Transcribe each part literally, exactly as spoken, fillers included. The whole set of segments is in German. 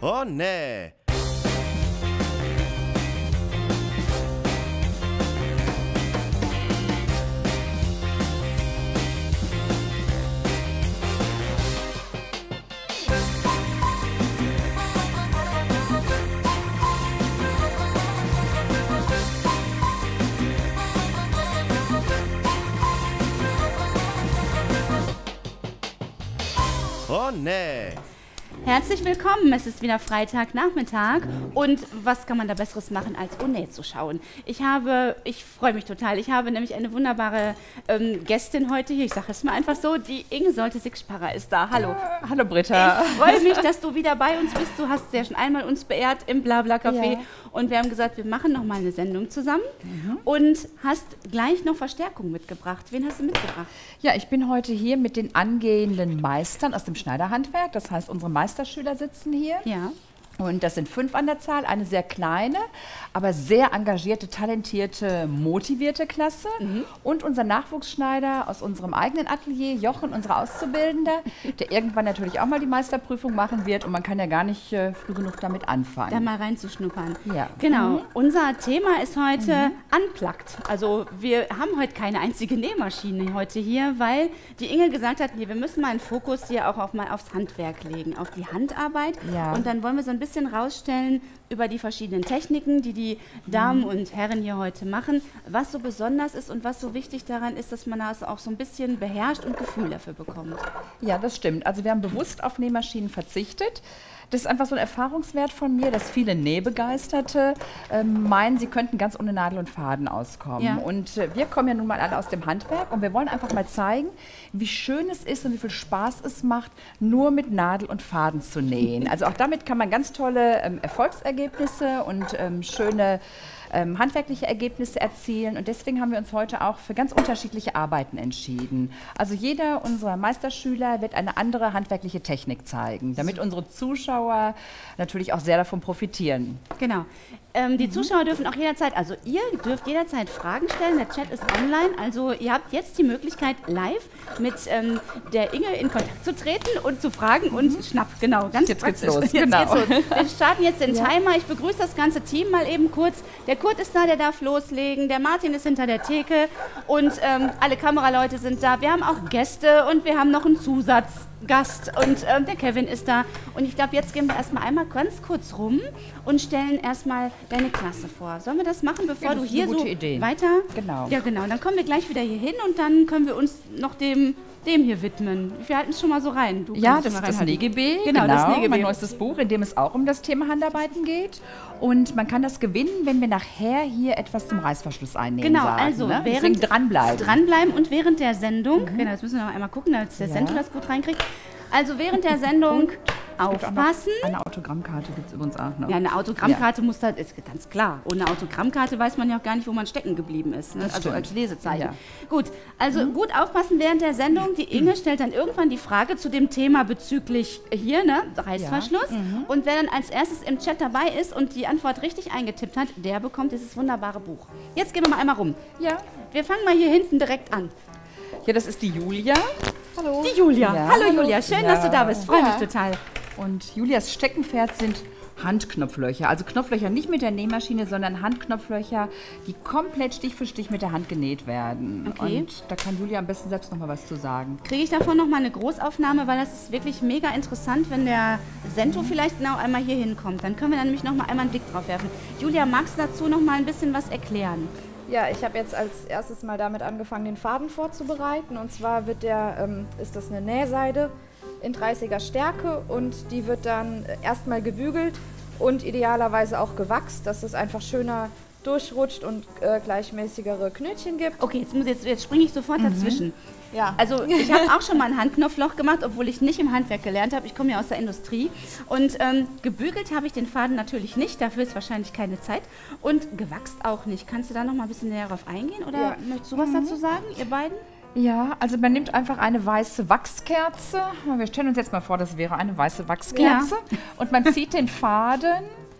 Oh nee. Oh nee. Herzlich willkommen, es ist wieder Freitagnachmittag und was kann man da Besseres machen, als Oh nee zu schauen. Ich habe, ich freue mich total, ich habe nämlich eine wunderbare ähm, Gästin heute hier, ich sage es mal einfach so, die Inge Soltys-Sixparer ist da. Hallo. Hallo Britta. Ich freue mich, dass du wieder bei uns bist, du hast ja schon einmal uns beehrt im Blabla-Café. Ja. Und wir haben gesagt, wir machen noch mal eine Sendung zusammen mhm. und hast gleich noch Verstärkung mitgebracht. Wen hast du mitgebracht? Ja, ich bin heute hier mit den angehenden Meistern aus dem Schneiderhandwerk. Das heißt, unsere Meisterschüler sitzen hier. Ja. Und das sind fünf an der Zahl, eine sehr kleine, aber sehr engagierte, talentierte, motivierte Klasse. Mhm. Und unser Nachwuchsschneider aus unserem eigenen Atelier, Jochen, unsere Auszubildende, der irgendwann natürlich auch mal die Meisterprüfung machen wird. Und man kann ja gar nicht äh, früh genug damit anfangen. Da mal reinzuschnuppern. Ja. Genau. Mhm. Unser Thema ist heute mhm. Unplugged. Also wir haben heute keine einzige Nähmaschine heute hier, weil die Inge gesagt hat, nee, wir müssen mal einen Fokus hier auch auf mal aufs Handwerk legen, auf die Handarbeit. Ja. Und dann wollen wir so ein bisschen rausstellen über die verschiedenen Techniken, die die Damen und Herren hier heute machen, was so besonders ist und was so wichtig daran ist, dass man das auch so ein bisschen beherrscht und Gefühl dafür bekommt. Ja, das stimmt. Also wir haben bewusst auf Nähmaschinen verzichtet. Das ist einfach so ein Erfahrungswert von mir, dass viele Nähbegeisterte äh, meinen, sie könnten ganz ohne Nadel und Faden auskommen. Ja. Und äh, wir kommen ja nun mal alle aus dem Handwerk und wir wollen einfach mal zeigen, wie schön es ist und wie viel Spaß es macht, nur mit Nadel und Faden zu nähen. Also auch damit kann man ganz tolle ähm, Erfolgsergebnisse und ähm, schöne Ähm, handwerkliche Ergebnisse erzielen und deswegen haben wir uns heute auch für ganz unterschiedliche Arbeiten entschieden. Also jeder unserer Meisterschüler wird eine andere handwerkliche Technik zeigen, damit unsere Zuschauer natürlich auch sehr davon profitieren. Genau. Ähm, die mhm. Zuschauer dürfen auch jederzeit, also ihr dürft jederzeit Fragen stellen, der Chat ist online, also ihr habt jetzt die Möglichkeit live mit ähm, der Inge in Kontakt zu treten und zu fragen mhm. und schnapp, genau, ganz jetzt praktisch. geht's los. Jetzt genau. geht's los. Wir starten jetzt den ja. Timer, ich begrüße das ganze Team mal eben kurz. Der Kurt ist da, der darf loslegen, der Martin ist hinter der Theke und ähm, alle Kameraleute sind da. Wir haben auch Gäste und wir haben noch einen Zusatzgast und ähm, der Kevin ist da. Und ich glaube, jetzt gehen wir erstmal einmal ganz kurz rum und stellen erstmal deine Klasse vor. Sollen wir das machen, bevor ja, du hier so Idee. weiter... Genau. Ja, genau. Dann kommen wir gleich wieder hier hin und dann können wir uns noch dem... dem hier widmen. Wir halten es schon mal so rein. Du ja, das ist das Nähgebet. Genau, genau, das Nähgebet. Mein neuestes Buch, in dem es auch um das Thema Handarbeiten geht. Und man kann das gewinnen, wenn wir nachher hier etwas zum Reißverschluss einnehmen. Genau, sagen, also ne? während dranbleiben. Dranbleiben und während der Sendung, Mhm. genau, jetzt müssen wir noch einmal gucken, dass der ja. Sendung das gut reinkriegt. Also während der Sendung aufpassen. Eine Autogrammkarte gibt es übrigens auch noch. Ja, eine Autogrammkarte ja. muss da, ist ganz klar. Ohne Autogrammkarte weiß man ja auch gar nicht, wo man stecken geblieben ist. Ne? Also stimmt. als Lesezeichen. Ja. Gut, also mhm. gut aufpassen während der Sendung. Die Inge stellt dann irgendwann die Frage zu dem Thema bezüglich hier, ne, Reißverschluss. Ja. Mhm. Und wer dann als erstes im Chat dabei ist und die Antwort richtig eingetippt hat, der bekommt dieses wunderbare Buch. Jetzt gehen wir mal einmal rum. Ja. Wir fangen mal hier hinten direkt an. Ja, das ist die Julia. Hallo. Die Julia. Ja. Hallo Julia, schön, ja. dass du da bist. Freue ja. mich total. Und Julias Steckenpferd sind Handknopflöcher. Also Knopflöcher nicht mit der Nähmaschine, sondern Handknopflöcher, die komplett Stich für Stich mit der Hand genäht werden. Okay. Und da kann Julia am besten selbst noch mal was zu sagen. Kriege ich davon noch mal eine Großaufnahme, weil das ist wirklich mega interessant, wenn der Sento vielleicht genau einmal hier hinkommt. Dann können wir dann nämlich noch mal einmal einen Blick drauf werfen. Julia, magst du dazu noch mal ein bisschen was erklären? Ja, ich habe jetzt als erstes mal damit angefangen, den Faden vorzubereiten. Und zwar wird der, ähm, ist das eine Nähseide in dreißiger Stärke und die wird dann erstmal gebügelt und idealerweise auch gewachst, dass es einfach schöner durchrutscht und äh, gleichmäßigere Knötchen gibt. Okay, jetzt, muss jetzt, jetzt springe ich sofort mhm. dazwischen. Ja. Also ich habe auch schon mal ein Handknopfloch gemacht, obwohl ich nicht im Handwerk gelernt habe. Ich komme ja aus der Industrie. Und ähm, gebügelt habe ich den Faden natürlich nicht, dafür ist wahrscheinlich keine Zeit. Und gewachst auch nicht. Kannst du da noch mal ein bisschen näher drauf eingehen oder ja. möchtest du was mhm. dazu sagen, ihr beiden? Ja, also man nimmt einfach eine weiße Wachskerze. Wir stellen uns jetzt mal vor, das wäre eine weiße Wachskerze. Ja. Und man zieht den Faden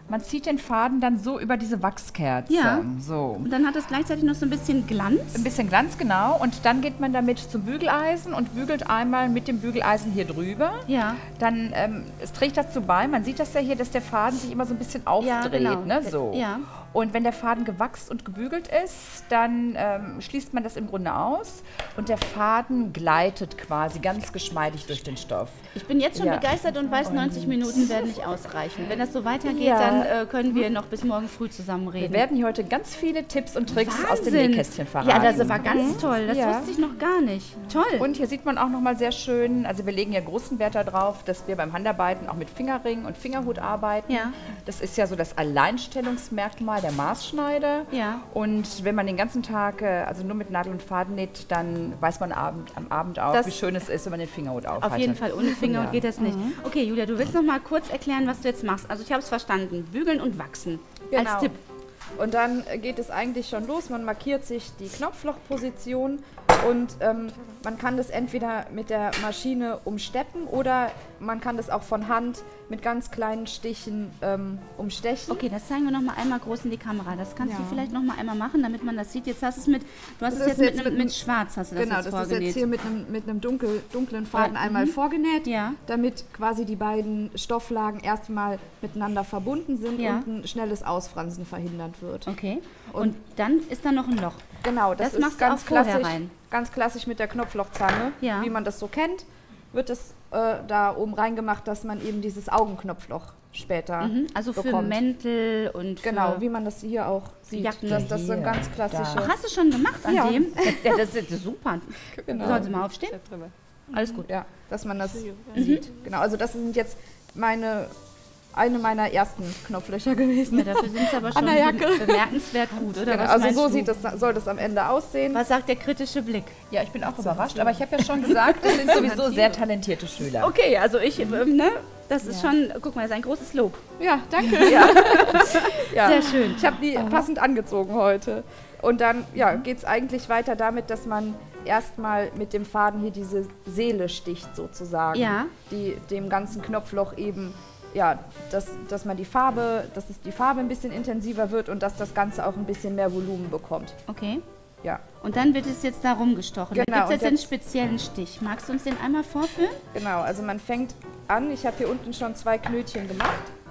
Man zieht den Faden dann so über diese Wachskerze. Ja. So. Und dann hat es gleichzeitig noch so ein bisschen Glanz. Ein bisschen Glanz, genau. Und dann geht man damit zum Bügeleisen und bügelt einmal mit dem Bügeleisen hier drüber. Ja. Dann, ähm, es trägt dazu bei, man sieht das ja hier, dass der Faden sich immer so ein bisschen aufdreht. Ja, genau. Ne? So. Ja. Und wenn der Faden gewachst und gebügelt ist, dann ähm, schließt man das im Grunde aus und der Faden gleitet quasi ganz geschmeidig durch den Stoff. Ich bin jetzt schon Ja. begeistert und weiß, neunzig Minuten werden nicht ausreichen. Wenn das so weitergeht, Ja. dann äh, können wir noch bis morgen früh zusammen reden. Wir werden hier heute ganz viele Tipps und Tricks aus dem Wahnsinn. Nähkästchen verraten. Ja, das war ganz toll. Das Ja. wusste ich noch gar nicht. Toll. Und hier sieht man auch nochmal sehr schön, also wir legen ja großen Wert darauf, dass wir beim Handarbeiten auch mit Fingerring und Fingerhut arbeiten. Ja. Das ist ja so das Alleinstellungsmerkmal der Maßschneider. Ja. Und wenn man den ganzen Tag äh, also nur mit Nadel und Faden näht, dann weiß man Abend, am Abend auch, Das- wie schön es ist, wenn man den Fingerhut aufhat. Auf jeden Fall, ohne Finger Ja. geht das nicht. Okay, Julia, du willst noch mal kurz erklären, was du jetzt machst. Also ich habe es verstanden. Bügeln und wachsen. Genau. Als Tipp. Und dann äh, geht es eigentlich schon los. Man markiert sich die Knopflochposition und ähm, man kann das entweder mit der Maschine umsteppen oder man kann das auch von Hand mit ganz kleinen Stichen ähm, umstechen. Okay, das zeigen wir noch mal einmal groß in die Kamera. Das kannst Ja. du vielleicht noch mal einmal machen, damit man das sieht. Jetzt hast du es mit, du hast Das es ist jetzt mit, jetzt einem- mit mit Schwarz hast du das Genau, jetzt das ist vorgenäht. jetzt hier mit einem, mit einem dunkel, dunklen Faden Ah, einmal mhm. vorgenäht, Ja. damit quasi die beiden Stofflagen erstmal miteinander verbunden sind Ja. und ein schnelles Ausfransen verhindert wird. Okay. Und, dann ist da noch ein Loch. Genau, das, Das machst ist du ganz auch vorher klassisch, rein. ganz klassisch mit der Knopflochzange, Ja. wie man das so kennt, wird es äh, da oben reingemacht, dass man eben dieses Augenknopfloch später Mhm. Also für bekommt. Mäntel und für Genau, wie man das hier auch sieht. Jacken. Das, das ist ein Hier, ganz klassische. da. Ach, hast du schon gemacht an Ja. dem? Ja, das ist super. Genau. Sollen Sie mal aufstehen? Alles gut. Ja, dass man das sieht. Genau, also das sind jetzt meine, eine meiner ersten Knopflöcher gewesen. Ja, dafür sind es aber schon An der Jacke. be- bemerkenswert gut, oder? Genau, Was also meinst so du? sieht das, soll das am Ende aussehen. Was sagt der kritische Blick? Ja, ich bin auch überrascht, aber ich habe ja schon gesagt, das sind sowieso sehr talentierte Schüler. Okay, also ich, ähm, ne? Das ist schon, guck mal, das ist ein großes Lob. Ja, danke. Ja. Ja. Sehr schön. Ich habe die passend angezogen heute. Und dann ja, geht es eigentlich weiter damit, dass man erstmal mit dem Faden hier diese Seele sticht sozusagen. Ja. Die dem ganzen Knopfloch eben, ja, dass, dass man die Farbe, dass es die Farbe ein bisschen intensiver wird und dass das Ganze auch ein bisschen mehr Volumen bekommt. Okay. Ja, Und dann wird es jetzt da rumgestochen. Genau, Da gibt es und jetzt den jetzt- speziellen Stich. Magst du uns den einmal vorführen? genau. Also man fängt an, ich habe hier unten schon zwei Knötchen gemacht.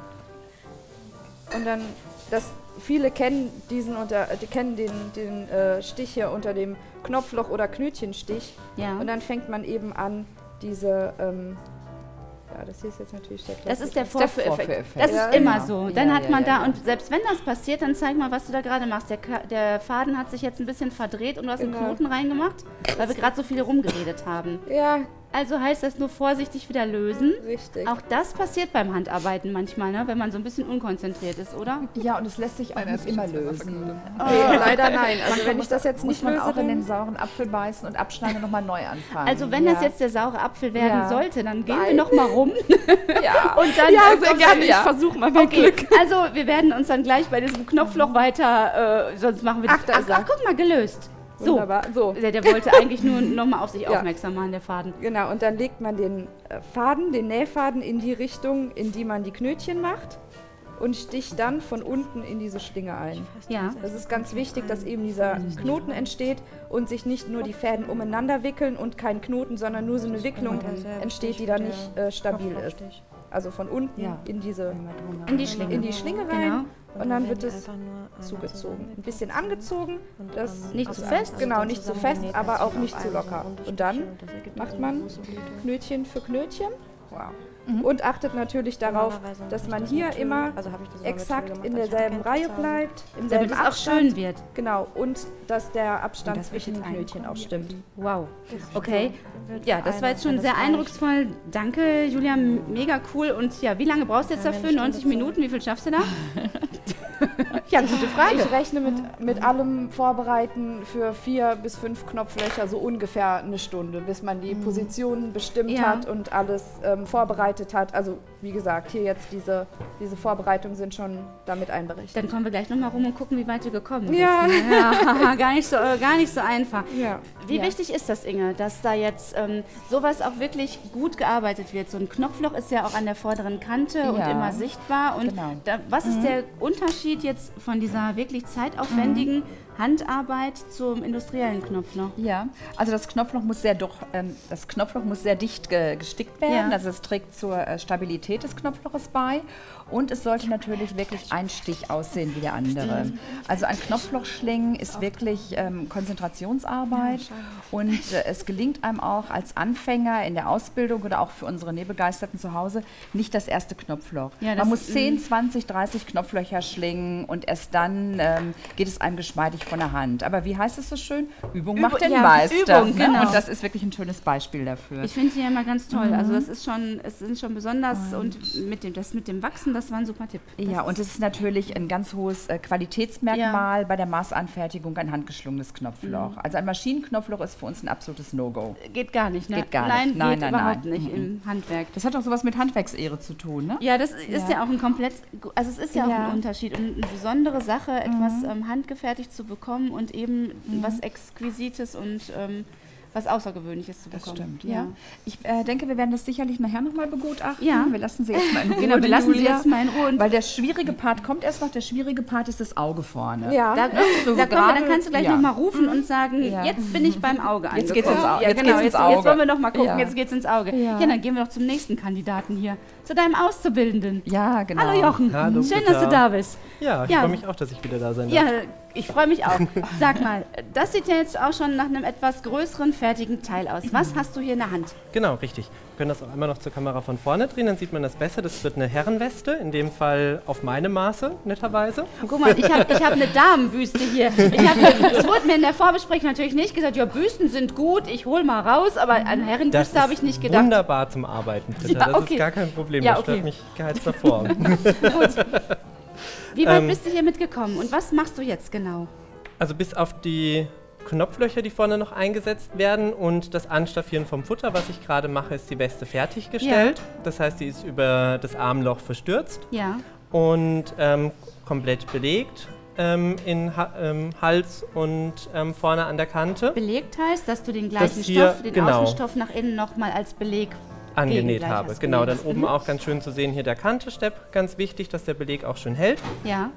Und dann, das, viele kennen diesen unter, die kennen den, den äh, Stich hier unter dem Knopfloch oder Knötchenstich. Ja. Und dann fängt man eben an, diese, ähm, ja, das hier ist jetzt natürlich der Das ist der Der Vorführeffekt. Vorführeffekt. Das Ja, ist immer genau. so. Dann Ja, hat ja, man ja, da, ja. und selbst wenn das passiert, dann zeig mal, was du da gerade machst. Der, Ka- der Faden hat sich jetzt ein bisschen verdreht und du hast Genau. einen Knoten reingemacht, weil wir gerade so viel rumgeredet haben. Ja, Also heißt das nur vorsichtig wieder lösen. richtig. Auch das passiert beim Handarbeiten manchmal, ne? Wenn man so ein bisschen unkonzentriert ist, oder? Ja, und es lässt sich auch nicht immer lösen. Nee, leider nein. Also Manchmal wenn ich das jetzt muss nicht man löse, auch in den dann, sauren Apfel beißen und abschneiden und nochmal neu anfangen. Also wenn ja. das jetzt der saure Apfel werden Ja. sollte, dann gehen wir Nein. noch mal rum. Ja. Und dann ja, äh, sehr kommt- gerne. Ich ja. versuche mal mein Okay, Glück. also wir werden uns dann gleich bei diesem Knopfloch weiter, äh, sonst machen wir das. Ach, da ist er. ach, guck mal, gelöst. So, Wunderbar. So, der, der wollte eigentlich nur noch mal auf sich Ja. aufmerksam machen, der Faden. genau. Und dann legt man den äh, Faden, den Nähfaden in die Richtung, in die man die Knötchen macht und sticht dann von unten in diese Schlinge ein. Ja. Das ist ganz wichtig, dass eben dieser Knoten entsteht und sich nicht nur die Fäden umeinander wickeln und kein Knoten, sondern nur so eine Wicklung entsteht, die dann nicht äh, stabil ist. Also von unten Ja. in diese In die Schlinge. in die Schlinge rein Genau. und dann wird es zugezogen. Ein bisschen angezogen, das Nicht zu fest? genau, nicht zu fest, aber auch nicht zu locker. Und dann macht man Knötchen für Knötchen. Wow. Und achtet natürlich darauf, dass man hier immer exakt in derselben Reihe bleibt, im selben Damit es auch Abstand. schön wird. Genau, und dass der Abstand zwischen den Knötchen auch stimmt. Wow. Okay. Ja, das war jetzt schon sehr eindrucksvoll. Danke, Julia. m- Mega cool. Und ja, wie lange brauchst du jetzt dafür? neunzig Minuten? Wie viel schaffst du da? Ja, gute Frage. Ich rechne mit, mit allem Vorbereiten für vier bis fünf Knopflöcher so ungefähr eine Stunde, bis man die Positionen bestimmt Ja. hat und alles ähm, vorbereitet hat. Also wie gesagt, hier jetzt diese, diese Vorbereitungen sind schon damit einberechnet. Dann kommen wir gleich nochmal rum und gucken, wie weit du gekommen bist. Ja. Ne? Ja, gar nicht so, äh, gar nicht so einfach. Ja. Wie Ja. wichtig ist das, Inge, dass da jetzt ähm, sowas auch wirklich gut gearbeitet wird? So ein Knopfloch ist ja auch an der vorderen Kante und Ja. immer sichtbar. Und Genau. da, was ist der Unterschied jetzt von dieser wirklich zeitaufwendigen Handarbeit zum industriellen Knopfloch? Ja, also das Knopfloch muss sehr, doch, ähm, das Knopfloch muss sehr dicht ge gestickt werden, Ja. also es trägt zur äh, Stabilität des Knopfloches bei und es sollte natürlich wirklich ein Stich aussehen wie der andere. Also ein Knopflochschlingen ist wirklich ähm, Konzentrationsarbeit und äh, es gelingt einem auch als Anfänger in der Ausbildung oder auch für unsere Nähbegeisterten zu Hause nicht das erste Knopfloch. Ja, das- Man muss zehn, zwanzig, dreißig Knopflöcher schlingen und erst dann ähm, geht es einem geschmeidig von der Hand. Aber wie heißt es so schön? Übung macht den ja, Meister. Übung, ne? genau. Und das ist wirklich ein schönes Beispiel dafür. Ich finde die ja immer ganz toll. Also das ist schon, es sind schon besonders und mit dem, das mit dem Wachsen, das war ein super Tipp. Das ja, ist- und es ist natürlich ein ganz hohes äh, Qualitätsmerkmal bei der Maßanfertigung, ein handgeschlungenes Knopfloch. Also ein Maschinenknopfloch ist für uns ein absolutes No-Go. geht gar nicht, ne? Geht gar nein, nicht. Nein, geht nein, überhaupt nein. nicht im Handwerk. Das hat auch sowas mit Handwerksehre zu tun, ne? Ja, das ist ja, auch ein komplett, also es ist ja, auch Ja. ein Unterschied und eine besondere Sache, etwas ähm, handgefertigt zu bekommen und eben was Exquisites und ähm, was Außergewöhnliches zu Das bekommen. stimmt, ja. Ich äh, denke, wir werden das sicherlich nachher nochmal begutachten. Ja. Wir lassen sie jetzt mal in Ruhe. Genau, wir die lassen sie Julia, jetzt mal in Ruhe. Und Weil der schwierige Part kommt erst noch. Der schwierige Part ist das Auge vorne. Ja. da, so da, kommen wir, gerade- da kannst du gleich ja. noch mal rufen und sagen, Ja. jetzt bin ich beim Auge Jetzt angekommen. geht's ins Au- Ja, jetzt genau, geht's ins jetzt, Auge. jetzt wollen wir noch mal gucken, Ja. jetzt geht's ins Auge. Ja. Ja. Dann gehen wir noch zum nächsten Kandidaten hier, zu deinem Auszubildenden. Ja, genau. Hallo Jochen, Hallo, schön, Britta. dass du da bist. Ja, ich Ja. freue mich auch, dass ich wieder da sein Ja, darf. ich freue mich auch. Sag mal, das sieht ja jetzt auch schon nach einem etwas größeren, fertigen Teil aus. Was hast du hier in der Hand? Genau, richtig. Wir können das auch einmal noch zur Kamera von vorne drehen, dann sieht man das besser. Das wird eine Herrenweste, in dem Fall auf meine Maße, netterweise. Guck mal, ich habe ich hab eine Damenbüste hier. Ich hab, es wurde mir in der Vorbesprechung natürlich nicht gesagt, ja, Büsten sind gut, ich hol mal raus, aber an Das Herrenbüste habe ich ist nicht gedacht. wunderbar zum Arbeiten, Britta. Ja, Das okay. ist gar kein Problem, Ja, das okay. stört mich geheizt davor. Wie weit Ähm, bist du hier mitgekommen und was machst du jetzt genau? Also bis auf die Knopflöcher, die vorne noch eingesetzt werden und das Anstaffieren vom Futter, was ich gerade mache, ist die Weste fertiggestellt. Das heißt, die ist über das Armloch verstürzt Ja, und ähm, komplett belegt ähm, in ha ähm, Hals und ähm, vorne an der Kante. belegt heißt, dass du den gleichen hier- Stoff, den genau. Außenstoff nach innen nochmal als Beleg angenäht gleich habe. hast Genau, dann genäht. oben Mhm. auch ganz schön zu sehen hier der Kantestepp, ganz wichtig, dass der Beleg auch schön hält. Ja,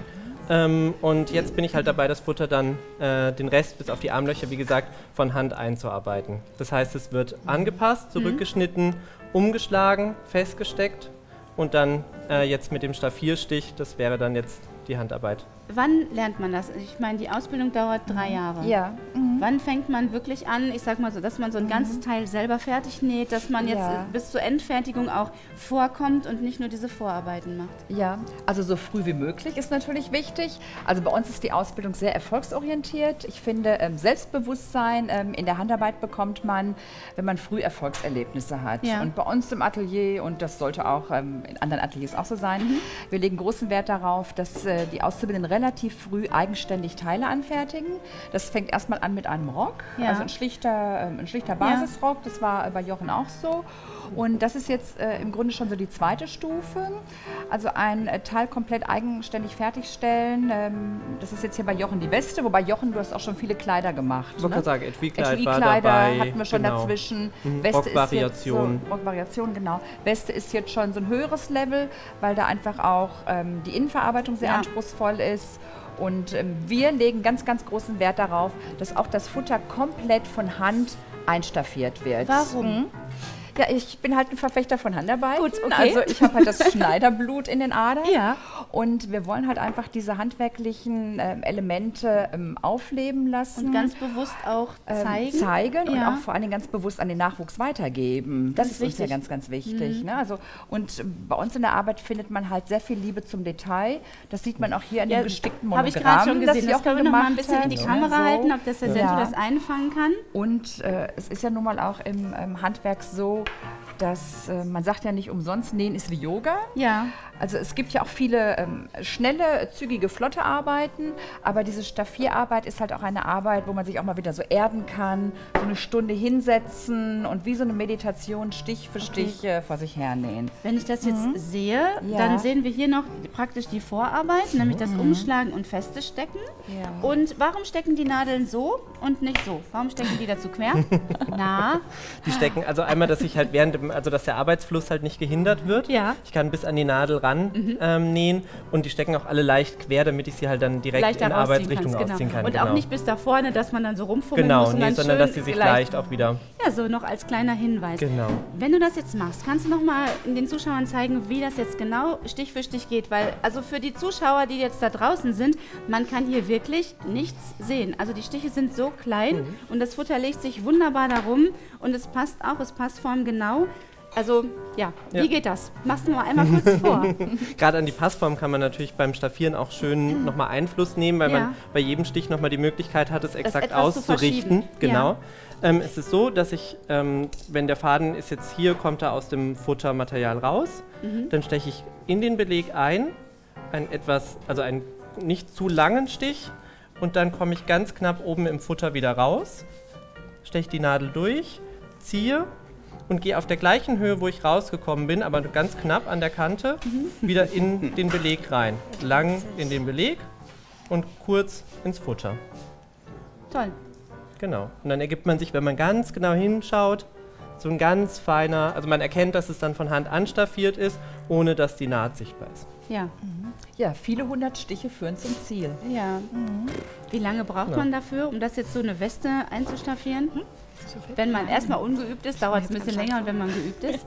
Ähm, und jetzt bin ich halt dabei, das Futter dann, äh, den Rest bis auf die Armlöcher, wie gesagt, von Hand einzuarbeiten. Das heißt, es wird angepasst, zurückgeschnitten, umgeschlagen, festgesteckt und dann äh, jetzt mit dem Staffierstich, das wäre dann jetzt die Handarbeit. wann lernt man das? Ich meine, die Ausbildung dauert drei Jahre. Ja. Mhm. Wann fängt man wirklich an, ich sag mal so, dass man so ein ganzes Teil selber fertig näht, dass man jetzt Ja. äh, bis zur Endfertigung auch vorkommt und nicht nur diese Vorarbeiten macht? Ja, also so früh wie möglich ist natürlich wichtig. Also bei uns ist die Ausbildung sehr erfolgsorientiert. Ich finde, ähm, Selbstbewusstsein ähm, in der Handarbeit bekommt man, wenn man früh Erfolgserlebnisse hat. Ja. Und bei uns im Atelier, und das sollte auch ähm, in anderen Ateliers auch so sein, wir legen großen Wert darauf, dass äh, die Auszubildenden relativ früh eigenständig Teile anfertigen. Das fängt erstmal an mit einem Rock, Ja. also ein schlichter, ähm, ein schlichter Basisrock. Das war äh, bei Jochen auch so. Und das ist jetzt äh, im Grunde schon so die zweite Stufe. Also ein äh, Teil komplett eigenständig fertigstellen. Ähm, das ist jetzt hier bei Jochen die Weste, wobei Jochen, du hast auch schon viele Kleider gemacht. Ich wollte ne? gerade sagen, Etui-Kleid war Etui-Kleider dabei. hatten wir schon genau. dazwischen. Mhm, Weste ist jetzt Rockvariation. so, Rockvariation, genau. Weste ist jetzt schon so ein höheres Level, weil da einfach auch ähm, die Innenverarbeitung sehr Ja. anspruchsvoll ist. Und ähm, wir legen ganz, ganz großen Wert darauf, dass auch das Futter komplett von Hand einstaffiert wird. Warum? Mhm. Ja, ich bin halt ein Verfechter von Handarbeiten. Gut, okay. Also ich habe halt das Schneiderblut in den Adern. Ja. Und wir wollen halt einfach diese handwerklichen ähm, Elemente ähm, aufleben lassen. Und ganz bewusst auch ähm, zeigen. zeigen und Ja. auch vor allen Dingen ganz bewusst an den Nachwuchs weitergeben. Das Ganz ist uns ja wichtig. ganz, ganz wichtig. Ne? Also, und bei uns in der Arbeit findet man halt sehr viel Liebe zum Detail. Das sieht man auch hier an Ja, dem gestickten habe Monogramm. ich gerade schon gesehen. Das Jochen können wir noch mal ein gemacht bisschen in die hat, Kamera ne? halten, ob das der Sento Ja. das einfangen kann. Und äh, es ist ja nun mal auch im ähm, Handwerk so, dass äh, man sagt ja nicht umsonst, Nähen ist wie Yoga. Ja. Also es gibt ja auch viele ähm, schnelle, zügige, flotte Arbeiten, aber diese Staffierarbeit ist halt auch eine Arbeit, wo man sich auch mal wieder so erden kann, so eine Stunde hinsetzen und wie so eine Meditation Stich für Stich äh, vor sich hernähen. Wenn ich das jetzt Mhm. sehe, Ja. dann sehen wir hier noch praktisch die Vorarbeit, nämlich das Mhm. Umschlagen und Feste stecken. Ja. Und warum stecken die Nadeln so und nicht so? Warum stecken die dazu quer? Na? Die stecken, also einmal, dass ich halt während dem, also dass der Arbeitsfluss halt nicht gehindert wird. Ja. Ich kann bis an die Nadel ran ähm, nähen und die stecken auch alle leicht quer, damit ich sie halt dann direkt Leichter in rausziehen Arbeitsrichtung kannst, genau. ausziehen kann. Und genau. auch nicht bis da vorne, dass man dann so rumfummeln Genau, muss. Und nee, dann sondern schön dass sie sich leicht auch wieder. Ja, so noch als kleiner Hinweis. Genau. Wenn du das jetzt machst, kannst du noch mal den Zuschauern zeigen, wie das jetzt genau Stich für Stich geht? Weil, also für die Zuschauer, die jetzt da draußen sind, man kann hier wirklich nichts sehen. Also die Stiche sind so klein Mhm. und das Futter legt sich wunderbar darum und es passt auch, es passt formgenau. Also, ja, Ja. wie geht das? Machst du mal einmal kurz vor. Gerade an die Passform kann man natürlich beim Staffieren auch schön nochmal Einfluss nehmen, weil Ja. man bei jedem Stich nochmal die Möglichkeit hat, es exakt etwas zu auszurichten. verschieben. Genau. Ähm, es ist so, dass ich, ähm, wenn der Faden ist jetzt hier, kommt er aus dem Futtermaterial raus, Mhm. dann steche ich in den Beleg ein, einen etwas, also einen nicht zu langen Stich und dann komme ich ganz knapp oben im Futter wieder raus, steche die Nadel durch, ziehe und gehe auf der gleichen Höhe, wo ich rausgekommen bin, aber ganz knapp an der Kante, wieder in den Beleg rein. Lang in den Beleg und kurz ins Futter. Toll. Genau. Und dann ergibt man sich, wenn man ganz genau hinschaut, so ein ganz feiner, also man erkennt, dass es dann von Hand anstaffiert ist, ohne dass die Naht sichtbar ist. Ja, Ja, viele hundert Stiche führen zum Ziel. ja. Wie lange braucht Ja. man dafür, um das jetzt so eine Weste einzustaffieren? Wenn man erstmal ungeübt ist, dauert es ein bisschen länger und wenn man geübt ist?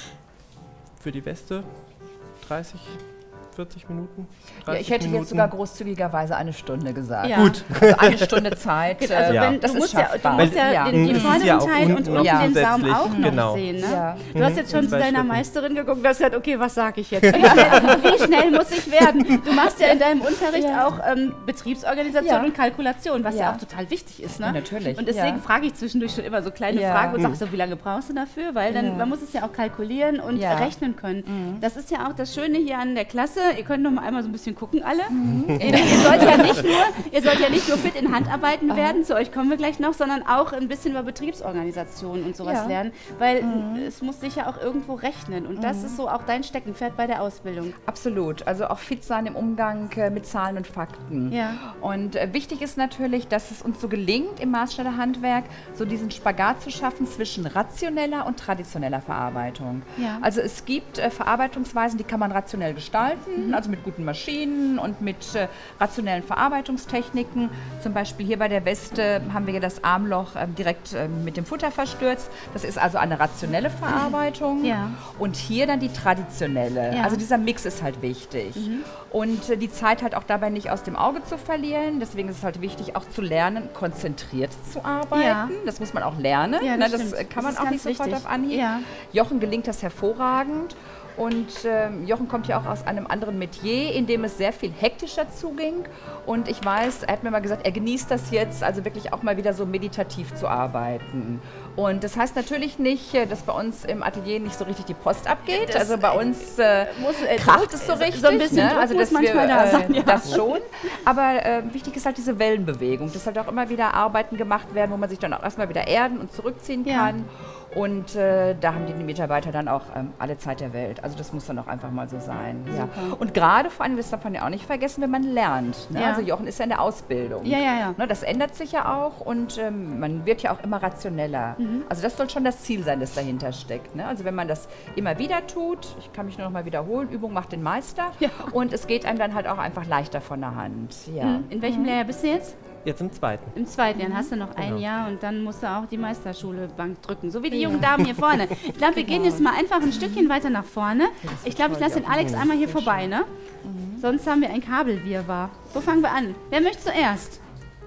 Für die Weste dreißig, vierzig Minuten. Ja, ich dreißig hätte Minuten. jetzt sogar großzügigerweise eine Stunde gesagt. Ja. Gut. Also eine Stunde Zeit. Also äh, Ja. wenn, das du ist musst ja, du schaffbar. musst ja Weil- den, Mhm. den Es ist ja vorderen auch Teil und unten unten noch den Saum zusätzlich, auch noch genau. sehen. Ne? Ja. Du hast jetzt schon In zu zwei deiner Schritten. Meisterin geguckt und hast gesagt, okay, was sage ich jetzt? Wie schnell, wie schnell muss ich werden? Du machst ja in deinem Unterricht Ja. auch ähm, Betriebsorganisation Ja. und Kalkulation, was ja. Ja. auch total wichtig ist. Ne? Ja, natürlich. Und deswegen Ja. frage ich zwischendurch schon immer so kleine Ja. Fragen und sage so, wie lange brauchst du dafür? Weil dann, Ja. man muss es ja auch kalkulieren und Ja. rechnen können. Das ist ja auch das Schöne hier an der Klasse. Ihr könnt noch mal einmal so ein bisschen gucken alle. Mhm. Ihr, ihr, sollt ja nicht nur, ihr sollt ja nicht nur fit in Handarbeiten werden, zu euch kommen wir gleich noch, sondern auch ein bisschen über Betriebsorganisation und sowas Ja. Mhm. lernen, weil es muss sich ja auch irgendwo rechnen und das ist so auch dein Steckenpferd bei der Ausbildung. Absolut. Also auch fit sein im Umgang äh, mit Zahlen und Fakten. Ja. Und äh, wichtig ist natürlich, dass es uns so gelingt, im Maßstellerhandwerk so diesen Spagat zu schaffen zwischen rationeller und traditioneller Verarbeitung. Ja. Also es gibt äh, Verarbeitungsweisen, die kann man rationell gestalten, also mit guten Maschinen und mit äh, rationellen Verarbeitungstechniken. Zum Beispiel hier bei der Weste haben wir das Armloch ähm, direkt ähm, mit dem Futter verstürzt. Das ist also eine rationelle Verarbeitung. Ja. Und hier dann die traditionelle. Ja. Also dieser Mix ist halt wichtig. Und äh, die Zeit halt auch dabei nicht aus dem Auge zu verlieren. Deswegen ist es halt wichtig, auch zu lernen, konzentriert zu arbeiten. Ja. Das muss man auch lernen. Ja, ne? das Das stimmt. äh, kann Das man ist auch ganz nicht sofort wichtig. auf Anhieb. Ja. Jochen gelingt das hervorragend. Und ähm, Jochen kommt ja auch aus einem anderen Metier, in dem es sehr viel hektischer zuging. Und ich weiß, er hat mir mal gesagt, er genießt das jetzt, also wirklich auch mal wieder so meditativ zu arbeiten. Und das heißt natürlich nicht, äh, dass bei uns im Atelier nicht so richtig die Post abgeht. Das, also bei uns äh, muss, äh, kracht es so so- so richtig. ein bisschen ne? Druck Also muss dass manchmal wir, da äh, sein, ja. Das schon. Aber äh, wichtig ist halt diese Wellenbewegung, dass halt auch immer wieder Arbeiten gemacht werden, wo man sich dann auch erstmal wieder erden und zurückziehen Ja. kann. Und äh, da haben die Mitarbeiter dann auch ähm, alle Zeit der Welt. Also das muss dann auch einfach mal so sein. Ja. Und gerade vor allem, das darf man ja auch nicht vergessen, wenn man lernt. Ne? Ja. Also Jochen ist ja in der Ausbildung. Ja, ja, ja. Ne, das ändert sich ja auch und ähm, man wird ja auch immer rationeller. Mhm. Also das soll schon das Ziel sein, das dahinter steckt. Ne? Also wenn man das immer wieder tut, ich kann mich nur noch mal wiederholen, Übung macht den Meister. Ja. Und es geht einem dann halt auch einfach leichter von der Hand. Ja. In welchem Lehrjahr bist du jetzt? Jetzt im zweiten. Im zweiten Jahr. Dann hast du noch ein Genau. Jahr und dann musst du auch die Meisterschule Bank drücken. So wie die jungen Damen hier vorne. Ich glaube, wir gehen jetzt mal einfach ein Stückchen weiter nach vorne. Ich glaube, ich lasse den Alex einmal hier vorbei, ne? Sonst haben wir ein Kabelwirrwarr. Wo fangen wir an? Wer möchte zuerst?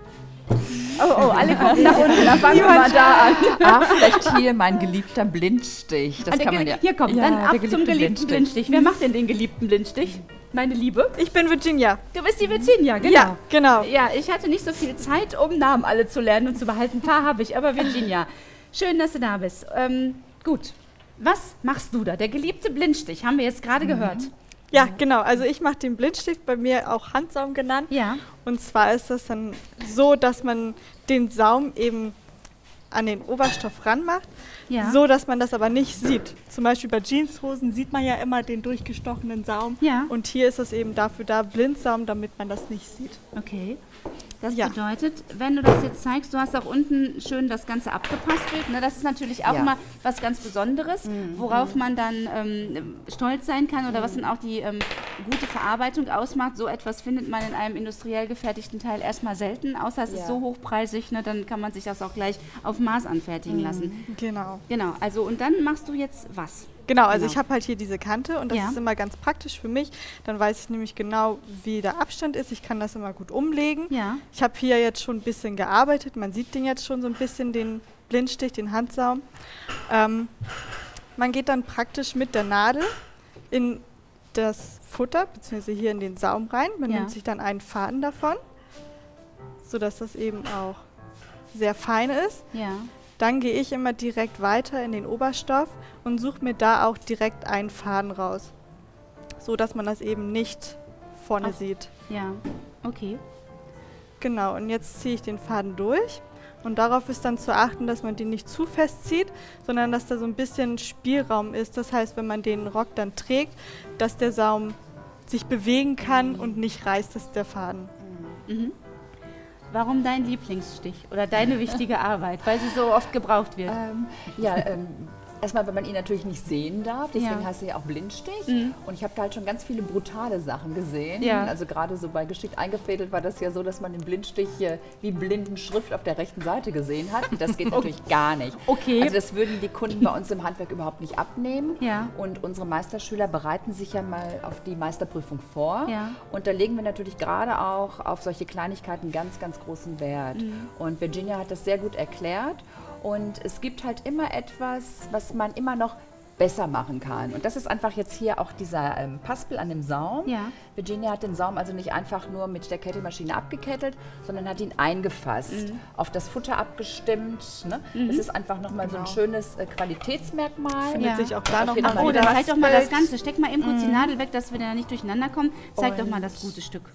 Oh, oh, alle gucken nach unten. Da fangen wir mal da an. Ah, vielleicht hier mein geliebter Blindstich. Das Ah, der kann man Ge- ja. Hier kommt, Ja, dann der ab geliebte zum geliebten Blindstich. Blindstich. Wer macht denn den geliebten Blindstich? Meine Liebe? Ich bin Virginia. Du bist die Virginia, genau. Ja, genau. Ja, ich hatte nicht so viel Zeit, um Namen alle zu lernen und zu behalten. Ein paar habe ich, aber Virginia. Schön, dass du da bist. Ähm, gut. Was machst du da? Der geliebte Blindstich, haben wir jetzt gerade mhm. gehört. Ja, genau. Also ich mache den Blindstich, bei mir auch Handsaum genannt. Ja. Und zwar ist das dann so, dass man den Saum eben an den Oberstoff ranmacht, ja. so dass man das aber nicht sieht. Zum Beispiel bei Jeanshosen sieht man ja immer den durchgestochenen Saum. Ja. Und hier ist es eben dafür da, Blindsaum, damit man das nicht sieht. Okay. Das ja. bedeutet, wenn du das jetzt zeigst, du hast auch unten schön das Ganze abgepastelt. Ne? Das ist natürlich auch ja. immer was ganz Besonderes, mhm. worauf man dann ähm, stolz sein kann oder mhm. was dann auch die ähm, gute Verarbeitung ausmacht. So etwas findet man in einem industriell gefertigten Teil erstmal selten, außer es ja. ist so hochpreisig, ne? Dann kann man sich das auch gleich auf Maß anfertigen mhm. lassen. Genau. Genau, also und dann machst du jetzt was? Genau, also genau. ich habe halt hier diese Kante und das ja. ist immer ganz praktisch für mich. Dann weiß ich nämlich genau, wie der Abstand ist. Ich kann das immer gut umlegen. Ja. Ich habe hier jetzt schon ein bisschen gearbeitet. Man sieht den jetzt schon so ein bisschen, den Blindstich, den Handsaum. Ähm, man geht dann praktisch mit der Nadel in das Futter, beziehungsweise hier in den Saum rein. Man ja. nimmt sich dann einen Faden davon, sodass das eben auch sehr fein ist. Ja. Dann gehe ich immer direkt weiter in den Oberstoff und suche mir da auch direkt einen Faden raus, so dass man das eben nicht vorne Ach, sieht. Ja, okay. Genau, und jetzt ziehe ich den Faden durch und darauf ist dann zu achten, dass man den nicht zu fest zieht, sondern dass da so ein bisschen Spielraum ist. Das heißt, wenn man den Rock dann trägt, dass der Saum sich bewegen kann und nicht reißt, ist der Faden. Mhm. Warum dein Lieblingsstich oder deine wichtige Arbeit? Weil sie so oft gebraucht wird. Ähm, ja, ähm, erstmal, wenn man ihn natürlich nicht sehen darf, deswegen ja. heißt er ja auch Blindstich. Mhm. Und ich habe da halt schon ganz viele brutale Sachen gesehen. Ja. Also gerade so bei Geschickt eingefädelt war das ja so, dass man den Blindstich äh, wie Blindenschrift auf der rechten Seite gesehen hat. Das geht natürlich gar nicht. Okay. Also das würden die Kunden bei uns im Handwerk überhaupt nicht abnehmen. Ja. Und unsere Meisterschüler bereiten sich ja mal auf die Meisterprüfung vor. Ja. Und da legen wir natürlich gerade auch auf solche Kleinigkeiten ganz, ganz großen Wert. Mhm. Und Virginia hat das sehr gut erklärt. Und es gibt halt immer etwas, was man immer noch besser machen kann. Und das ist einfach jetzt hier auch dieser ähm, Paspel an dem Saum. Ja. Virginia hat den Saum also nicht einfach nur mit der Kettelmaschine abgekettet, sondern hat ihn eingefasst, mhm. auf das Futter abgestimmt. Ne? Mhm. Das ist einfach nochmal genau. so ein schönes äh, Qualitätsmerkmal. Findet ja. sich auch da nochmal. Ach, oh, dann zeig doch mal das Ganze. Steck mal eben kurz mhm. die Nadel weg, dass wir da nicht durcheinander kommen. Zeig Und doch mal das gute Stück.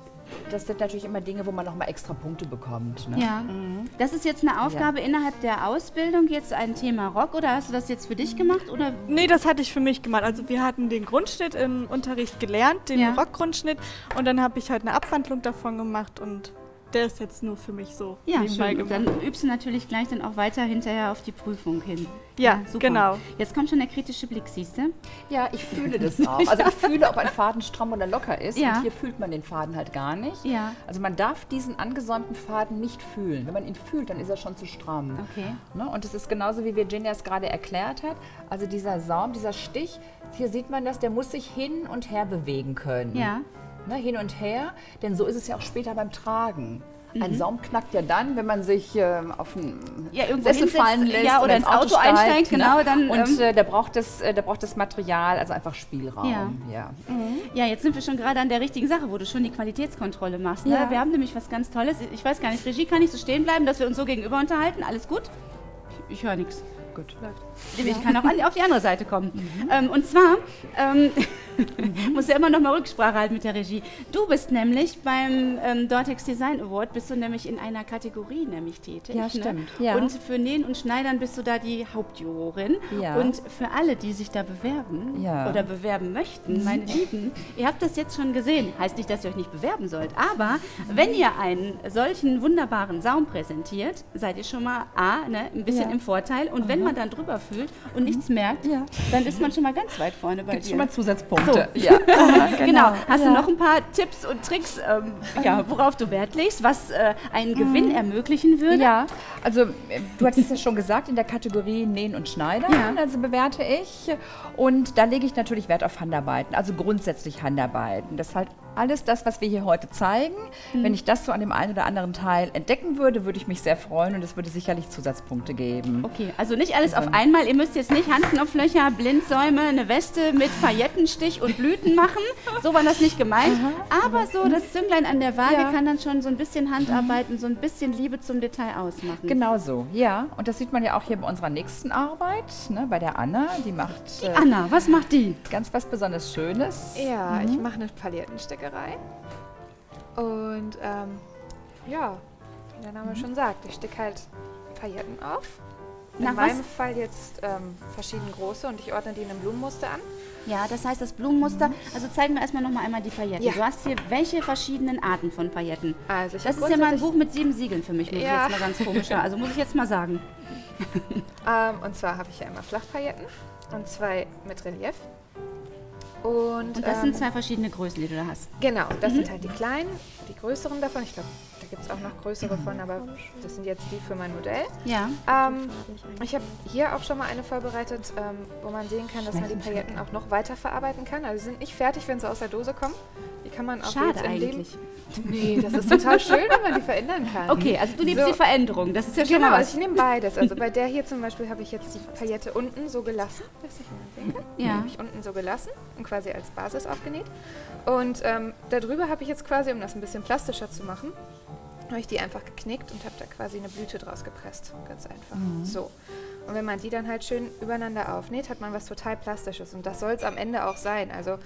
Das sind natürlich immer Dinge, wo man nochmal extra Punkte bekommt. Ne? Ja. Mhm. Das ist jetzt eine Aufgabe ja. innerhalb der Ausbildung, jetzt ein Thema Rock, oder hast du das jetzt für dich gemacht? Oder? Nee, das hatte ich für mich gemacht. Also wir hatten den Grundschnitt im Unterricht gelernt, den ja. Rockgrundschnitt, und dann habe ich halt eine Abwandlung davon gemacht und der ist jetzt nur für mich so ja, nebenbei schön. gemacht. Dann übst du natürlich gleich dann auch weiter hinterher auf die Prüfung hin. Ja, ja super. Genau. Jetzt kommt schon der kritische Blick, siehst du? Ja, ich fühle das auch. Also ich fühle, ob ein Faden stramm oder locker ist. Ja. Und hier fühlt man den Faden halt gar nicht. Ja. Also man darf diesen angesäumten Faden nicht fühlen. Wenn man ihn fühlt, dann ist er schon zu stramm. Okay. Ne? Und es ist genauso, wie Virginia es gerade erklärt hat. Also dieser Saum, dieser Stich, hier sieht man das, der muss sich hin und her bewegen können. Ja. Ne, hin und her, denn so ist es ja auch später beim Tragen. Ein mhm. Saum knackt ja dann, wenn man sich äh, auf einen ja, irgendwo Sessel fallen lässt ja, oder, oder ins Auto, Auto steigt, einsteigt. Ne? Genau, dann, und ähm, äh, da, braucht das, äh, da braucht das Material, also einfach Spielraum. Ja. Ja. Mhm. ja, jetzt sind wir schon gerade an der richtigen Sache, wo du schon die Qualitätskontrolle machst. Ne? Ja. Wir haben nämlich was ganz Tolles. Ich weiß gar nicht, Regie, kann ich so stehen bleiben, dass wir uns so gegenüber unterhalten? Alles gut? Ich, ich höre nichts. Gut. Ich ja. kann auch an, auf die andere Seite kommen. Mhm. Ähm, und zwar ähm, mhm. muss ja immer noch mal Rücksprache halten mit der Regie. Du bist nämlich beim ähm, Dortex Design Award, bist du nämlich in einer Kategorie nämlich tätig. Ja, ne? stimmt. Ja. Und für Nähen und Schneidern bist du da die Hauptjurorin. Ja. Und für alle, die sich da bewerben ja. oder bewerben möchten, meine Lieben, ihr habt das jetzt schon gesehen. Heißt nicht, dass ihr euch nicht bewerben sollt. Aber wenn ihr einen solchen wunderbaren Saum präsentiert, seid ihr schon mal A, ne, ein bisschen ja. im Vorteil. Und wenn man dann drüber fühlt und nichts merkt, ja. dann ist man schon mal ganz weit vorne bei Gibt's dir. schon mal Zusatzpunkte. So. Ja. genau. genau. Hast ja. du noch ein paar Tipps und Tricks, ähm, ja, worauf du Wert legst, was äh, einen Gewinn mhm. ermöglichen würde? Ja, also äh, du hattest es ja schon gesagt, in der Kategorie Nähen und Schneidern, ja. also bewerte ich. Und da lege ich natürlich Wert auf Handarbeiten, also grundsätzlich Handarbeiten. Das halt alles das, was wir hier heute zeigen. Mhm. Wenn ich das so an dem einen oder anderen Teil entdecken würde, würde ich mich sehr freuen und es würde sicherlich Zusatzpunkte geben. Okay, also nicht alles auf einmal. Ihr müsst jetzt nicht Handknopflöcher, Blindsäume, eine Weste mit Paillettenstich und Blüten machen. So war das nicht gemeint. Aha. Aber so das Zünglein an der Waage ja. kann dann schon so ein bisschen Handarbeiten, so ein bisschen Liebe zum Detail ausmachen. Genau so, ja. Und das sieht man ja auch hier bei unserer nächsten Arbeit, ne, bei der Anna. Die macht... Die äh, Anna, was macht die? Ganz was besonders Schönes. Ja, mhm. ich mache eine Paillettenstickerei. Und ähm, ja, wie der Name mhm. schon sagt, ich sticke halt Pailletten auf. In Nach meinem was? Fall jetzt ähm, verschieden große und ich ordne die in einem Blumenmuster an. Ja, das heißt das Blumenmuster. Also zeigen wir erstmal noch mal einmal die Pailletten. Ja. Du hast hier welche verschiedenen Arten von Pailletten? Also ich das ist ja mal ein Buch mit sieben Siegeln für mich, muss ja. ich jetzt mal ganz komisch sagen. Also muss ich jetzt mal sagen. ähm, und zwar habe ich hier einmal Flachpailletten und zwei mit Relief. Und, und das ähm, sind zwei verschiedene Größen, die du da hast. Genau, das mhm. sind halt die kleinen, die größeren davon. Ich glaube, da gibt es auch noch größere von, aber das sind jetzt die für mein Modell. Ja. Ähm, ich habe hier auch schon mal eine vorbereitet, ähm, wo man sehen kann, dass man die Pailletten auch noch weiter verarbeiten kann. Also sie sind nicht fertig, wenn sie aus der Dose kommen. Die kann man auch Schade jetzt in eigentlich. Dem Nee, das ist total schön, wenn man die verändern kann. Okay, also du liebst so. die Veränderung, das ist ja schon Genau, mal also was. ich nehme beides. Also bei der hier zum Beispiel habe ich jetzt die Paillette unten so gelassen. Weiß nicht, wie man sehen kann. Ja. Die habe ich unten so gelassen und quasi als Basis aufgenäht. Und ähm, darüber habe ich jetzt quasi, um das ein bisschen plastischer zu machen, habe ich die einfach geknickt und habe da quasi eine Blüte draus gepresst. Ganz einfach. Mhm. So. Und wenn man die dann halt schön übereinander aufnäht, hat man was total Plastisches. Und das soll es am Ende auch sein. Also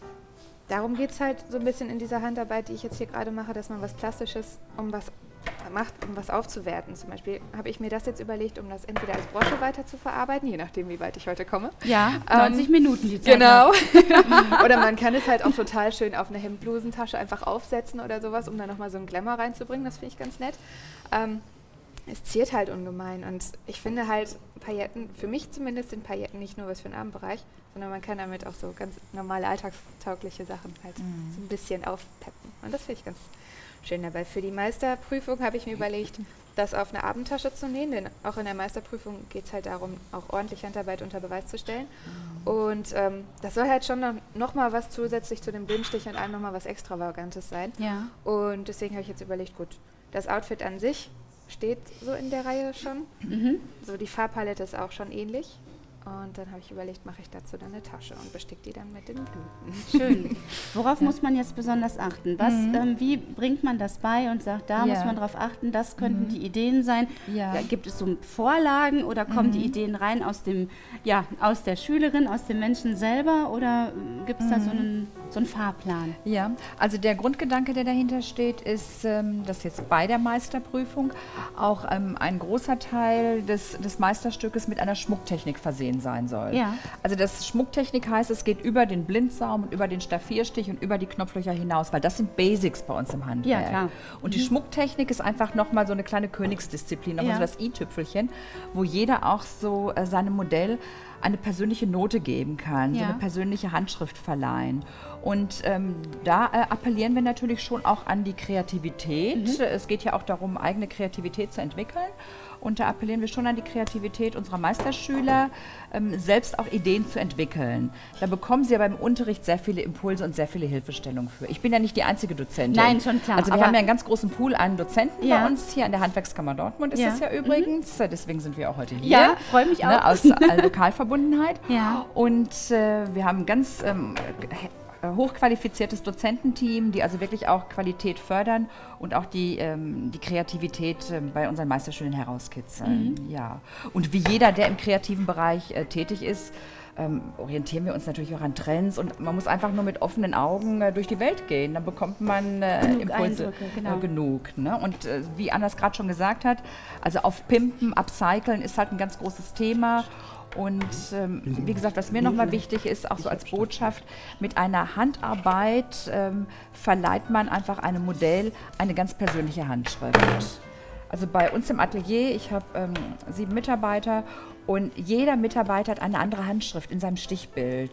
darum geht es halt so ein bisschen in dieser Handarbeit, die ich jetzt hier gerade mache, dass man was Plastisches um was macht, um was aufzuwerten. Zum Beispiel habe ich mir das jetzt überlegt, um das entweder als Brosche weiter zu verarbeiten, je nachdem, wie weit ich heute komme. Ja, neunzig ähm, Minuten die Zeit. Genau. Oder man kann es halt auch total schön auf eine Hemdblusentasche einfach aufsetzen oder sowas, um da nochmal so einen Glamour reinzubringen. Das finde ich ganz nett. Ähm, es ziert halt ungemein und ich finde halt Pailletten, für mich zumindest sind Pailletten nicht nur was für den Abendbereich, sondern man kann damit auch so ganz normale alltagstaugliche Sachen halt mhm. so ein bisschen aufpeppen und das finde ich ganz schön dabei. Für die Meisterprüfung habe ich mir überlegt, das auf eine Abendtasche zu nähen, denn auch in der Meisterprüfung geht es halt darum, auch ordentlich Handarbeit unter Beweis zu stellen mhm. und ähm, das soll halt schon noch, noch mal was zusätzlich zu dem Blindstich und allem noch mal was Extravagantes sein ja. und deswegen habe ich jetzt überlegt, gut, das Outfit an sich steht so in der Reihe schon. Mhm. So die Farbpalette ist auch schon ähnlich. Und dann habe ich überlegt, mache ich dazu dann eine Tasche und bestick die dann mit den Blüten. Schön. Worauf ja. muss man jetzt besonders achten? Was, mhm. ähm, wie bringt man das bei und sagt, da ja. muss man drauf achten, das könnten mhm. die Ideen sein? Ja. Ja, gibt es so Vorlagen oder kommen mhm. die Ideen rein aus dem, ja, aus der Schülerin, aus dem Menschen selber oder gibt es mhm. da so einen, so einen Fahrplan? Ja, also der Grundgedanke, der dahinter steht, ist, ähm, dass jetzt bei der Meisterprüfung auch ähm, ein großer Teil des, des Meisterstückes mit einer Schmucktechnik versehen sein soll. Ja. Also das Schmucktechnik heißt, es geht über den Blindsaum und über den Staffierstich und über die Knopflöcher hinaus, weil das sind Basics bei uns im Handwerk. Ja, klar. Und die mhm. Schmucktechnik ist einfach nochmal so eine kleine Königsdisziplin, nochmal ja. so das i-Tüpfelchen, wo jeder auch so äh, seinem Modell eine persönliche Note geben kann, ja. so eine persönliche Handschrift verleihen. Und ähm, da äh, appellieren wir natürlich schon auch an die Kreativität. Mhm. Es geht ja auch darum, eigene Kreativität zu entwickeln. Und da appellieren wir schon an die Kreativität unserer Meisterschüler, ähm, selbst auch Ideen zu entwickeln. Da bekommen sie ja beim Unterricht sehr viele Impulse und sehr viele Hilfestellungen für. Ich bin ja nicht die einzige Dozentin. Nein, schon klar. Also wir haben ja einen ganz großen Pool an Dozenten ja. bei uns hier an der Handwerkskammer Dortmund ist ja. das ja übrigens. Mhm. Deswegen sind wir auch heute hier. Ja, freue mich auch. Ne, aus äh, Lokalverbundenheit. Ja. Und äh, wir haben ganz ähm, hochqualifiziertes Dozententeam, die also wirklich auch Qualität fördern und auch die, ähm, die Kreativität äh, bei unseren Meisterschülern herauskitzeln. Mhm. Ja. Und wie jeder, der im kreativen Bereich äh, tätig ist, ähm, orientieren wir uns natürlich auch an Trends und man muss einfach nur mit offenen Augen äh, durch die Welt gehen. Dann bekommt man äh, genug Impulse Eindrücke, genau. äh, genug. Ne? Und äh, wie Anna es gerade schon gesagt hat, also auf Pimpen, Upcyclen ist halt ein ganz großes Thema. Und ähm, wie gesagt, was mir nochmal wichtig ist, auch so als Botschaft, mit einer Handarbeit ähm, verleiht man einfach einem Modell eine ganz persönliche Handschrift. Also bei uns im Atelier, ich habe ähm, sieben Mitarbeiter und jeder Mitarbeiter hat eine andere Handschrift in seinem Stichbild.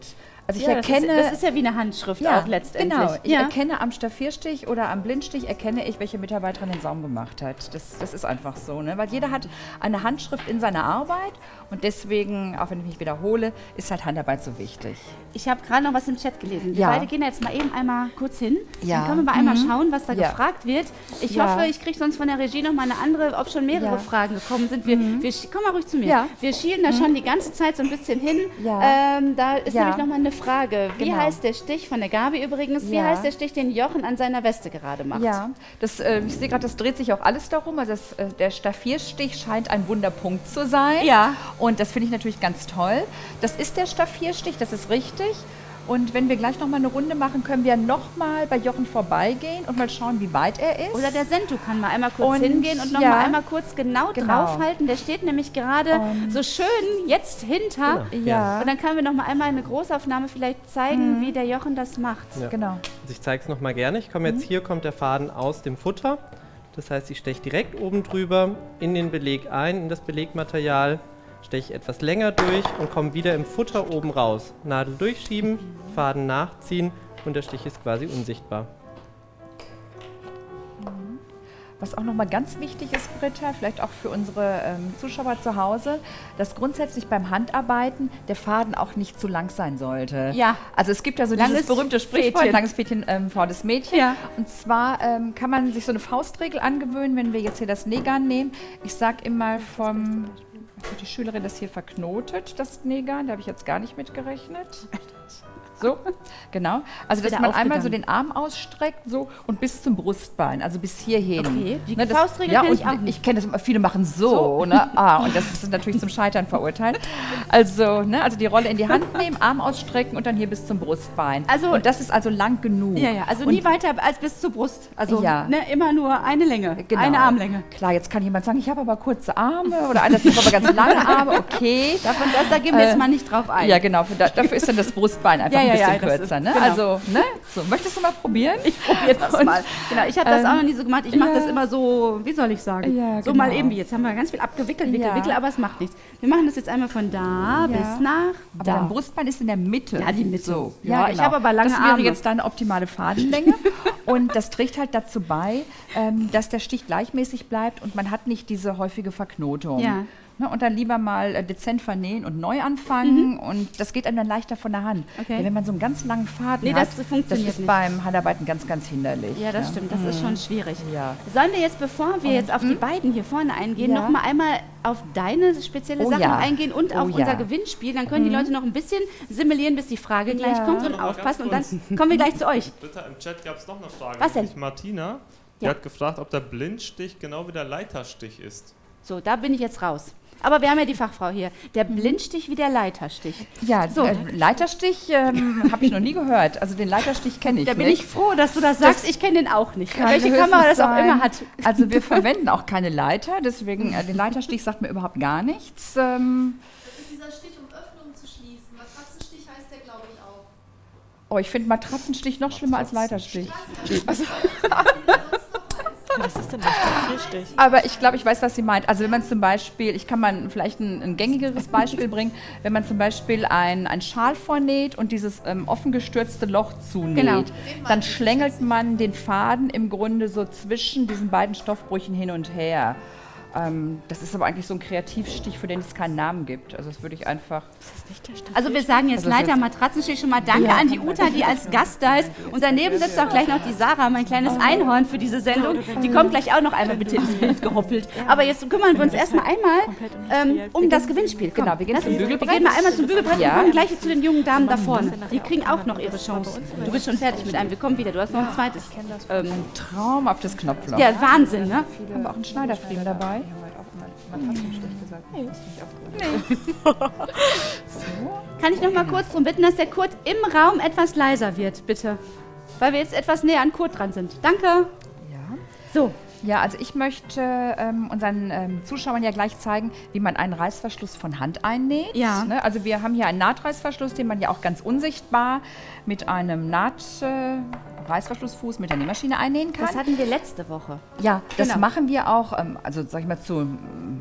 Also ich ja, erkenne... Das ist, das ist ja wie eine Handschrift ja, auch letztendlich. Genau. Ich ja. erkenne am Staffierstich oder am Blindstich, erkenne ich, welche Mitarbeiterin den Saum gemacht hat. Das, das ist einfach so, ne? Weil jeder hat eine Handschrift in seiner Arbeit und deswegen, auch wenn ich mich wiederhole, ist halt Handarbeit so wichtig. Ich habe gerade noch was im Chat gelesen. Wir Ja. beide gehen jetzt mal eben einmal kurz hin. Ja. Dann können wir mal einmal Mhm. schauen, was da Ja. gefragt wird. Ich Ja. hoffe, ich kriege sonst von der Regie noch mal eine andere, ob schon mehrere Ja. Fragen gekommen sind. Wir, wir, sch- komm mal ruhig zu mir. Ja. Wir schielen da schon die ganze Zeit so ein bisschen hin. Ja. Ähm, da ist Ja. nämlich noch mal eine Frage. Wie Genau. heißt der Stich von der Gabi übrigens? Wie Ja. heißt der Stich, den Jochen an seiner Weste gerade macht? Ja, das, äh, ich sehe gerade, das dreht sich auch alles darum. Also das, äh, der Staffierstich scheint ein Wunderpunkt zu sein. Ja. Und das finde ich natürlich ganz toll. Das ist der Staffierstich, das ist richtig. Und wenn wir gleich noch mal eine Runde machen, können wir noch mal bei Jochen vorbeigehen und mal schauen, wie weit er ist. Oder der Sento kann mal einmal kurz Und, hingehen und noch ja. mal einmal kurz genau, Genau. draufhalten. Der steht nämlich gerade Und- so schön jetzt hinter. Genau. Ja. Und dann können wir noch mal einmal eine Großaufnahme vielleicht zeigen, wie der Jochen das macht. Ja. Genau. Also ich zeige es nochmal gerne. Ich komme jetzt hier, kommt der Faden aus dem Futter. Das heißt, ich steche direkt oben drüber in den Beleg ein, in das Belegmaterial, steche etwas länger durch und komme wieder im Futter oben raus. Nadel durchschieben, Faden nachziehen und der Stich ist quasi unsichtbar. Was auch nochmal ganz wichtig ist, Britta, vielleicht auch für unsere ähm, Zuschauer zu Hause, dass grundsätzlich beim Handarbeiten der Faden auch nicht zu lang sein sollte. Ja. Also es gibt ja so Langes dieses berühmte Sprichwort, Fädchen. langes Fädchen, ähm, faules Mädchen. Ja. Und zwar ähm, kann man sich so eine Faustregel angewöhnen, wenn wir jetzt hier das Negan nehmen. Ich sage immer vom... Hat die Schülerin das hier verknotet, das Negan? Da habe ich jetzt gar nicht mitgerechnet. So, genau. Also, dass wieder man einmal so aufgegangen. den Arm ausstreckt so und bis zum Brustbein, also bis hierhin. Okay, die das, Faustregel ja, kenn und ich auch nicht. Ich kenne das immer, viele machen so, ne? Ah, und das ist natürlich zum Scheitern verurteilt. Also, ne, also die Rolle in die Hand nehmen, Arm ausstrecken und dann hier bis zum Brustbein. Also- und das ist also lang genug. Ja, ja, also und nie weiter als bis zur Brust. Also Ja. ne, immer nur eine Länge, Genau. eine Armlänge. Klar, jetzt kann jemand sagen, ich habe aber kurze Arme oder einer hat aber ganz lange Arme, okay. Davon, das, da gehen wir Äh, jetzt mal nicht drauf ein. Ja, genau. Für da, dafür ist dann das Brustbein einfach Ja, ja, ein bisschen ja, das ist- kürzer. Ne? genau. Also, ne? So, möchtest du mal probieren? Ich probiere das mal. Genau, ich habe das ähm, auch noch nie so gemacht. Ich mache ja. das immer so, wie soll ich sagen? Ja, so mal genau. eben wie jetzt. Haben wir ganz viel abgewickelt, wickel, Ja. wickel, aber es macht nichts. Wir machen das jetzt einmal von da Ja. bis nach Aber da. dein Brustbein ist in der Mitte. Ja, die Mitte. So. Ja, ich habe aber lange Das wäre Arme. jetzt deine optimale Fadenlänge. Und das trägt halt dazu bei, ähm, dass der Stich gleichmäßig bleibt und man hat nicht diese häufige Verknotung. Ja. Ne, und dann lieber mal äh, dezent vernähen und neu anfangen. Und das geht einem dann leichter von der Hand. Mhm. Okay. Ja, wenn man so einen ganz langen Faden Nee, hat, das funktioniert ist nicht. beim Handarbeiten ganz, ganz hinderlich. Ja, das ne? stimmt. Das ist schon schwierig. Ja. Sollen wir jetzt, bevor wir jetzt auf die beiden hier vorne eingehen, Ja. noch mal einmal auf deine spezielle Oh Sache ja. eingehen und Oh auf ja. unser Gewinnspiel? Dann können die Leute noch ein bisschen simulieren, bis die Frage gleich Ja. kommt und Aber mal aufpassen. Und ganz dann kommen wir gleich zu euch. Bitte, im Chat gab es noch eine Frage. Was denn? nämlich Martina, die Ja. hat gefragt, ob der Blindstich genau wie der Leiterstich ist. So, da bin ich jetzt raus. Aber wir haben ja die Fachfrau hier. Der Blindstich wie der Leiterstich. Ja, So. äh, Leiterstich ähm, habe ich noch nie gehört. Also den Leiterstich kenne ich Da bin nicht. ich froh, dass du das sagst. Das Ich kenne den auch nicht. Kann Welche höchstens Kamera das auch sein. immer hat. Also wir verwenden auch keine Leiter, deswegen äh, den Leiterstich sagt mir überhaupt gar nichts. Ähm, Das ist dieser Stich, um Öffnungen zu schließen. Matratzenstich heißt der, glaube ich, auch. oh, ich finde Matratzenstich noch schlimmer als Leiterstich. Also, Was ist denn der Staffierstich? aber ich glaube, ich weiß, was sie meint. Also wenn man zum Beispiel, ich kann mal vielleicht ein, ein gängigeres Beispiel bringen, wenn man zum Beispiel ein, ein Schal vornäht und dieses ähm, offen gestürzte Loch zunäht, Genau. dann schlängelt man den Faden im Grunde so zwischen diesen beiden Stoffbrüchen hin und her. Ähm, das ist aber eigentlich so ein Kreativstich, für den es keinen Namen gibt. Also das würde ich einfach... Also wir sagen jetzt Also es Leiter ist- Matratzenstich schon mal Danke Ja. an die Uta, die als Gast da ist. Und daneben sitzt auch gleich noch die Sarah, mein kleines Einhorn für diese Sendung. Die kommt gleich auch noch einmal bitte ins Bild gehoppelt. Aber jetzt kümmern wir uns erstmal einmal ähm, um das Gewinnspiel. Komm, Genau, wir gehen lass zum uns- Bügelbrett. Wir gehen mal einmal zum Bügelbrett Ja. und kommen gleich zu den jungen Damen da vorne. Die kriegen auch noch ihre Chance. Du bist schon fertig mit einem. Wir kommen wieder. Du hast noch ein zweites. Ähm, Traum auf das Knopfloch. ja, Wahnsinn, ne? Haben wir auch einen Schneiderfrieden dabei? Kann ich noch mal kurz darum bitten, dass der Kurt im Raum etwas leiser wird, bitte? Weil wir jetzt etwas näher an Kurt dran sind. Danke. Ja. So, Ja, also ich möchte ähm, unseren ähm, Zuschauern ja gleich zeigen, wie man einen Reißverschluss von Hand einnäht. Ja. Ne? Also wir haben hier einen Nahtreißverschluss, den man ja auch ganz unsichtbar mit einem Naht-Reißverschlussfuß mit der Nähmaschine einnähen kann. das hatten wir letzte Woche. Ja, das Genau. machen wir auch, ähm, also sag ich mal, zu ähm,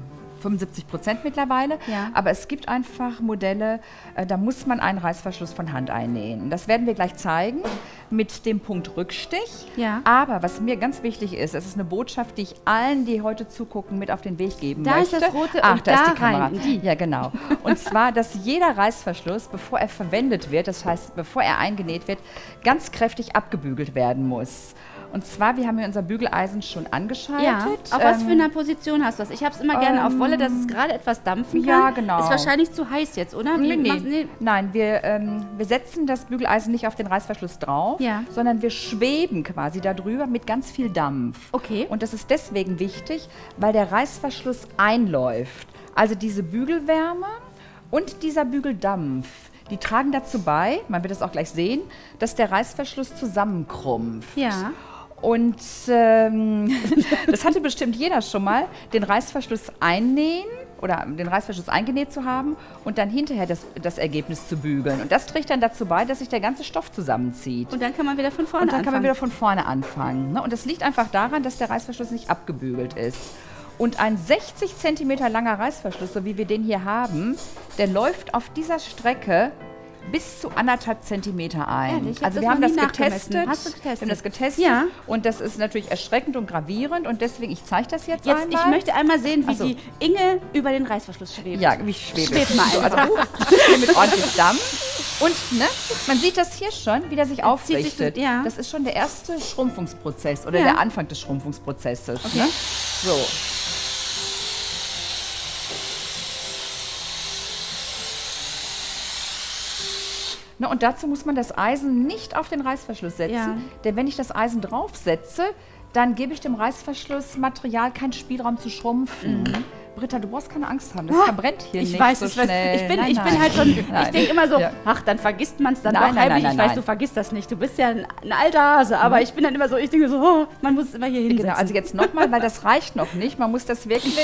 fünfundsiebzig Prozent mittlerweile. Ja. Aber es gibt einfach Modelle, äh, da muss man einen Reißverschluss von Hand einnähen. Das werden wir gleich zeigen mit dem Punkt Rückstich. Ja. Aber was mir ganz wichtig ist, es ist eine Botschaft, die ich allen, die heute zugucken, mit auf den Weg geben Da ist möchte. das rote Ach, und da, ist da die Kamera. rein, die. Ja, genau. Und zwar, dass jeder Reißverschluss, bevor er verwendet wird, das heißt, bevor er eingenäht wird, ganz kräftig abgebügelt werden muss. Und zwar, wir haben hier unser Bügeleisen schon angeschaltet. Ja, auf was für Ähm, eine Position hast du das? Ich habe es immer gerne auf Wolle, dass es gerade etwas dampfen kann. ja, genau. Ist wahrscheinlich zu heiß jetzt, oder? Wie Nee, nee. machst- nee. Nein, wir, ähm, wir setzen das Bügeleisen nicht auf den Reißverschluss drauf, Ja. sondern wir schweben quasi darüber mit ganz viel Dampf. Okay. Und das ist deswegen wichtig, weil der Reißverschluss einläuft. Also diese Bügelwärme und dieser Bügeldampf, die tragen dazu bei, man wird es auch gleich sehen, dass der Reißverschluss zusammenkrampft. Ja. Und ähm, das hatte bestimmt jeder schon mal, den Reißverschluss einnähen oder den Reißverschluss eingenäht zu haben und dann hinterher das, das Ergebnis zu bügeln. Und das trägt dann dazu bei, dass sich der ganze Stoff zusammenzieht. Und dann kann man wieder von vorne Und dann kann man anfangen. wieder von vorne anfangen. Ne? Und das liegt einfach daran, dass der Reißverschluss nicht abgebügelt ist. Und ein sechzig Zentimeter langer Reißverschluss, so wie wir den hier haben, der läuft auf dieser Strecke bis zu anderthalb Zentimeter ein. Ehrlich? Ich hab Also das wir haben noch das nie nachgemessen. getestet. Hast du getestet? Wir haben das getestet. Ja. Und das ist natürlich erschreckend und gravierend. Und deswegen, ich zeige das jetzt, Jetzt, einmal. ich möchte einmal sehen, wie Ach so. die Inge über den Reißverschluss schwebt. Ja, wie ich schwebe. Schweb mal so, also einfach. hier mit ordentlich Dampf. Und ne, man sieht das hier schon, wie der sich zieht sich aufrichtet. so- ja. Das ist schon der erste Schrumpfungsprozess oder Ja. der Anfang des Schrumpfungsprozesses. Okay. Ne? So. Ne, und dazu muss man das Eisen nicht auf den Reißverschluss setzen, Ja. denn wenn ich das Eisen draufsetze, dann gebe ich dem Reißverschlussmaterial keinen Spielraum zu schrumpfen. Britta, du brauchst keine Angst haben, das verbrennt hier Ich nicht weiß, so ich, weiß schnell. ich bin, Nein, ich bin nein. halt schon, ich Nein. denke immer so, Ja. ach, dann vergisst man es dann Nein, doch nein, heimlich. nein, Ich nein, weiß, du nein. vergisst das nicht. Du bist ja ein, ein alter Hase, aber ich bin dann immer so, ich denke so, oh, man muss es immer hier hinsetzen. Genau, also jetzt nochmal, weil das reicht noch nicht. Man muss das wirklich.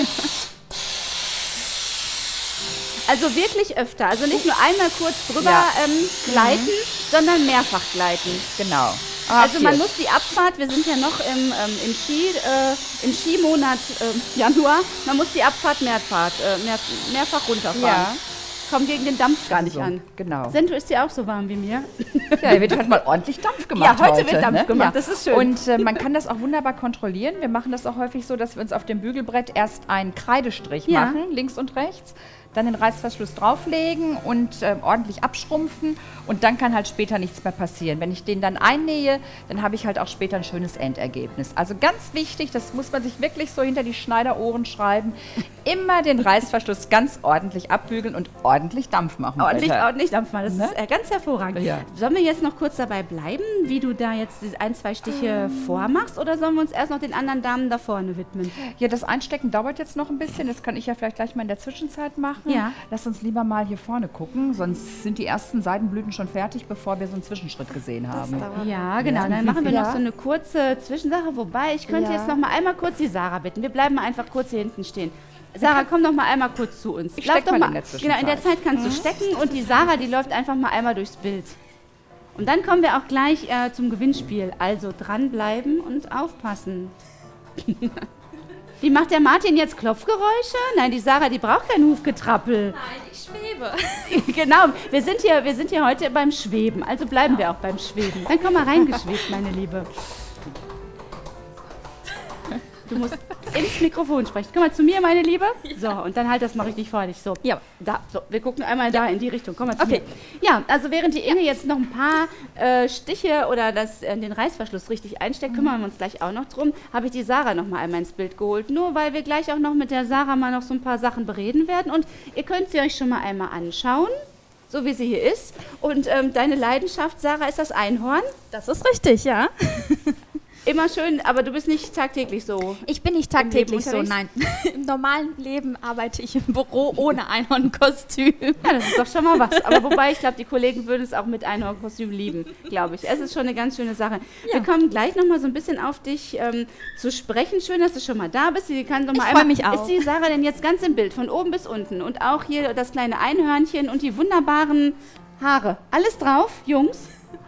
Also wirklich öfter. Also nicht nur einmal kurz drüber Ja. ähm, gleiten, sondern mehrfach gleiten. Genau. Also man hier. muss die Abfahrt, wir sind ja noch im, ähm, im, Ski, äh, im Skimonat äh, Januar, man muss die Abfahrt mehrfach, äh, mehr, mehrfach runterfahren. Ja. Kommt gegen den Dampf gar nicht So, an. genau. Sento, ist dir auch so warm wie mir? Ja, hier wird halt mal ordentlich Dampf gemacht. Ja, heute wird Dampf ne? gemacht, das ist schön. Und äh, man kann das auch wunderbar kontrollieren. Wir machen das auch häufig so, dass wir uns auf dem Bügelbrett erst einen Kreidestrich Ja. machen, links und rechts, dann den Reißverschluss drauflegen und äh, ordentlich abschrumpfen und dann kann halt später nichts mehr passieren. Wenn ich den dann einnähe, dann habe ich halt auch später ein schönes Endergebnis. Also ganz wichtig, das muss man sich wirklich so hinter die Schneiderohren schreiben, immer den Reißverschluss ganz ordentlich abbügeln und ordentlich Dampf machen. Ordentlich, bitte. ordentlich Dampf mal. Das Ne? ist äh, ganz hervorragend. Ja. Sollen wir jetzt noch kurz dabei bleiben, wie du da jetzt diese ein, zwei Stiche vormachst, oder sollen wir uns erst noch den anderen Damen da vorne widmen? Ja, das Einstecken dauert jetzt noch ein bisschen. Das kann ich ja vielleicht gleich mal in der Zwischenzeit machen. Ja. Lass uns lieber mal hier vorne gucken, sonst sind die ersten Seidenblüten schon fertig, bevor wir so einen Zwischenschritt gesehen haben. Ja, genau. Dann machen wir Ja. noch so eine kurze Zwischensache. Wobei, ich könnte Ja. jetzt noch mal einmal kurz die Sarah bitten. Wir bleiben mal einfach kurz hier hinten stehen. Sarah, komm doch mal einmal kurz zu uns. Ich Lauf steck doch mal mal in der Genau, in der Zwischenzeit. Zeit kannst du stecken und die Sarah, die läuft einfach mal einmal durchs Bild. Und dann kommen wir auch gleich äh, zum Gewinnspiel. Also dranbleiben und aufpassen. Wie macht der Martin jetzt Klopfgeräusche? Nein, die Sarah, die braucht kein Hufgetrappel. Nein, ich schwebe. Genau, wir sind, hier, wir sind hier heute beim Schweben, also bleiben wir auch beim Schweben. Dann komm mal reingeschwebt, meine Liebe. Du musst ins Mikrofon sprechen. Komm mal zu mir, meine Liebe. So, und dann halt das mal richtig vor dich. So, ja, da. So, wir gucken einmal da in die Richtung. Komm mal zu Okay. mir. Ja, also während die Inge jetzt noch ein paar äh, Stiche oder das, äh, den Reißverschluss richtig einsteckt, kümmern wir uns gleich auch noch drum, habe ich die Sarah noch mal einmal ins Bild geholt. Nur weil wir gleich auch noch mit der Sarah mal noch so ein paar Sachen bereden werden. Und ihr könnt sie euch schon mal einmal anschauen, so wie sie hier ist. Und ähm, deine Leidenschaft, Sarah, ist das Einhorn. Das ist richtig, ja. Immer schön, aber du bist nicht tagtäglich so. Ich bin nicht Im Leben tagtäglich so, unterwegs? nein. Im normalen Leben arbeite ich im Büro ohne Einhornkostüm. Ja, das ist doch schon mal was. Aber wobei, ich glaube, die Kollegen würden es auch mit Einhornkostüm lieben, glaube ich. Es ist schon eine ganz schöne Sache. Ja. Wir kommen gleich noch mal so ein bisschen auf dich ähm, zu sprechen. Schön, dass du schon mal da bist. Sie kann noch mal Ich einmal, freu mich auch. Ist die Sarah denn jetzt ganz im Bild, von oben bis unten? Und auch hier das kleine Einhörnchen und die wunderbaren Haare. Alles drauf, Jungs?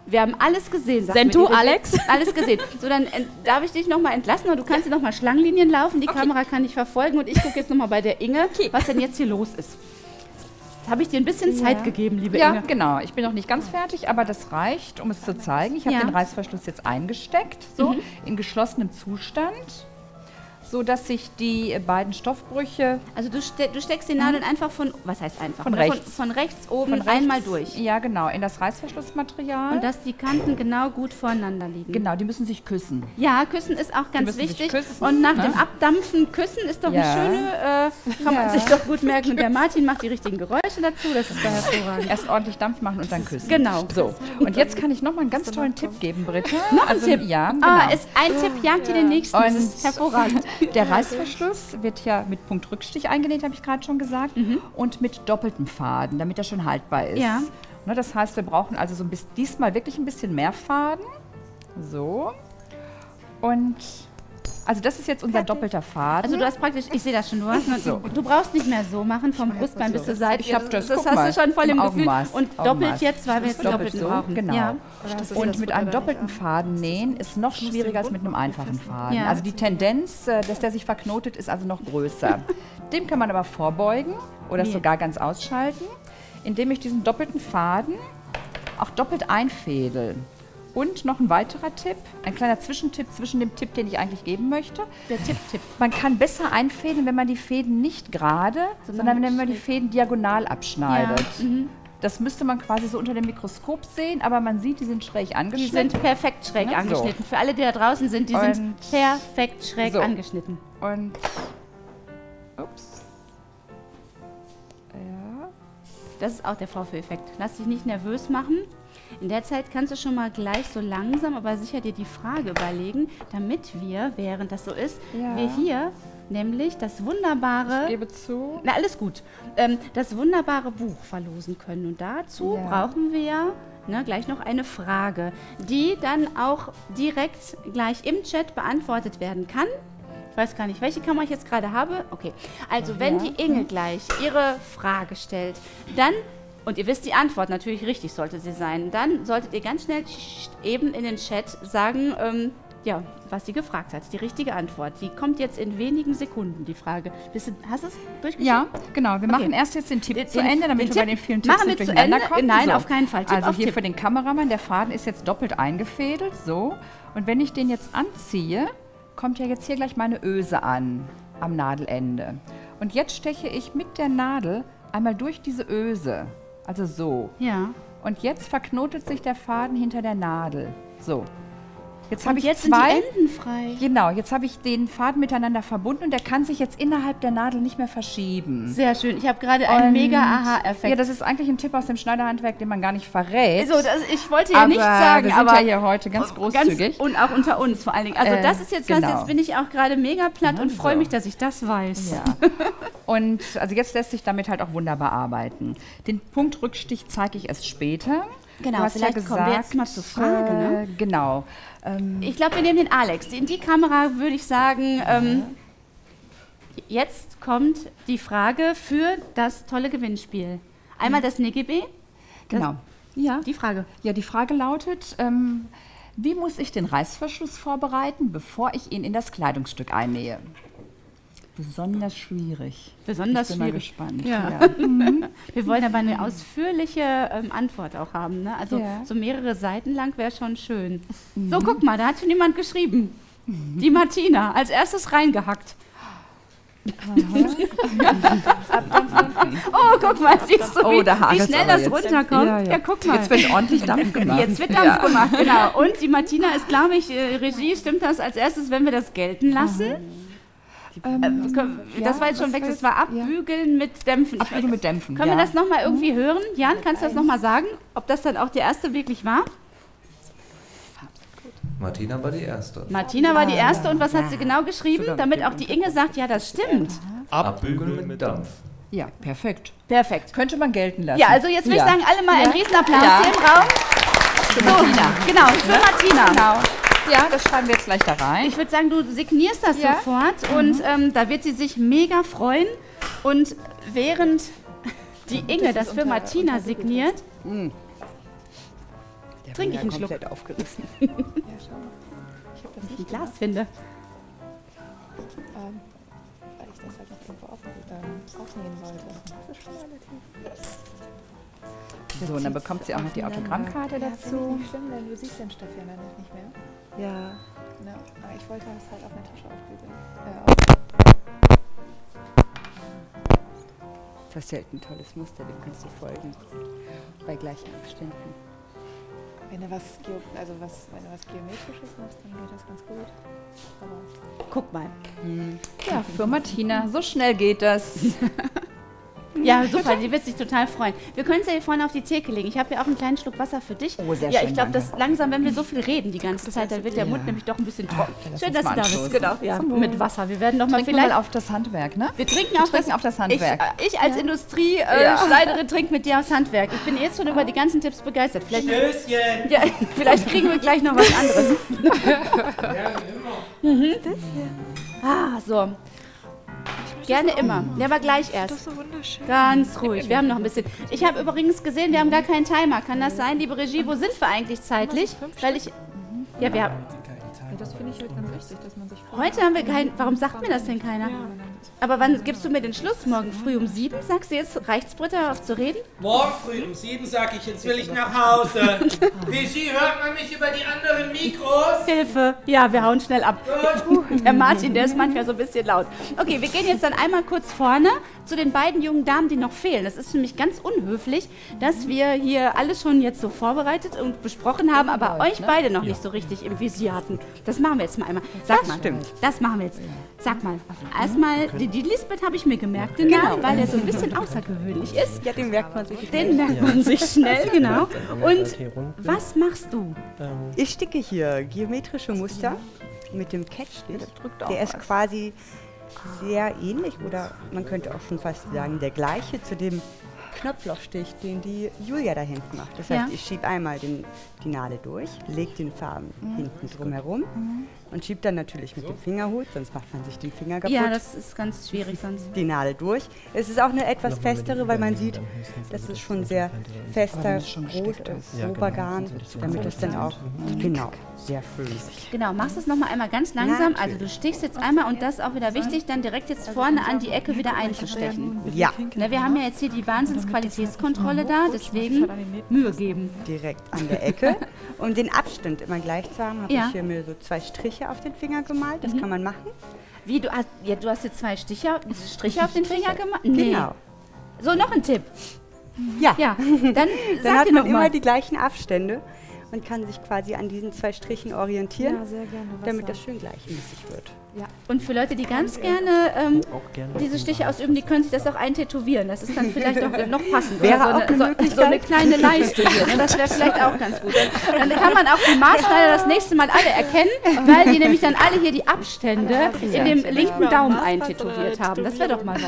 wir haben alles gesehen. sagt Sind mir du, die Regie. Alex? Alles gesehen. So, dann äh, darf ich dich nochmal entlassen oder du kannst ja. nochmal Schlangenlinien laufen. Die Okay. Kamera kann dich verfolgen und ich gucke jetzt nochmal bei der Inge, Okay. was denn jetzt hier los ist. Jetzt habe ich dir ein bisschen Zeit Ja. gegeben, liebe Ja, Inge. genau. Ich bin noch nicht ganz fertig, aber das reicht, um es zu zeigen. Ich habe Ja. den Reißverschluss jetzt eingesteckt, so Mhm. in geschlossenem Zustand, so dass sich die beiden Stoffbrüche Also du, ste du steckst die Nadeln einfach von, was heißt einfach? Von Ne, rechts. Von, von rechts oben von rechts, einmal durch. Ja, genau, in das Reißverschlussmaterial. Und dass die Kanten genau gut voreinander liegen. Genau, die müssen sich küssen. Ja, küssen ist auch ganz müssen sich wichtig. küssen, Und nach ne? dem Abdampfen küssen ist doch Ja. eine schöne, äh, kann man Ja. sich doch gut merken. Und der Martin macht die richtigen Geräusche dazu, das ist doch hervorragend. Erst ordentlich Dampf machen und dann küssen. Genau. So, und jetzt kann ich noch mal einen ganz tollen Tipp geben, Britta. Noch ein also, Tipp? Ja, genau. Ah, ist ein Tipp jagt dir den nächsten. Das Und- ist hervorragend. Der Reißverschluss wird ja mit Punktrückstich eingenäht, habe ich gerade schon gesagt, und mit doppeltem Faden, damit er schön haltbar ist. Ja. Ne, das heißt, wir brauchen also so ein bisschen, diesmal wirklich ein bisschen mehr Faden. So. Und also das ist jetzt unser doppelter Faden. Also du hast praktisch, ich sehe das schon, du hast nur, So. du brauchst nicht mehr so machen, vom Brustbein bis zur Seite. Ich hab das, das guck hast mal, du schon voll im im Gefühl. Augenmaß, Und doppelt Augenmaß. jetzt, weil wir jetzt den Doppelt doppelten so, brauchen. genau. Ja. Und mit einem doppelten Faden nähen ist noch schwieriger als mit einem einfachen Faden. Ja. Also die Tendenz, äh, dass der sich verknotet, ist also noch größer. Dem kann man aber vorbeugen oder Wie? sogar ganz ausschalten, indem ich diesen doppelten Faden auch doppelt einfädel. Und noch ein weiterer Tipp, ein kleiner Zwischentipp zwischen dem Tipp, den ich eigentlich geben möchte. Der Tipp, Tipp. Man kann besser einfädeln, wenn man die Fäden nicht gerade, sondern wenn man die Fäden diagonal abschneidet. Ja, mhm. Das müsste man quasi so unter dem Mikroskop sehen, aber man sieht, die sind schräg Die angeschnitten. sind perfekt schräg Ne? angeschnitten. Für alle, die da draußen sind, die sind Und- perfekt schräg So. angeschnitten. Und ups. Ja. Das ist auch der Vorführeffekt. Lass dich nicht nervös machen. In der Zeit kannst du schon mal gleich so langsam, aber sicher dir die Frage überlegen, damit wir, während das so ist, Ja. wir hier nämlich das wunderbare, Ich gebe zu. na alles gut, ähm, das wunderbare Buch verlosen können. Und dazu Ja. brauchen wir ne, gleich noch eine Frage, die dann auch direkt gleich im Chat beantwortet werden kann. Ich weiß gar nicht, welche Kamera ich jetzt gerade habe. Okay, also wenn Ja. die Inge gleich ihre Frage stellt, dann, und ihr wisst die Antwort, natürlich richtig sollte sie sein, dann solltet ihr ganz schnell eben in den Chat sagen, ähm, ja, was sie gefragt hat, die richtige Antwort. Die kommt jetzt in wenigen Sekunden, die Frage. Bist du, hast du es durchgeschrieben? Ja, genau. Wir machen Okay. erst jetzt den Tipp Den- zu Ende, damit den wir bei Tipp den vielen Tipps machen nicht wir zu durcheinander Ende? kommen. Nein, auf keinen Fall. Tipp Also auf hier Tipp. für den Kameramann, der Faden ist jetzt doppelt eingefädelt, so. Und wenn ich den jetzt anziehe, kommt ja jetzt hier gleich meine Öse an, am Nadelende. Und jetzt steche ich mit der Nadel einmal durch diese Öse, also so. Ja. Und jetzt verknotet sich der Faden hinter der Nadel, so. Jetzt habe Und ich jetzt zwei. sind die Enden frei. Genau, jetzt habe ich den Faden miteinander verbunden und der kann sich jetzt innerhalb der Nadel nicht mehr verschieben. Sehr schön. Ich habe gerade einen Und- mega Aha-Effekt. Ja, das ist eigentlich ein Tipp aus dem Schneiderhandwerk, den man gar nicht verrät. so, das, ich wollte ja aber nichts sagen, wir sind aber ja hier heute ganz großzügig. und auch unter uns vor allen Dingen. Also Äh, das ist jetzt was, genau. jetzt bin ich auch gerade mega platt und freue so. mich, dass ich das weiß. Ja. Und also jetzt lässt sich damit halt auch wunderbar arbeiten. Den Punktrückstich zeige ich erst später. Genau, Du hast vielleicht ja kommen gesagt, wir jetzt mal zur Frage, ne? Äh, genau. Ähm, Ich glaube, wir nehmen den Alex. In die Kamera würde ich sagen, ähm, jetzt kommt die Frage für das tolle Gewinnspiel. Einmal das N G B, genau. Ja. die Frage. ja, die Frage lautet, ähm, wie muss ich den Reißverschluss vorbereiten, bevor ich ihn in das Kleidungsstück einnähe? Besonders schwierig. Besonders ich bin schwierig. Mal gespannt. Ja. Ja. Wir wollen aber eine ausführliche ähm, Antwort auch haben. Ne? Also Ja. so mehrere Seiten lang wäre schon schön. So, guck mal, da hat schon jemand geschrieben. Die Martina, als erstes reingehackt. Oh, guck mal, siehst du, Oh, wie, da wie hagelt's schnell aber das jetzt. runterkommt? Ja, Ja, ja. guck mal. Jetzt wird ordentlich Dampf gemacht. Jetzt wird Dampf gemacht, genau. Und die Martina ist, glaube ich, äh, Regie, stimmt das als erstes, wenn wir das gelten lassen? Ähm, Äh, können- ja, das war jetzt schon das weg, war das jetzt- war ja. Abbügeln mit Dämpfen. Ich Abbügeln weiß- mit Dämpfen, Können ja. wir das nochmal irgendwie hören? Jan, kannst du das nochmal sagen? Ob das dann auch die erste wirklich war? Martina war die Erste. Martina war die erste und was hat sie genau geschrieben? Damit auch die Inge sagt, ja, das stimmt. Abbügeln mit Dampf. Ja, perfekt. Perfekt. Könnte man gelten lassen. Ja, also jetzt würde Ja. ich sagen, alle mal einen Ja. Riesenapplaus Ja. hier im Raum. Für Martina. Genau, für Martina. Genau. Ja, das schreiben wir jetzt gleich da rein. Ich würde sagen, du signierst das Ja. sofort und ähm, da wird sie sich mega freuen. Und während die Inge das für Martina signiert, Der Trinke ich einen Schluck. komplett aufgerissen. Ja, schau mal. Ich habe das Ein nicht Glas gemacht, finde. ähm, weil ich das halt noch irgendwo auf, ähm, aufnehmen wollte. Das ist schon relativ... So, und dann bekommt sie auch noch die Autogrammkarte Ja, dazu. finde ich nicht schlimm, denn du siehst den Stoff ja dann nicht mehr. Ja. Ja, aber ich wollte das halt auf der Tasche aufbügeln. Äh, auf Das ist ja ein tolles Muster, dem kannst du folgen. Bei gleichen Abständen. wenn du was, Geo also was, wenn du was Geometrisches machst, dann geht das ganz gut. Aber Guck mal. Hm. Ja, für Martina. So schnell geht das. Ja, super, die wird sich total freuen. Wir können es ja hier vorne auf die Theke legen. Ich habe ja auch einen kleinen Schluck Wasser für dich. Oh, sehr ja, schön, ich glaube, danke. dass langsam, wenn wir so viel reden die ganze Zeit, dann wird der Mund Ja. nämlich doch ein bisschen trocken. dann lass Schön, uns dass mal du da bist. anstoßen. Genau, ja, Zum Wohl. mit Wasser. Wir werden doch mal Trinken wir vielleicht... mal auf das Handwerk, ne? wir trinken, Wir auf, trinken das, auf das Handwerk. Ich, ich als Ja. Industrieschneiderin trinke mit dir aufs Handwerk. Ich bin jetzt schon über die ganzen Tipps begeistert. Vielleicht, Stößchen! ja, vielleicht kriegen wir gleich noch was anderes. Mhm. Ah, so. Gerne immer. Der war gleich Das erst. ist so wunderschön. Ganz ruhig. Wir haben noch ein bisschen. Ich habe übrigens gesehen, wir haben gar keinen Timer. Kann das sein, liebe Regie? Wo sind wir eigentlich zeitlich? Weil ich. Ja, wir haben. ja, das finde ich halt ganz wichtig, dass man sich freut. Heute haben wir keinen. Warum sagt mir das denn keiner? Aber wann gibst du mir den Schluss? Morgen früh um sieben? Sagst du jetzt, reicht's, Britta, auf zu reden? Morgen früh um sieben sag ich, jetzt will ich nach Hause. Regie, hört man mich über die anderen Mikros? Hilfe! Ja, wir hauen schnell ab. Gut. Der Martin, der ist manchmal so ein bisschen laut. Okay, wir gehen jetzt dann einmal kurz vorne zu den beiden jungen Damen, die noch fehlen. Das ist nämlich ganz unhöflich, dass wir hier alles schon jetzt so vorbereitet und besprochen haben, aber euch beide noch nicht so richtig im Visier hatten. Das machen wir jetzt mal einmal. Sag mal. stimmt. Das machen wir jetzt. Sag mal. Erstmal, die, die Lisbeth habe ich mir gemerkt, den Namen, weil der so ein bisschen außergewöhnlich ist. Ja, den merkt man sich. Den merkt man sich schnell, genau. Und was machst du? Ich sticke hier geometrische Muster mit dem Catchstich. Der ist quasi sehr ähnlich oder man könnte auch schon fast sagen, der gleiche zu dem Knopflochstich, den die Julia da hinten macht. Das heißt, Ja. ich schiebe einmal den, die Nadel durch, lege den Faden hinten drum herum und schiebe dann natürlich mit dem Fingerhut, sonst macht man sich den Finger kaputt. Ja, das ist ganz schwierig sonst. Die Nadel durch. Es ist auch eine etwas festere, weil man sieht, dass es schon sehr fester, groß, grober Garn, damit es dann auch, genau, sehr schön ist. Genau, machst es nochmal einmal ganz langsam. Ja, Also du stichst jetzt einmal und das ist auch wieder wichtig, dann direkt jetzt vorne an die Ecke wieder einzustechen. Ja, Na, wir haben ja jetzt hier die Wahnsinnsqualitätskontrolle da, deswegen Mühe geben. direkt an der Ecke. Um den Abstand immer gleich zu haben, habe Ja. ich hier mir so zwei Striche auf den Finger gemalt. Das kann man machen. Wie, du hast, ja, du hast jetzt zwei Stiche, Striche auf den Finger gemacht? Nee. Genau. So, noch ein Tipp. Ja, Ja, dann dann sag hat dir man noch immer mal. die gleichen Abstände und kann sich quasi an diesen zwei Strichen orientieren, Ja, sehr gerne. damit das schön gleichmäßig wird. Und für Leute, die ganz gerne ähm, diese Stiche ausüben, die können sich das auch eintätowieren. Das ist dann vielleicht auch noch passend. Wäre Oder so, auch eine, eine so, so Möglichkeit. eine kleine Leiste hier. Ne? Das wäre vielleicht auch ganz gut. Dann, dann kann man auch die Maßschneider das nächste Mal alle erkennen, weil die nämlich dann alle hier die Abstände in dem linken Daumen eintätowiert haben. Das wäre doch mal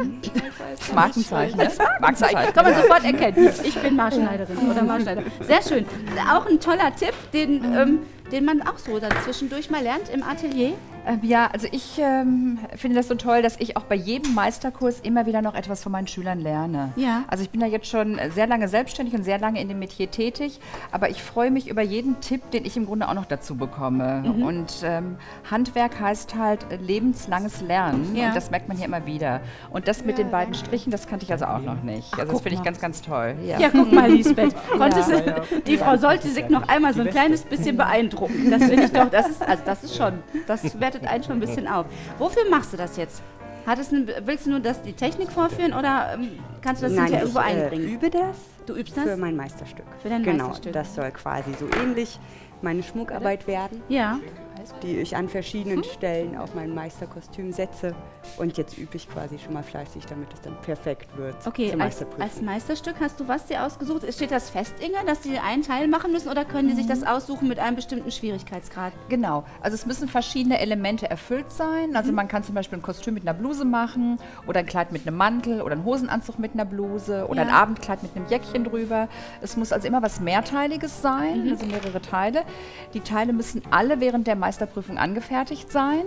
was. Markenzeichen, ne? Markenzeichen. Kann man sofort erkennen. Ich bin Maßschneiderin oder Maßschneider. Sehr schön. Auch ein toller Tipp, den, ähm, den man auch so dann zwischendurch mal lernt im Atelier. Ähm, ja, also ich ähm, finde das so toll, dass ich auch bei jedem Meisterkurs immer wieder noch etwas von meinen Schülern lerne. Ja. Also ich bin da jetzt schon sehr lange selbstständig und sehr lange in dem Metier tätig, aber ich freue mich über jeden Tipp, den ich im Grunde auch noch dazu bekomme. Mhm. Und ähm, Handwerk heißt halt äh, lebenslanges Lernen Ja. und das merkt man hier immer wieder. Und das mit den beiden Strichen, das kannte ich also auch noch nicht. Also das guck finde ich mal. ganz, ganz toll. Ja, guck mal, Lisbeth. Konnte sie, die Frau sollte sich noch einmal so ein kleines bisschen beeindrucken. Das finde ich doch, das ist, also das ist schon, das wertet einen schon ein bisschen auf. Wofür machst du das jetzt? Hat es ein, willst du nur das, die Technik vorführen oder ähm, kannst du das Nein, hinterher ich irgendwo äh, einbringen? übe das Du übst für das? mein Meisterstück. Für dein genau, Meisterstück. das soll quasi so ähnlich meine Schmuckarbeit werden, Ja. die ich an verschiedenen Stellen auf mein Meisterkostüm setze. Und jetzt übe ich quasi schon mal fleißig, damit es dann perfekt wird Okay, zur als, Meisterprüfung. als Meisterstück hast du was dir ausgesucht? Steht das fest, Inge, dass die einen Teil machen müssen oder können die sich das aussuchen mit einem bestimmten Schwierigkeitsgrad? Genau, also es müssen verschiedene Elemente erfüllt sein. Also man kann zum Beispiel ein Kostüm mit einer Bluse machen oder ein Kleid mit einem Mantel oder einen Hosenanzug mit einer Bluse oder Ja. ein Abendkleid mit einem Jäckchen drüber. Es muss also immer was Mehrteiliges sein, also mehrere Teile. Die Teile müssen alle während der Musterprüfung angefertigt sein.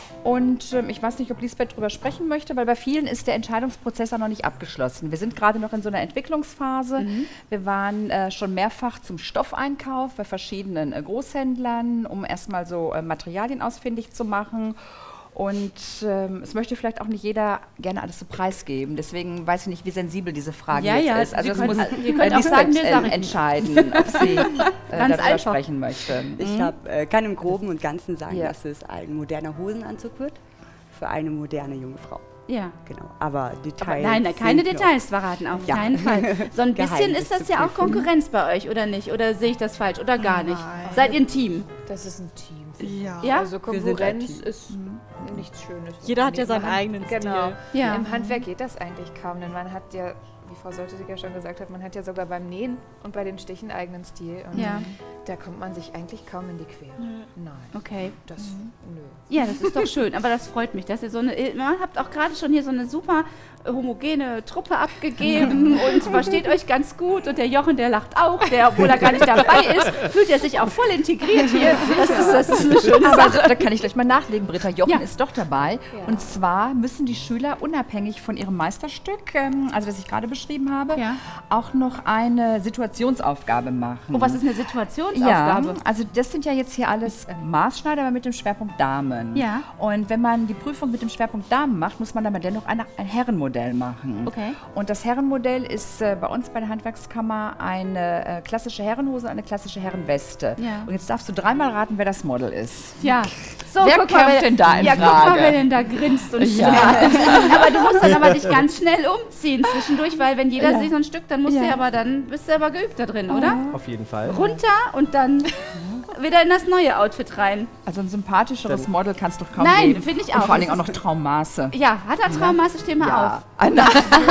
Und ähm, ich weiß nicht, ob Lisbeth darüber sprechen möchte, weil bei vielen ist der Entscheidungsprozess auch noch nicht abgeschlossen. Wir sind gerade noch in so einer Entwicklungsphase. Mhm. Wir waren äh, schon mehrfach zum Stoffeinkauf bei verschiedenen äh, Großhändlern, um erstmal so äh, Materialien ausfindig zu machen. Und ähm, es möchte vielleicht auch nicht jeder gerne alles so preisgeben. Deswegen weiß ich nicht, wie sensibel diese Frage ja, jetzt ja, ist. Also Sie das können, muss ihr könnt auch sagen, mir äh, entscheiden, ob sie äh, Ganz darüber einfach. sprechen möchte. Ich Mhm. hab, äh, kann im Groben und Ganzen sagen, Ja. dass es ein moderner Hosenanzug wird für eine moderne junge Frau. Ja. Genau, aber Details. Aber nein, keine sind noch- Details verraten, auf Ja. keinen Fall. So ein bisschen Geheimnis ist das zu ja auch prüfen. Konkurrenz bei euch, oder nicht? Oder sehe ich das falsch? Oder gar nicht? Nein. Seid ihr ein Team? Das ist ein Team. Ja. Ja? Also Wir sind ein Konkurrenz Team. ist nichts Schönes. Jeder hat ja seinen Man- eigenen Genau. Stil. Ja. Im Handwerk geht das eigentlich kaum, denn man hat ja, wie Frau Soltysik ja schon gesagt hat, man hat ja sogar beim Nähen und bei den Stichen eigenen Stil. Und Ja. da kommt man sich eigentlich kaum in die Quere. Nein. Okay. Das, nö. Ja, das ist doch schön, aber das freut mich, dass ihr so eine, ihr habt auch gerade schon hier so eine super äh, homogene Truppe abgegeben und versteht euch ganz gut und der Jochen, der lacht auch, der, obwohl er gar nicht dabei ist, fühlt er sich auch voll integriert hier. Das ist, das ist eine schöne Aber Sache. da kann ich gleich mal nachlegen, Britta. Jochen Ja. ist doch dabei. Ja. Und zwar müssen die Schüler unabhängig von ihrem Meisterstück, ähm, also das ich gerade beschrieben habe, Ja. auch noch eine Situationsaufgabe machen. Oh, was ist eine Ja, Situationsaufgabe? also das sind ja jetzt hier alles äh, Maßschneider, aber mit dem Schwerpunkt Damen. Ja. Und wenn man die Prüfung mit dem Schwerpunkt Damen macht, muss man aber dennoch eine, ein Herrenmodell machen. Okay. Und das Herrenmodell ist äh, bei uns bei der Handwerkskammer eine äh, klassische Herrenhose und eine klassische Herrenweste. Ja. Und jetzt darfst du dreimal raten, wer das Model ist. Ja. So, Wer guck mal, kämpft denn da in ja, guck mal, Frage? wer denn da grinst und Ja. strahlt. Aber du musst dann aber dich ganz schnell umziehen zwischendurch, weil wenn jeder Ja. sich so ein Stück, dann musst du Ja. ja aber dann bist du aber geübt da drin, oder? Auf jeden Fall. Runter und dann wieder in das neue Outfit rein. Also ein sympathischeres Dann- Model kannst du kaum Nein, geben. finde ich Und auch. vor allen Dingen auch Das noch Traummaße. Ja, hat er Traummaße, steh mal auf. Ah, na,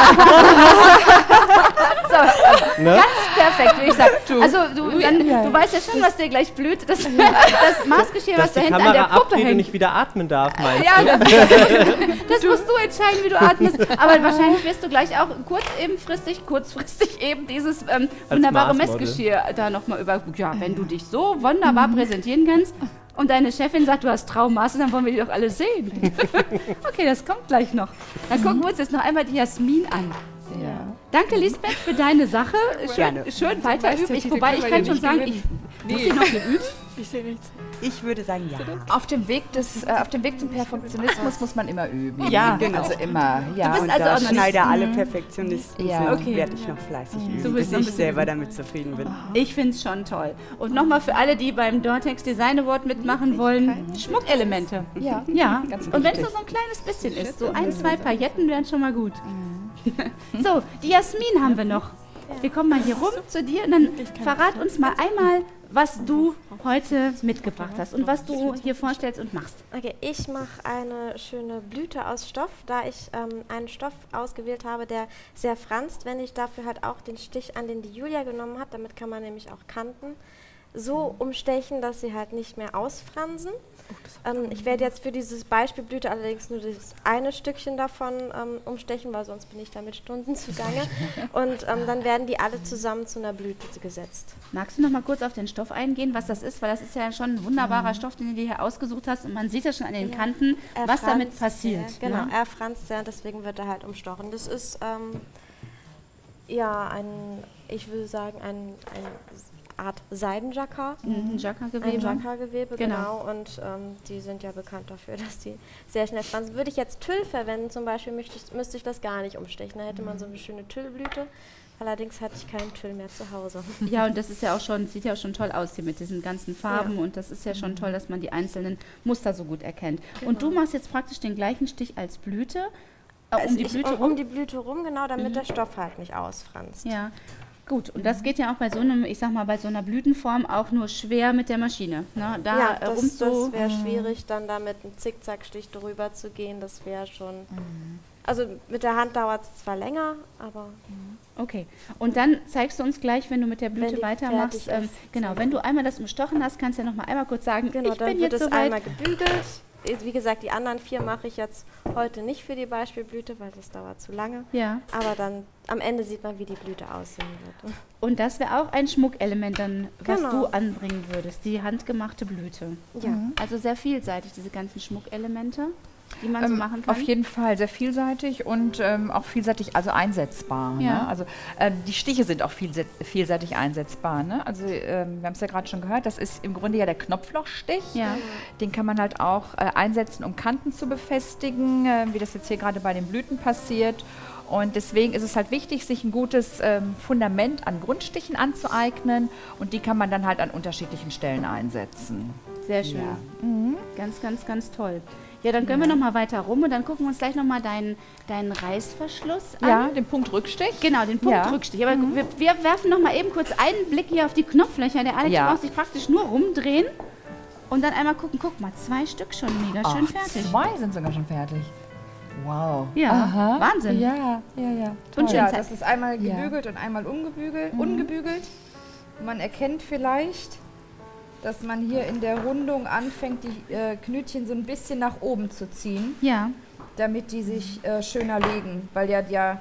So, Ne? ganz perfekt, würde ich sagen. Also du, dann, Ja. du weißt ja schon, was dir gleich blüht. Das, das Maßgeschirr, was Dass da die hinten an Kamera der Puppe abgeht und hängt. nicht wieder atmen darf, meinst Ja, du? das, das musst du entscheiden, wie du atmest. Aber wahrscheinlich wirst du gleich auch kurz ebenfristig, kurzfristig eben dieses ähm, wunderbare Maßmodel. Messgeschirr da nochmal über. Ja, wenn du dich so wunderbar präsentieren kannst und deine Chefin sagt, du hast Traummaße, dann wollen wir die doch alle sehen. Okay, das kommt gleich noch. Dann gucken wir uns jetzt noch einmal die Jasmin an. ja. Danke, Lisbeth, für deine Sache. Schön, Gerne. schön weiter üben. Ich, wobei, ich kann schon sagen, ich muss sie noch geübt. Ich sehe nichts. Ich würde sagen, ja. Auf dem Weg des, äh, auf dem Weg zum Perfektionismus muss man immer üben. Ja. Genau. Also immer. Ja. bist Und also da auch noch Schneider nicht- alle Perfektionisten Ja. sind, Okay. werde ich noch fleißig üben, Du bist bis noch ein ich bisschen selber üben. damit zufrieden bin. Ich finde es schon toll. Und nochmal für alle, die beim Dortex Design Award mitmachen wollen, Schmuckelemente. Ja. Ja, Ganz und wenn es wichtig. nur so ein kleines bisschen ist, so ein, zwei Pailletten wären schon mal gut. So, die Jasmin haben wir noch. Wir kommen mal hier rum zu dir und dann verrat uns mal einmal, was du heute mitgebracht hast und was du hier vorstellst und machst. Okay, ich mache eine schöne Blüte aus Stoff, da ich ähm, einen Stoff ausgewählt habe, der sehr franzt, wenn ich dafür halt auch den Stich an, den die Julia genommen hat. Damit kann man nämlich auch Kanten so umstechen, dass sie halt nicht mehr ausfransen. Ähm, ich werde jetzt für dieses Beispiel Blüte allerdings nur das eine Stückchen davon ähm, umstechen, weil sonst bin ich damit Stunden zugange. Und ähm, dann werden die alle zusammen zu einer Blüte gesetzt. Magst du noch mal kurz auf den Stoff eingehen, was das ist? Weil das ist ja schon ein wunderbarer Stoff, den du dir hier ausgesucht hast. Und man sieht ja schon an den Ja. Kanten, Er was damit franzt passiert. Sehr, genau, ne? er franzt sehr, deswegen wird er halt umstochen. Das ist, ähm, ja, ein, ich würde sagen, ein, ein Art Seidenjacquard. Mhm, Jacquard-Gewebe. Ein Jacquard-Gewebe, Genau. genau. Und ähm, die sind ja bekannt dafür, dass die sehr schnell fransen. Würde ich jetzt Tüll verwenden zum Beispiel, müsste ich, müsste ich das gar nicht umstechen. Da hätte man so eine schöne Tüllblüte. Allerdings hatte ich keinen Tüll mehr zu Hause. Ja, und das ist ja auch schon, sieht ja auch schon toll aus hier mit diesen ganzen Farben Ja. und das ist ja schon toll, dass man die einzelnen Muster so gut erkennt. Und du machst jetzt praktisch den gleichen Stich als Blüte, äh, Also um die ich, Blüte um, rum. um die Blüte rum, genau, damit der Stoff halt nicht ausfranst. Ja, gut. Und das geht ja auch bei so einem, ich sag mal, bei so einer Blütenform auch nur schwer mit der Maschine. Ne? Da ja, äh, das, rum so. das wäre schwierig, dann da mit einem Zickzackstich drüber zu gehen. Das wäre schon... Also mit der Hand dauert es zwar länger, aber... Okay. Und dann zeigst du uns gleich, wenn du mit der Blüte Wenn die weitermachst. fertig Ähm, ist, genau, zeig wenn du einmal das umstochen hast, kannst du ja noch mal einmal kurz sagen, Genau, ich dann bin wird jetzt es soweit. einmal gebügelt. wie gesagt, die anderen vier mache ich jetzt heute nicht für die Beispielblüte, weil das dauert zu lange. Ja. Aber dann am Ende sieht man, wie die Blüte aussehen wird. Und das wäre auch ein Schmuckelement dann, was Genau. du anbringen würdest, die handgemachte Blüte. Ja. Mhm. Also sehr vielseitig, diese ganzen Schmuckelemente, die man so Ähm, machen kann. Auf jeden Fall sehr vielseitig und ähm, auch vielseitig, also einsetzbar. Ja. Ne? Also ähm, die Stiche sind auch vielse- vielseitig einsetzbar. Ne? Also ähm, wir haben es ja gerade schon gehört, das ist im Grunde ja der Knopflochstich. Ja. Den kann man halt auch äh, einsetzen, um Kanten zu befestigen, äh, wie das jetzt hier gerade bei den Blüten passiert. Und deswegen ist es halt wichtig, sich ein gutes ähm, Fundament an Grundstichen anzueignen und die kann man dann halt an unterschiedlichen Stellen einsetzen. Sehr schön. Ja. Mhm. Ganz, ganz, ganz toll. Ja, dann können wir noch mal weiter rum und dann gucken wir uns gleich noch mal deinen, deinen Reißverschluss an. Ja, den Punkt Rückstich. Genau, den Punkt Ja. Rückstich. Aber wir, wir werfen noch mal eben kurz einen Blick hier auf die Knopflöcher. Der Alex Ja. braucht sich praktisch nur rumdrehen und dann einmal gucken. Guck mal, zwei Stück schon mega schön Ach, fertig. Zwei sind sogar schon fertig. Wow. Ja, Aha. Wahnsinn. Ja, ja, ja. Und schön Ja, Zeit- das ist einmal Ja. gebügelt und einmal ungebügelt, Mhm. ungebügelt. Man erkennt vielleicht, dass man hier in der Rundung anfängt, die äh, Knötchen so ein bisschen nach oben zu ziehen, Ja, damit die sich äh, schöner legen, weil ja der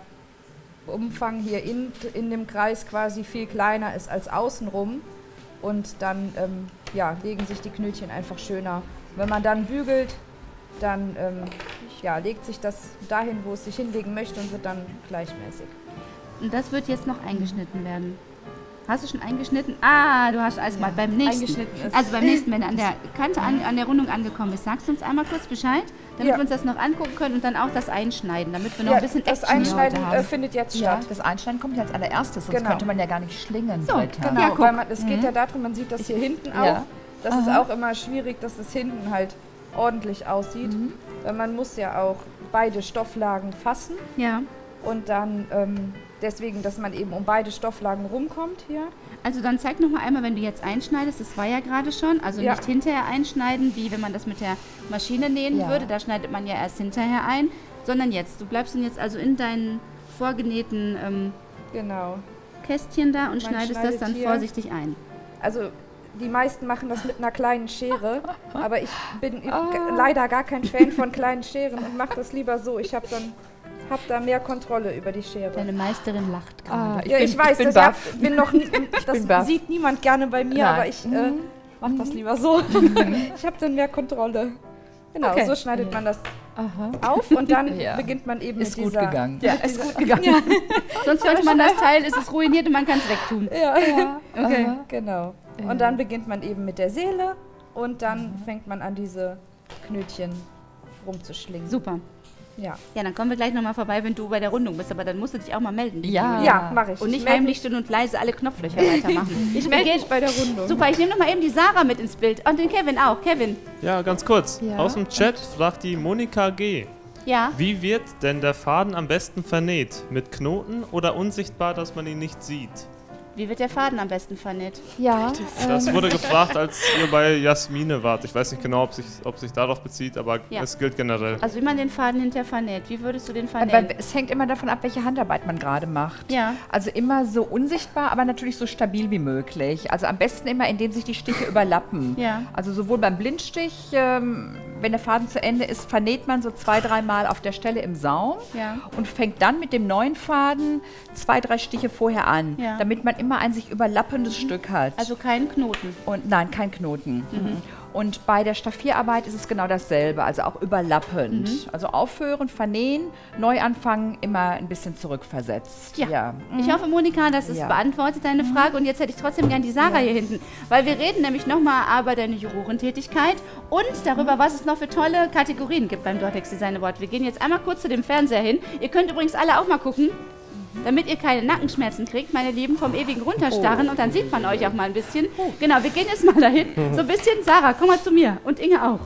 Umfang hier in, in dem Kreis quasi viel kleiner ist als außenrum. Und dann ähm, ja, legen sich die Knötchen einfach schöner. Wenn man dann bügelt, dann ähm, ja, legt sich das dahin, wo es sich hinlegen möchte und wird dann gleichmäßig. und das wird jetzt noch eingeschnitten werden. Hast du schon eingeschnitten? Ah, du hast also mal beim nächsten. eingeschnitten ist. Also beim nächsten, wenn du an der Kante an, an der Rundung angekommen bist, sagst du uns einmal kurz Bescheid, damit Ja. wir uns das noch angucken können und dann auch das Einschneiden, damit wir noch Ja, ein bisschen das Action hier Einschneiden heute äh, haben. findet jetzt Ja, statt. das Einschneiden kommt ja als allererstes, sonst Genau. könnte man ja gar nicht schlingen. So, weiter. Genau, Ja, guck. weil man, es geht Mhm. ja darum, man sieht das hier hinten Ja. auch. Das ist Aha. auch immer schwierig, dass es hinten halt ordentlich aussieht. Mhm. Weil man muss ja auch beide Stofflagen fassen Ja, und dann ähm, deswegen, dass man eben um beide Stofflagen rumkommt hier. also dann zeig noch mal einmal, wenn du jetzt einschneidest, das war ja gerade schon, also Ja. nicht hinterher einschneiden, wie wenn man das mit der Maschine nähen Ja. würde, da schneidet man ja erst hinterher ein, sondern jetzt. Du bleibst dann jetzt also in deinen vorgenähten ähm, Genau. Kästchen da und Man schneidest das schneidet dann hier- vorsichtig ein. Also die meisten machen das mit einer kleinen Schere, aber ich bin Ah. g- leider gar kein Fan von kleinen Scheren und mache das lieber so. Ich habe dann hab da mehr Kontrolle über die Schere. Deine Meisterin lacht Ah, gerade. ich ja, bin, ich weiß, ich bin das baff. hab- bin noch nie, das bin baff. sieht niemand gerne bei mir, Nein. aber ich äh, mache das lieber so. ich habe dann mehr Kontrolle. Genau, Okay. so schneidet man das Aha. auf und dann Ja. beginnt man eben Ist mit gut dieser... gegangen. Ja, Ja, ist gut gegangen. Ja. Sonst könnte man das Teil, ist es ruiniert und man kann es wegtun. Ja, Okay. Aha. genau. Ja. Und dann beginnt man eben mit der Seele und dann fängt man an, diese Knötchen rumzuschlingen. Super. Ja, Ja, dann kommen wir gleich nochmal vorbei, wenn du bei der Rundung bist, aber dann musst du dich auch mal melden. die Ja. Julia. ja mache ich. Und nicht Ich melde heimlich still und leise alle Knopflöcher weitermachen. Ich melde mich bei der Rundung. Super, ich nehme noch mal eben die Sarah mit ins Bild. Und den Kevin auch. Kevin. Ja, ganz kurz. Ja. Aus dem Chat fragt die Monika G. Ja. Wie wird denn der Faden am besten vernäht? Mit Knoten oder unsichtbar, dass man ihn nicht sieht? Wie wird der Faden am besten vernäht? Ja, Das ähm, wurde gefragt, als ihr bei Jasmine wart. Ich weiß nicht genau, ob sich, ob sich darauf bezieht, aber Ja. es gilt generell. Also wie man den Faden hinterher vernäht. Wie würdest du den vernähen? aber es hängt immer davon ab, welche Handarbeit man gerade macht. Ja. Also immer so unsichtbar, aber natürlich so stabil wie möglich. Also am besten immer, indem sich die Stiche überlappen. Ja. Also sowohl beim Blindstich, ähm, wenn der Faden zu Ende ist, vernäht man so zwei, dreimal auf der Stelle im Saum Ja. und fängt dann mit dem neuen Faden zwei, drei Stiche vorher an, Ja. damit man immer ein sich überlappendes Stück hat. Also keinen Knoten. Und nein, kein Knoten. Mhm. Und bei der Staffierarbeit ist es genau dasselbe, also auch überlappend. Mhm. Also aufhören, vernähen, neu anfangen, immer ein bisschen zurückversetzt. Ja. Mhm. Ich hoffe, Monika, das ist Ja. beantwortet deine Frage. Und jetzt hätte ich trotzdem gern die Sarah hier hinten. Weil wir reden nämlich nochmal über deine Jurorentätigkeit und darüber, was es noch für tolle Kategorien gibt beim Dortex Design Award. Wir gehen jetzt einmal kurz zu dem Fernseher hin. Ihr könnt übrigens alle auch mal gucken, damit ihr keine Nackenschmerzen kriegt, meine Lieben, vom ewigen Runterstarren. Und dann sieht man euch auch mal ein bisschen. Genau, wir gehen jetzt mal dahin. So ein bisschen. Sarah, komm mal zu mir. Und Inge auch.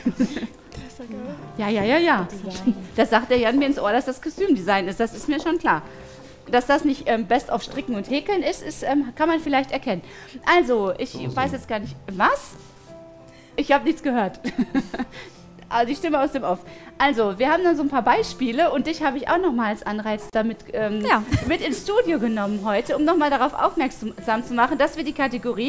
Ja, ja, ja, ja. Das sagt der Jan mir ins Ohr, dass das Kostümdesign ist. Das ist mir schon klar. Dass das nicht ähm, Best of Stricken und Häkeln ist, ist ähm, kann man vielleicht erkennen. Also, ich weiß jetzt gar nicht. Was? Ich habe nichts gehört. Also die Stimme aus dem Off. Also, wir haben dann so ein paar Beispiele und dich habe ich auch nochmal als Anreiz damit ähm, Ja. mit ins Studio genommen heute, um nochmal darauf aufmerksam zu machen, dass wir die Kategorie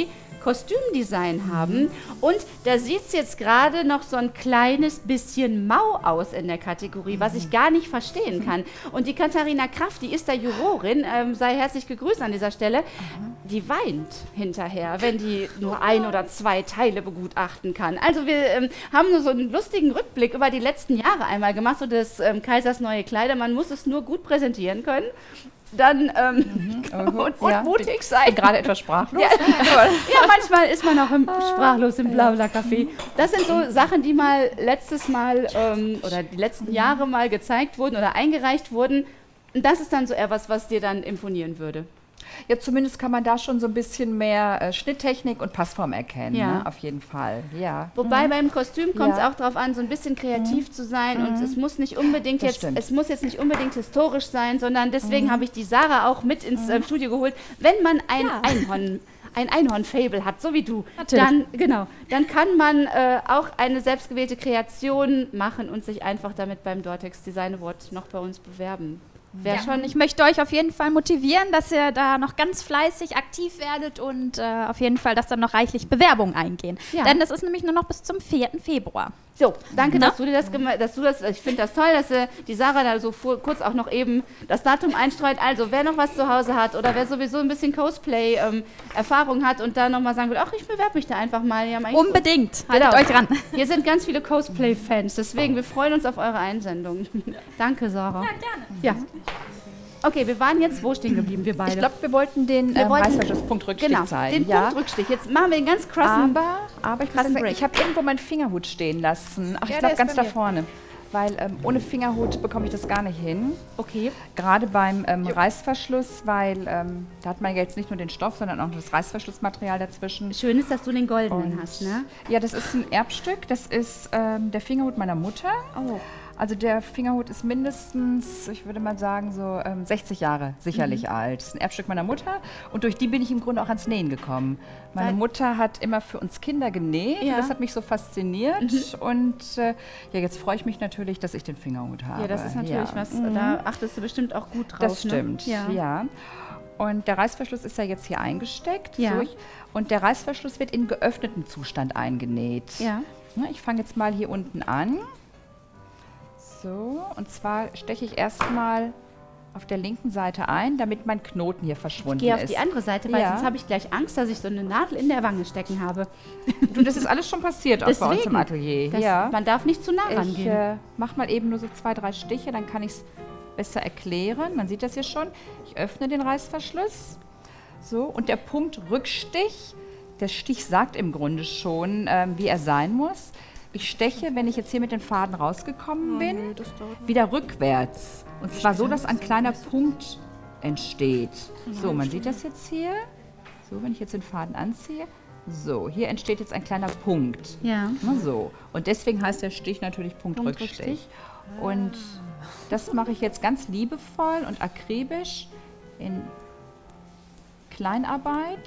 Kostümdesign haben. Und da sieht es jetzt gerade noch so ein kleines bisschen mau aus in der Kategorie, was ich gar nicht verstehen kann. Und die Katharina Kraft, die ist da Jurorin, ähm, sei herzlich gegrüßt an dieser Stelle, die weint hinterher, wenn die nur ein oder zwei Teile begutachten kann. Also wir ähm, haben nur so einen lustigen Rückblick über die letzten Jahre einmal gemacht, so des ähm, Kaisers neue Kleider. Man muss es nur gut präsentieren können. Dann ähm, mhm. und, und ja. mutig sein. Gerade etwas sprachlos. Ja. Ja, manchmal ist man auch im, sprachlos im Blabla-Café. Das sind so Sachen, die mal letztes Mal ähm, oder die letzten Jahre mal gezeigt wurden oder eingereicht wurden. Und das ist dann so eher was, was dir dann imponieren würde. Ja, zumindest kann man da schon so ein bisschen mehr äh, Schnitttechnik und Passform erkennen, ja. ne? Auf jeden Fall. Ja. Wobei mhm. beim Kostüm kommt es ja. auch darauf an, so ein bisschen kreativ mhm. zu sein mhm. und es muss nicht unbedingt das jetzt, stimmt. es muss jetzt nicht unbedingt historisch sein, sondern deswegen mhm. habe ich die Sarah auch mit ins äh, Studio geholt. Wenn man ein Ja. Einhorn ein Einhorn-Fable hat, so wie du, Natürlich. dann, genau, dann kann man äh, auch eine selbstgewählte Kreation machen und sich einfach damit beim Dortex Design Award noch bei uns bewerben. Wäre Ja. schon Ich möchte euch auf jeden Fall motivieren, dass ihr da noch ganz fleißig aktiv werdet und äh, auf jeden Fall, dass dann noch reichlich Bewerbungen eingehen. Ja. Denn das ist nämlich nur noch bis zum vierten Februar. So, danke, Na? dass du dir das gemacht dass du das, ich finde das toll, dass äh, die Sarah da so vor, kurz auch noch eben das Datum einstreut. Also, wer noch was zu Hause hat oder wer sowieso ein bisschen Cosplay-Erfahrung ähm, hat und da nochmal sagen will, ach, ich bewerbe mich da einfach mal. Ja, Unbedingt, haltet euch ran. Hier sind ganz viele Cosplay-Fans, deswegen, wir freuen uns auf eure Einsendung. Danke, Sarah. Ja, gerne. Ja. Okay, wir waren jetzt wo stehen geblieben, wir beide? Ich glaube, wir wollten den Wir ähm, wollten- Reißverschlusspunkt Rückstich genau, zeigen. den ja. Punkt Rückstich. Jetzt machen wir den ganz krassen, Aber, aber ich, muss krassen sagen, Break. ich habe irgendwo meinen Fingerhut stehen lassen. Ach, Ja, ich der glaube ist ganz bei da mir. vorne. Weil ähm, ohne Fingerhut bekomme ich das gar nicht hin. Okay. Gerade beim ähm, Reißverschluss, weil ähm, da hat man jetzt nicht nur den Stoff, sondern auch das Reißverschlussmaterial dazwischen. Schön ist, dass du den goldenen Und- hast, ne? Ja, das ist ein Erbstück. Das ist ähm, der Fingerhut meiner Mutter. Oh. Also der Fingerhut ist mindestens, ich würde mal sagen, so ähm, sechzig Jahre sicherlich Mhm. alt. Das ist ein Erbstück meiner Mutter und durch die bin ich im Grunde auch ans Nähen gekommen. Meine Weil- Mutter hat immer für uns Kinder genäht. Ja. Das hat mich so fasziniert und äh, ja, jetzt freue ich mich natürlich, dass ich den Fingerhut habe. Ja, das ist natürlich Ja. was, Mhm. da achtest du bestimmt auch gut drauf. Das stimmt, ne? Ja. ja. Und der Reißverschluss ist ja jetzt hier eingesteckt. Ja. So ich, und der Reißverschluss wird in geöffnetem Zustand eingenäht. Ja. Ne, ich fange jetzt mal hier unten an. So, und zwar steche ich erstmal auf der linken Seite ein, damit mein Knoten hier verschwunden Geh auf ist. die andere Seite, weil Ja. sonst habe ich gleich Angst, dass ich so eine Nadel in der Wange stecken habe. Du, das ist alles schon passiert, auch bei uns im Deswegen. Atelier. Das, ja. Man darf nicht zu nah Ich rangehen. äh, mache mal eben nur so zwei, drei Stiche, dann kann ich es besser erklären. Man sieht das hier schon. Ich öffne den Reißverschluss. So, und der Punkt Rückstich, der Stich sagt im Grunde schon, ähm, wie er sein muss. Ich steche, wenn ich jetzt hier mit den Faden rausgekommen bin, wieder rückwärts. Und zwar so, dass ein kleiner Punkt entsteht. So, man sieht das jetzt hier. So, wenn ich jetzt den Faden anziehe. So, hier entsteht jetzt ein kleiner Punkt. Ja. Na so. Und deswegen heißt der Stich natürlich Punkt, Punkt Rückstich. Rückstich. Und das mache ich jetzt ganz liebevoll und akribisch in Kleinarbeit.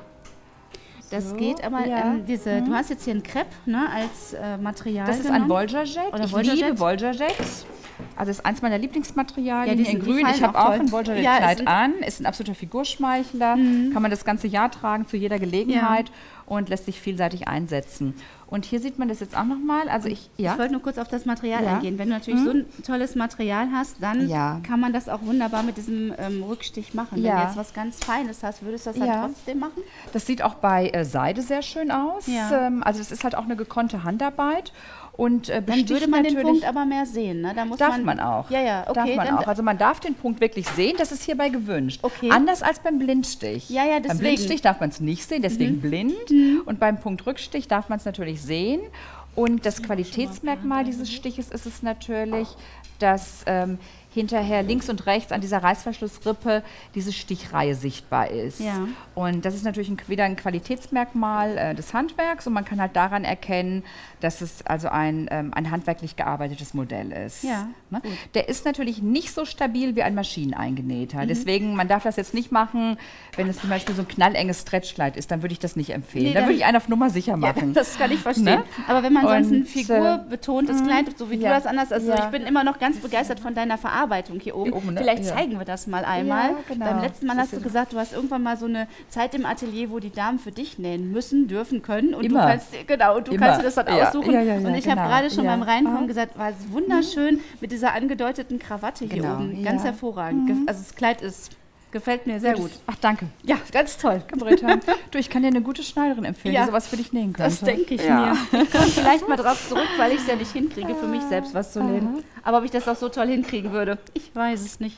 Das So, geht aber, ja. ähm, diese, Mhm. du hast jetzt hier ein Crepe ne, als äh, Material Das ist genommen. ein Voljarjet. Oder Ich Voljarjet. liebe Voljarjet. Also das ist eins meiner Lieblingsmaterialien, Ja, die hier in sind- die grün. fallen Ich habe auch auch toll. ein Ja, es Voljarjet-Kleid sind- an. Ist ein absoluter Figurschmeichler. Kann man das ganze Jahr tragen, zu jeder Gelegenheit. Und lässt sich vielseitig einsetzen. Und hier sieht man das jetzt auch nochmal. Also ich, ja. Ich wollte nur kurz auf das Material Ja. eingehen. Wenn du natürlich Mhm. so ein tolles Material hast, dann Ja. kann man das auch wunderbar mit diesem ähm, Rückstich machen. Wenn Ja. du jetzt was ganz Feines hast, würdest du das dann Ja. trotzdem machen? Das sieht auch bei äh, Seide sehr schön aus. Ja. Ähm, also es ist halt auch eine gekonnte Handarbeit. Und äh, Dann besticht würde man den natürlich- Punkt aber mehr sehen. Ne? Da muss Darf man, man auch. Ja, ja, okay. Darf man dann, auch. Also man darf den Punkt wirklich sehen, das ist hierbei gewünscht. Okay. Anders als beim Blindstich. Ja, ja, Beim deswegen. Blindstich darf man es nicht sehen, deswegen Mhm. blind. Und beim Punkt Rückstich darf man es natürlich sehen. Und das Qualitätsmerkmal dieses Stiches ist es natürlich, dass ähm, hinterher links und rechts an dieser Reißverschlussrippe diese Stichreihe sichtbar ist. Ja. Und das ist natürlich ein, wieder ein Qualitätsmerkmal äh, des Handwerks und man kann halt daran erkennen, dass es also ein, ähm, ein handwerklich gearbeitetes Modell ist. Ja, Ne? Der ist natürlich nicht so stabil wie ein maschineneingenähter. Mhm. Deswegen, man darf das jetzt nicht machen, wenn es zum Beispiel so ein knallenges Stretchkleid ist, dann würde ich das nicht empfehlen. Nee, dann dann- würde ich einen auf Nummer sicher Ja, machen. das kann ich verstehen. Ne? Aber wenn man sonst ein Und, figurbetontes äh, Kleid, so wie ja. du das anders, also Ja. ich bin immer noch ganz begeistert von deiner Verarbeitung. Bearbeitung hier oben. Hier oben, ne? Vielleicht Ja. zeigen wir das mal einmal. Ja, genau. Beim letzten Mal Das hast du ist- gesagt, du hast irgendwann mal so eine Zeit im Atelier, wo die Damen für dich nähen müssen, dürfen, können. Und Immer. du kannst, genau, und du Immer. kannst dir das dann Ja. aussuchen. Ja, ja, ja, und ich genau. habe gerade schon Ja. beim Reinkommen Ah. gesagt, war es wunderschön mit dieser angedeuteten Krawatte hier Genau. oben. Ganz Ja. hervorragend. Ge- Also das Kleid ist, gefällt mir sehr gut. Ach, danke. Ja, ganz toll. Britta, du, ich kann dir eine gute Schneiderin empfehlen, Ja. die sowas für dich nähen könnte. Das denke ich Ja. mir. Ich komme vielleicht mal drauf zurück, weil ich es ja nicht hinkriege, für mich selbst was zu nähen. Aber ob ich das auch so toll hinkriegen würde, ich weiß es nicht.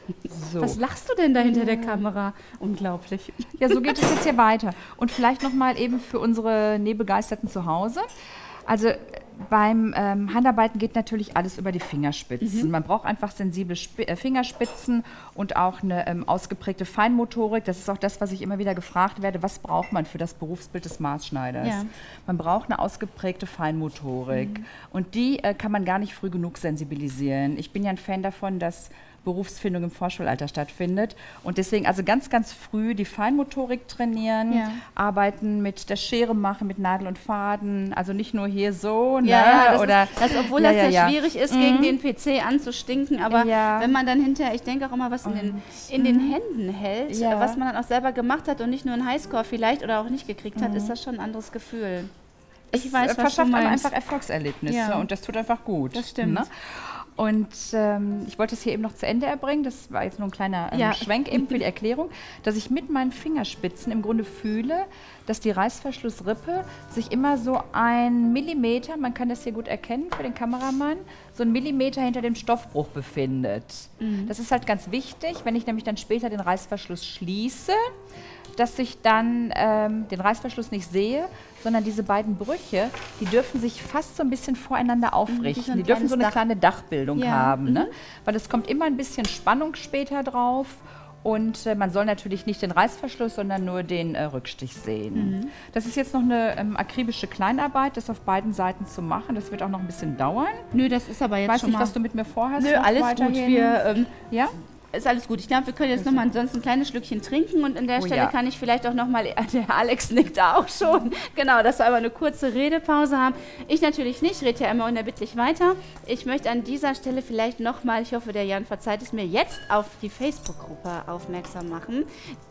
So. Was lachst du denn da hinter der Kamera? Unglaublich. Ja, so geht es jetzt hier weiter. Und vielleicht nochmal eben für unsere Nähbegeisterten zu Hause. Also beim ähm, Handarbeiten geht natürlich alles über die Fingerspitzen. Mhm. Man braucht einfach sensible Sp äh, Fingerspitzen und auch eine ähm, ausgeprägte Feinmotorik. Das ist auch das, was ich immer wieder gefragt werde. Was braucht man für das Berufsbild des Maßschneiders? Ja. Man braucht eine ausgeprägte Feinmotorik. Mhm. Und die äh, kann man gar nicht früh genug sensibilisieren. Ich bin ja ein Fan davon, dass Berufsfindung im Vorschulalter stattfindet. Und deswegen also ganz, ganz früh die Feinmotorik trainieren, Ja. arbeiten mit der Schere machen, mit Nadel und Faden. Also nicht nur hier so, ne? Ja, ja, das oder ist, das, obwohl ja, das ja, ja, ja. schwierig ist, Mhm. gegen den P C anzustinken, aber Ja. wenn man dann hinterher, ich denke auch immer, was in den, in den Händen hält, Ja. äh, was man dann auch selber gemacht hat und nicht nur einen Highscore vielleicht oder auch nicht gekriegt hat, Mhm. ist das schon ein anderes Gefühl. Es Ich weiß, was du verschafft einem meinst. einfach Erfolgserlebnisse Ja. und das tut einfach gut. Das stimmt. Ne? Und ähm, ich wollte es hier eben noch zu Ende erbringen, das war jetzt nur ein kleiner ähm, Ja. Schwenk eben für die Erklärung, dass ich mit meinen Fingerspitzen im Grunde fühle, dass die Reißverschlussrippe sich immer so ein Millimeter, man kann das hier gut erkennen für den Kameramann, so ein Millimeter hinter dem Stoffbruch befindet. Mhm. Das ist halt ganz wichtig, wenn ich nämlich dann später den Reißverschluss schließe, dass ich dann ähm, den Reißverschluss nicht sehe, sondern diese beiden Brüche, die dürfen sich fast so ein bisschen voreinander aufrichten. so ein Die dürfen so eine kleines Dach. kleine Dachbildung Ja, haben, ne? mhm. Weil es kommt immer ein bisschen Spannung später drauf. Und äh, man soll natürlich nicht den Reißverschluss, sondern nur den äh, Rückstich sehen. Mhm. Das ist jetzt noch eine ähm, akribische Kleinarbeit, das auf beiden Seiten zu machen. Das wird auch noch ein bisschen dauern. Nö, das ist aber Ich jetzt weiß schon nicht, mal... was du mit mir vorhast. Nö, noch alles weiterhin. gut. Wir, ähm, ja? Ist alles gut. Ich glaube, wir können jetzt noch mal sonst ein kleines Schlückchen trinken und an der Oh Stelle ja. kann ich vielleicht auch noch mal, der Alex nickt auch schon, genau, dass wir aber eine kurze Redepause haben. Ich natürlich nicht, rede ja immer unerbittlich weiter. Ich möchte an dieser Stelle vielleicht noch mal, ich hoffe, der Jan verzeiht es mir, jetzt auf die Facebook-Gruppe aufmerksam machen.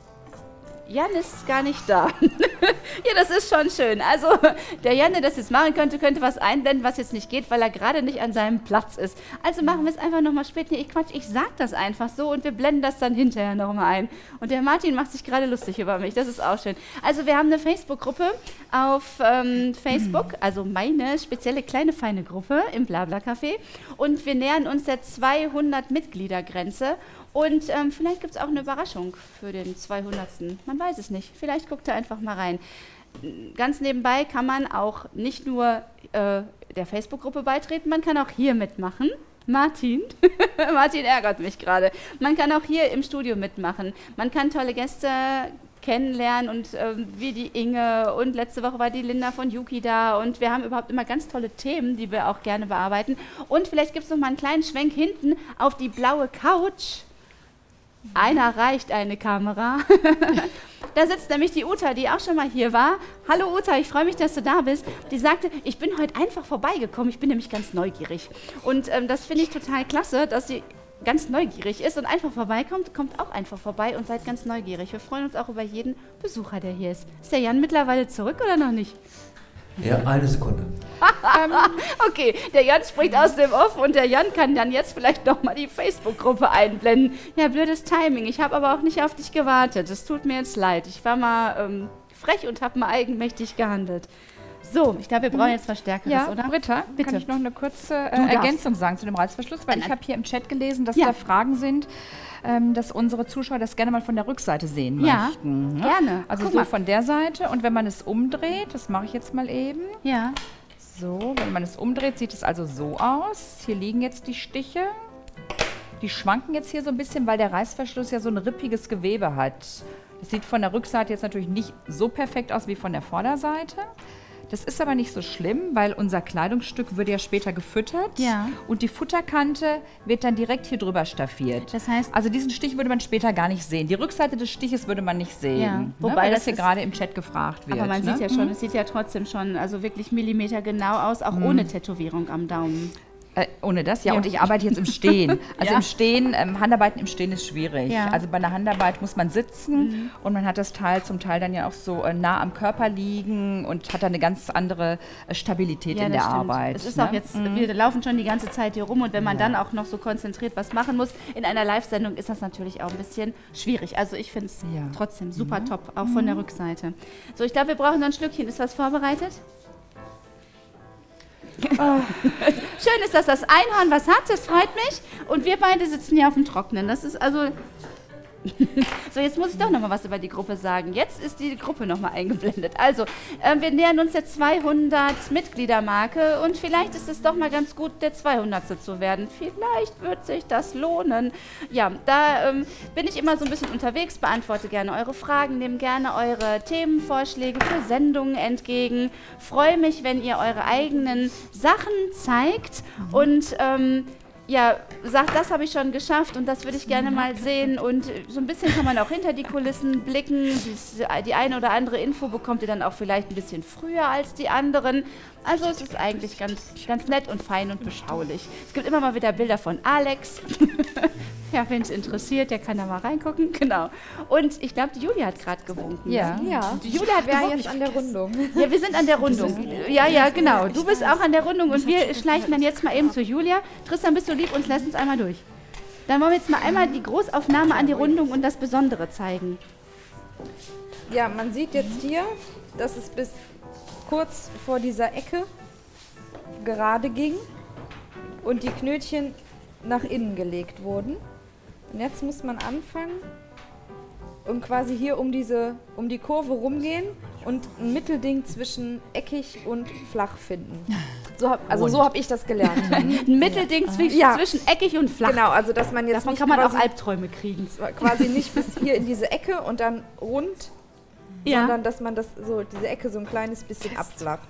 Jan ist gar nicht da. Ja, das ist schon schön. Also, der Jan, der das jetzt machen könnte, könnte was einblenden, was jetzt nicht geht, weil er gerade nicht an seinem Platz ist. Also machen wir es einfach nochmal später. Nee, ich Quatsch, ich sag das einfach so und wir blenden das dann hinterher nochmal ein. Und der Martin macht sich gerade lustig über mich. Das ist auch schön. Also, wir haben eine Facebook-Gruppe auf ähm, Facebook, also meine spezielle kleine feine Gruppe im Blabla-Café. Und wir nähern uns der zweihundert-Mitglieder-Grenze. Und ähm, vielleicht gibt es auch eine Überraschung für den zweihundertsten. Man weiß es nicht. Vielleicht guckt ihr einfach mal rein. Ganz nebenbei kann man auch nicht nur äh, der Facebook-Gruppe beitreten, man kann auch hier mitmachen. Martin, Martin ärgert mich gerade. Man kann auch hier im Studio mitmachen. Man kann tolle Gäste kennenlernen und ähm, wie die Inge und letzte Woche war die Linda von Yuki da und wir haben überhaupt immer ganz tolle Themen, die wir auch gerne bearbeiten. Und vielleicht gibt es noch mal einen kleinen Schwenk hinten auf die blaue Couch. Einer reicht eine Kamera. Da sitzt nämlich die Uta, die auch schon mal hier war. Hallo Uta, ich freue mich, dass du da bist. Die sagte, ich bin heute einfach vorbeigekommen. Ich bin nämlich ganz neugierig. Und ähm, das finde ich total klasse, dass sie ganz neugierig ist und einfach vorbeikommt. Kommt auch einfach vorbei und seid ganz neugierig. Wir freuen uns auch über jeden Besucher, der hier ist. Ist der Jan mittlerweile zurück oder noch nicht? Ja, eine Sekunde. Okay, der Jan spricht aus dem Off und der Jan kann dann jetzt vielleicht noch mal die Facebook-Gruppe einblenden. Ja, blödes Timing. Ich habe aber auch nicht auf dich gewartet. Es tut mir jetzt leid. Ich war mal ähm, frech und habe mal eigenmächtig gehandelt. So, ich glaube, wir brauchen jetzt was Stärkeres, Ja, oder? Britta, Bitte. kann ich noch eine kurze äh, Du darfst. Ergänzung sagen zu dem Reißverschluss? Weil ich habe hier im Chat gelesen, dass Ja. da Fragen sind, ähm, dass unsere Zuschauer das gerne mal von der Rückseite sehen Ja, möchten. Ne? gerne. Also Guck so mal. von der Seite. Und wenn man es umdreht, das mache ich jetzt mal eben. Ja. So, wenn man es umdreht, sieht es also so aus. Hier liegen jetzt die Stiche. Die schwanken jetzt hier so ein bisschen, weil der Reißverschluss ja so ein rippiges Gewebe hat. Das sieht von der Rückseite jetzt natürlich nicht so perfekt aus wie von der Vorderseite. Das ist aber nicht so schlimm, weil unser Kleidungsstück wird ja später gefüttert. Ja. Und die Futterkante wird dann direkt hier drüber staffiert. Das heißt, also diesen Stich würde man später gar nicht sehen. Die Rückseite des Stiches würde man nicht sehen. Ja, ne? wobei Weil das das hier ist- gerade im Chat gefragt wird. Aber man ne? sieht ja schon, Mhm. es sieht ja trotzdem schon, also wirklich Millimeter genau aus, auch Mhm. ohne Tätowierung am Daumen. Äh, ohne das, ja. Und ich arbeite jetzt im Stehen. Also Ja. im Stehen, ähm, Handarbeiten im Stehen ist schwierig. Ja. Also bei einer Handarbeit muss man sitzen Mhm. und man hat das Teil zum Teil dann ja auch so äh, nah am Körper liegen und hat dann eine ganz andere äh, Stabilität Ja, in das der stimmt. Arbeit. Es ist ne? auch jetzt, Mhm. wir laufen schon die ganze Zeit hier rum und wenn man Ja. dann auch noch so konzentriert was machen muss, in einer Live-Sendung ist das natürlich auch ein bisschen schwierig. Also ich finde es Ja. trotzdem super Mhm. top, auch von der Mhm. Rückseite. So, ich glaube, wir brauchen noch ein Schlückchen. Ist was vorbereitet? Ah. Schön ist, dass das Einhorn was hat, das freut mich. Und wir beide sitzen hier auf dem Trocknen. Das ist also... So, jetzt muss ich doch noch mal was über die Gruppe sagen. Jetzt ist die Gruppe noch mal eingeblendet. Also, ähm, wir nähern uns der zweihundert-Mitglieder-Marke und vielleicht ist es doch mal ganz gut, der zweihundertste zu werden. Vielleicht wird sich das lohnen. Ja, da ähm, bin ich immer so ein bisschen unterwegs, beantworte gerne eure Fragen, nehme gerne eure Themenvorschläge für Sendungen entgegen. Freue mich, wenn ihr eure eigenen Sachen zeigt und ähm, ja, sagt, das habe ich schon geschafft und das würde ich gerne mal sehen. Und so ein bisschen kann man auch hinter die Kulissen blicken. Dies, die eine oder andere Info bekommt ihr dann auch vielleicht ein bisschen früher als die anderen. Also es ist eigentlich ganz, ganz nett und fein und beschaulich. Es gibt immer mal wieder Bilder von Alex. Ja, wen es interessiert, der kann da mal reingucken. Genau. Und ich glaube, die Julia hat gerade gewunken. Ja. Ja, Die Julia hat wir gewunken. jetzt an der Rundung. Ja, wir sind an der Rundung. Ja, ja, genau. Du bist auch an der Rundung und wir schleichen dann jetzt mal eben zu Julia. Tristan, bist du lieb und lässt uns einmal durch. Dann wollen wir jetzt mal einmal die Großaufnahme an die Rundung und das Besondere zeigen. Ja, man sieht jetzt hier, dass es bis kurz vor dieser Ecke gerade ging und die Knötchen nach innen gelegt wurden. Und jetzt muss man anfangen und quasi hier um diese, um die Kurve rumgehen und ein Mittelding zwischen eckig und flach finden. So hab, also so habe ich das gelernt. Ein Mittelding zwischen, Ja. zwischen eckig und flach. Genau, also dass man jetzt Davon nicht kann man auch quasi, Albträume kriegen. quasi nicht bis hier in diese Ecke und dann rund, Ja. sondern dass man das so diese Ecke so ein kleines bisschen abflacht.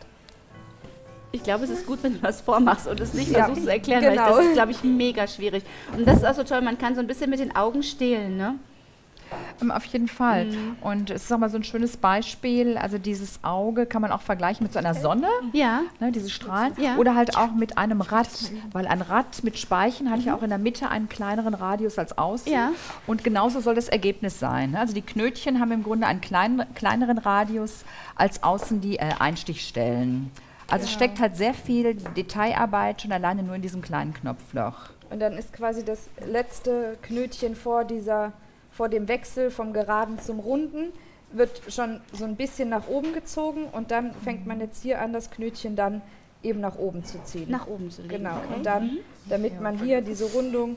Ich glaube, es ist gut, wenn du das vormachst und es nicht Ja, versuchst zu erklären, genau. weil das ist, glaube ich, mega schwierig. Und das ist auch so toll, man kann so ein bisschen mit den Augen stehlen, ne? Ähm, Auf jeden Fall. Mhm. Und es ist auch mal so ein schönes Beispiel. Also dieses Auge kann man auch vergleichen mit so einer Sonne, Ja. ne, diese Strahlen. Ja. Oder halt auch mit einem Rad. Weil ein Rad mit Speichen hat ja auch in der Mitte einen kleineren Radius als außen. Ja. Und genauso soll das Ergebnis sein. ne? Also die Knötchen haben im Grunde einen kleinen, kleineren Radius als außen die äh, Einstichstellen. Also es steckt halt sehr viel Detailarbeit schon alleine nur in diesem kleinen Knopfloch. Und dann ist quasi das letzte Knötchen vor dieser, vor dem Wechsel vom Geraden zum Runden, wird schon so ein bisschen nach oben gezogen und dann fängt man jetzt hier an, das Knötchen dann eben nach oben zu ziehen. Nach oben zu legen. Genau. Okay. Und dann, Mhm. damit man hier diese Rundung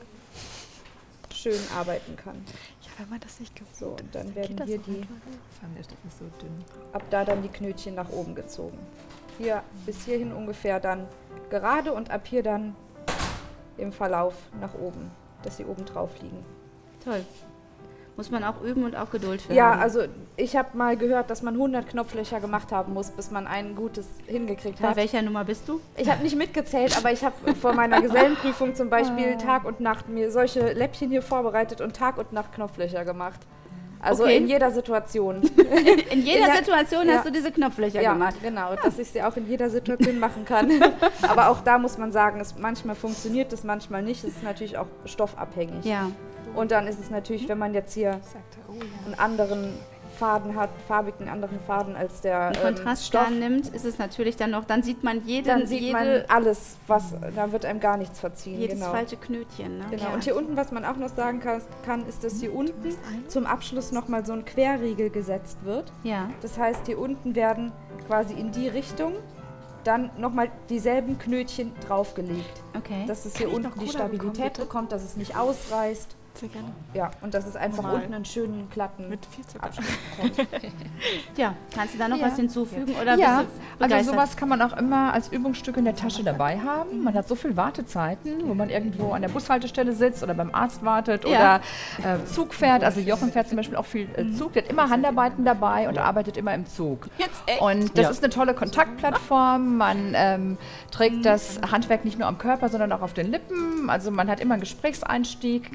schön arbeiten kann. Ja, wenn man das nicht gewöhnt So, und dann ist, werden geht das hier auch die, einfach. ab da dann die Knötchen nach oben gezogen. Hier bis hierhin ungefähr dann gerade und ab hier dann im Verlauf nach oben, dass sie oben drauf liegen. Toll. Muss man auch üben und auch Geduld für Ja, haben. also ich habe mal gehört, dass man hundert Knopflöcher gemacht haben muss, bis man ein gutes hingekriegt Bei hat. welcher Nummer bist du? Ich habe nicht mitgezählt, aber ich habe vor meiner Gesellenprüfung zum Beispiel Tag und Nacht mir solche Läppchen hier vorbereitet und Tag und Nacht Knopflöcher gemacht. Also Okay. in jeder Situation. In jeder der- Situation ja. hast du diese Knopflöcher Ja, gemacht. genau, dass ich sie auch in jeder Situation machen kann. Aber auch da muss man sagen, es manchmal funktioniert es, manchmal nicht. Es ist natürlich auch stoffabhängig. Ja. Und dann ist es natürlich, wenn man jetzt hier einen anderen Faden hat, farbigen anderen Faden als der Einen ähm, Kontrastgarn nimmt, ist es natürlich dann noch, dann sieht man jeden, dann sieht jede, man alles, was, da wird einem gar nichts verziehen. jedes genau. falsche Knötchen. Ne? Genau. Ja. Und hier unten, was man auch noch sagen kann, kann ist, dass hier unten zum Abschluss nochmal so ein Querriegel gesetzt wird. Ja. Das heißt, hier unten werden quasi in die Richtung dann nochmal dieselben Knötchen draufgelegt. Okay. Dass es hier Kann ich unten noch die Cola bekommen, Stabilität bitte? bekommt, dass es nicht ausreißt. Sehr gerne. Ja, und dass es einfach Normal. unten einen schönen, glatten Mit viel Zucker. Abschnitt bekommt. Ja, kannst du da noch Ja. was hinzufügen? Oder Ja, bist du also begeistert? sowas kann man auch immer als Übungsstück in der Tasche dabei haben. Man hat so viel Wartezeiten, wo man irgendwo an der Bushaltestelle sitzt oder beim Arzt wartet Ja. oder äh, Zug fährt. Also Jochen fährt zum Beispiel auch viel äh, Zug. Der hat immer Handarbeiten dabei und arbeitet immer im Zug. Jetzt echt? Und das Ja. ist eine tolle Kontaktplattform. Man ähm, trägt das Handwerk nicht nur am Körper, sondern auch auf den Lippen. Also man hat immer einen Gesprächseinstieg, kann Werbung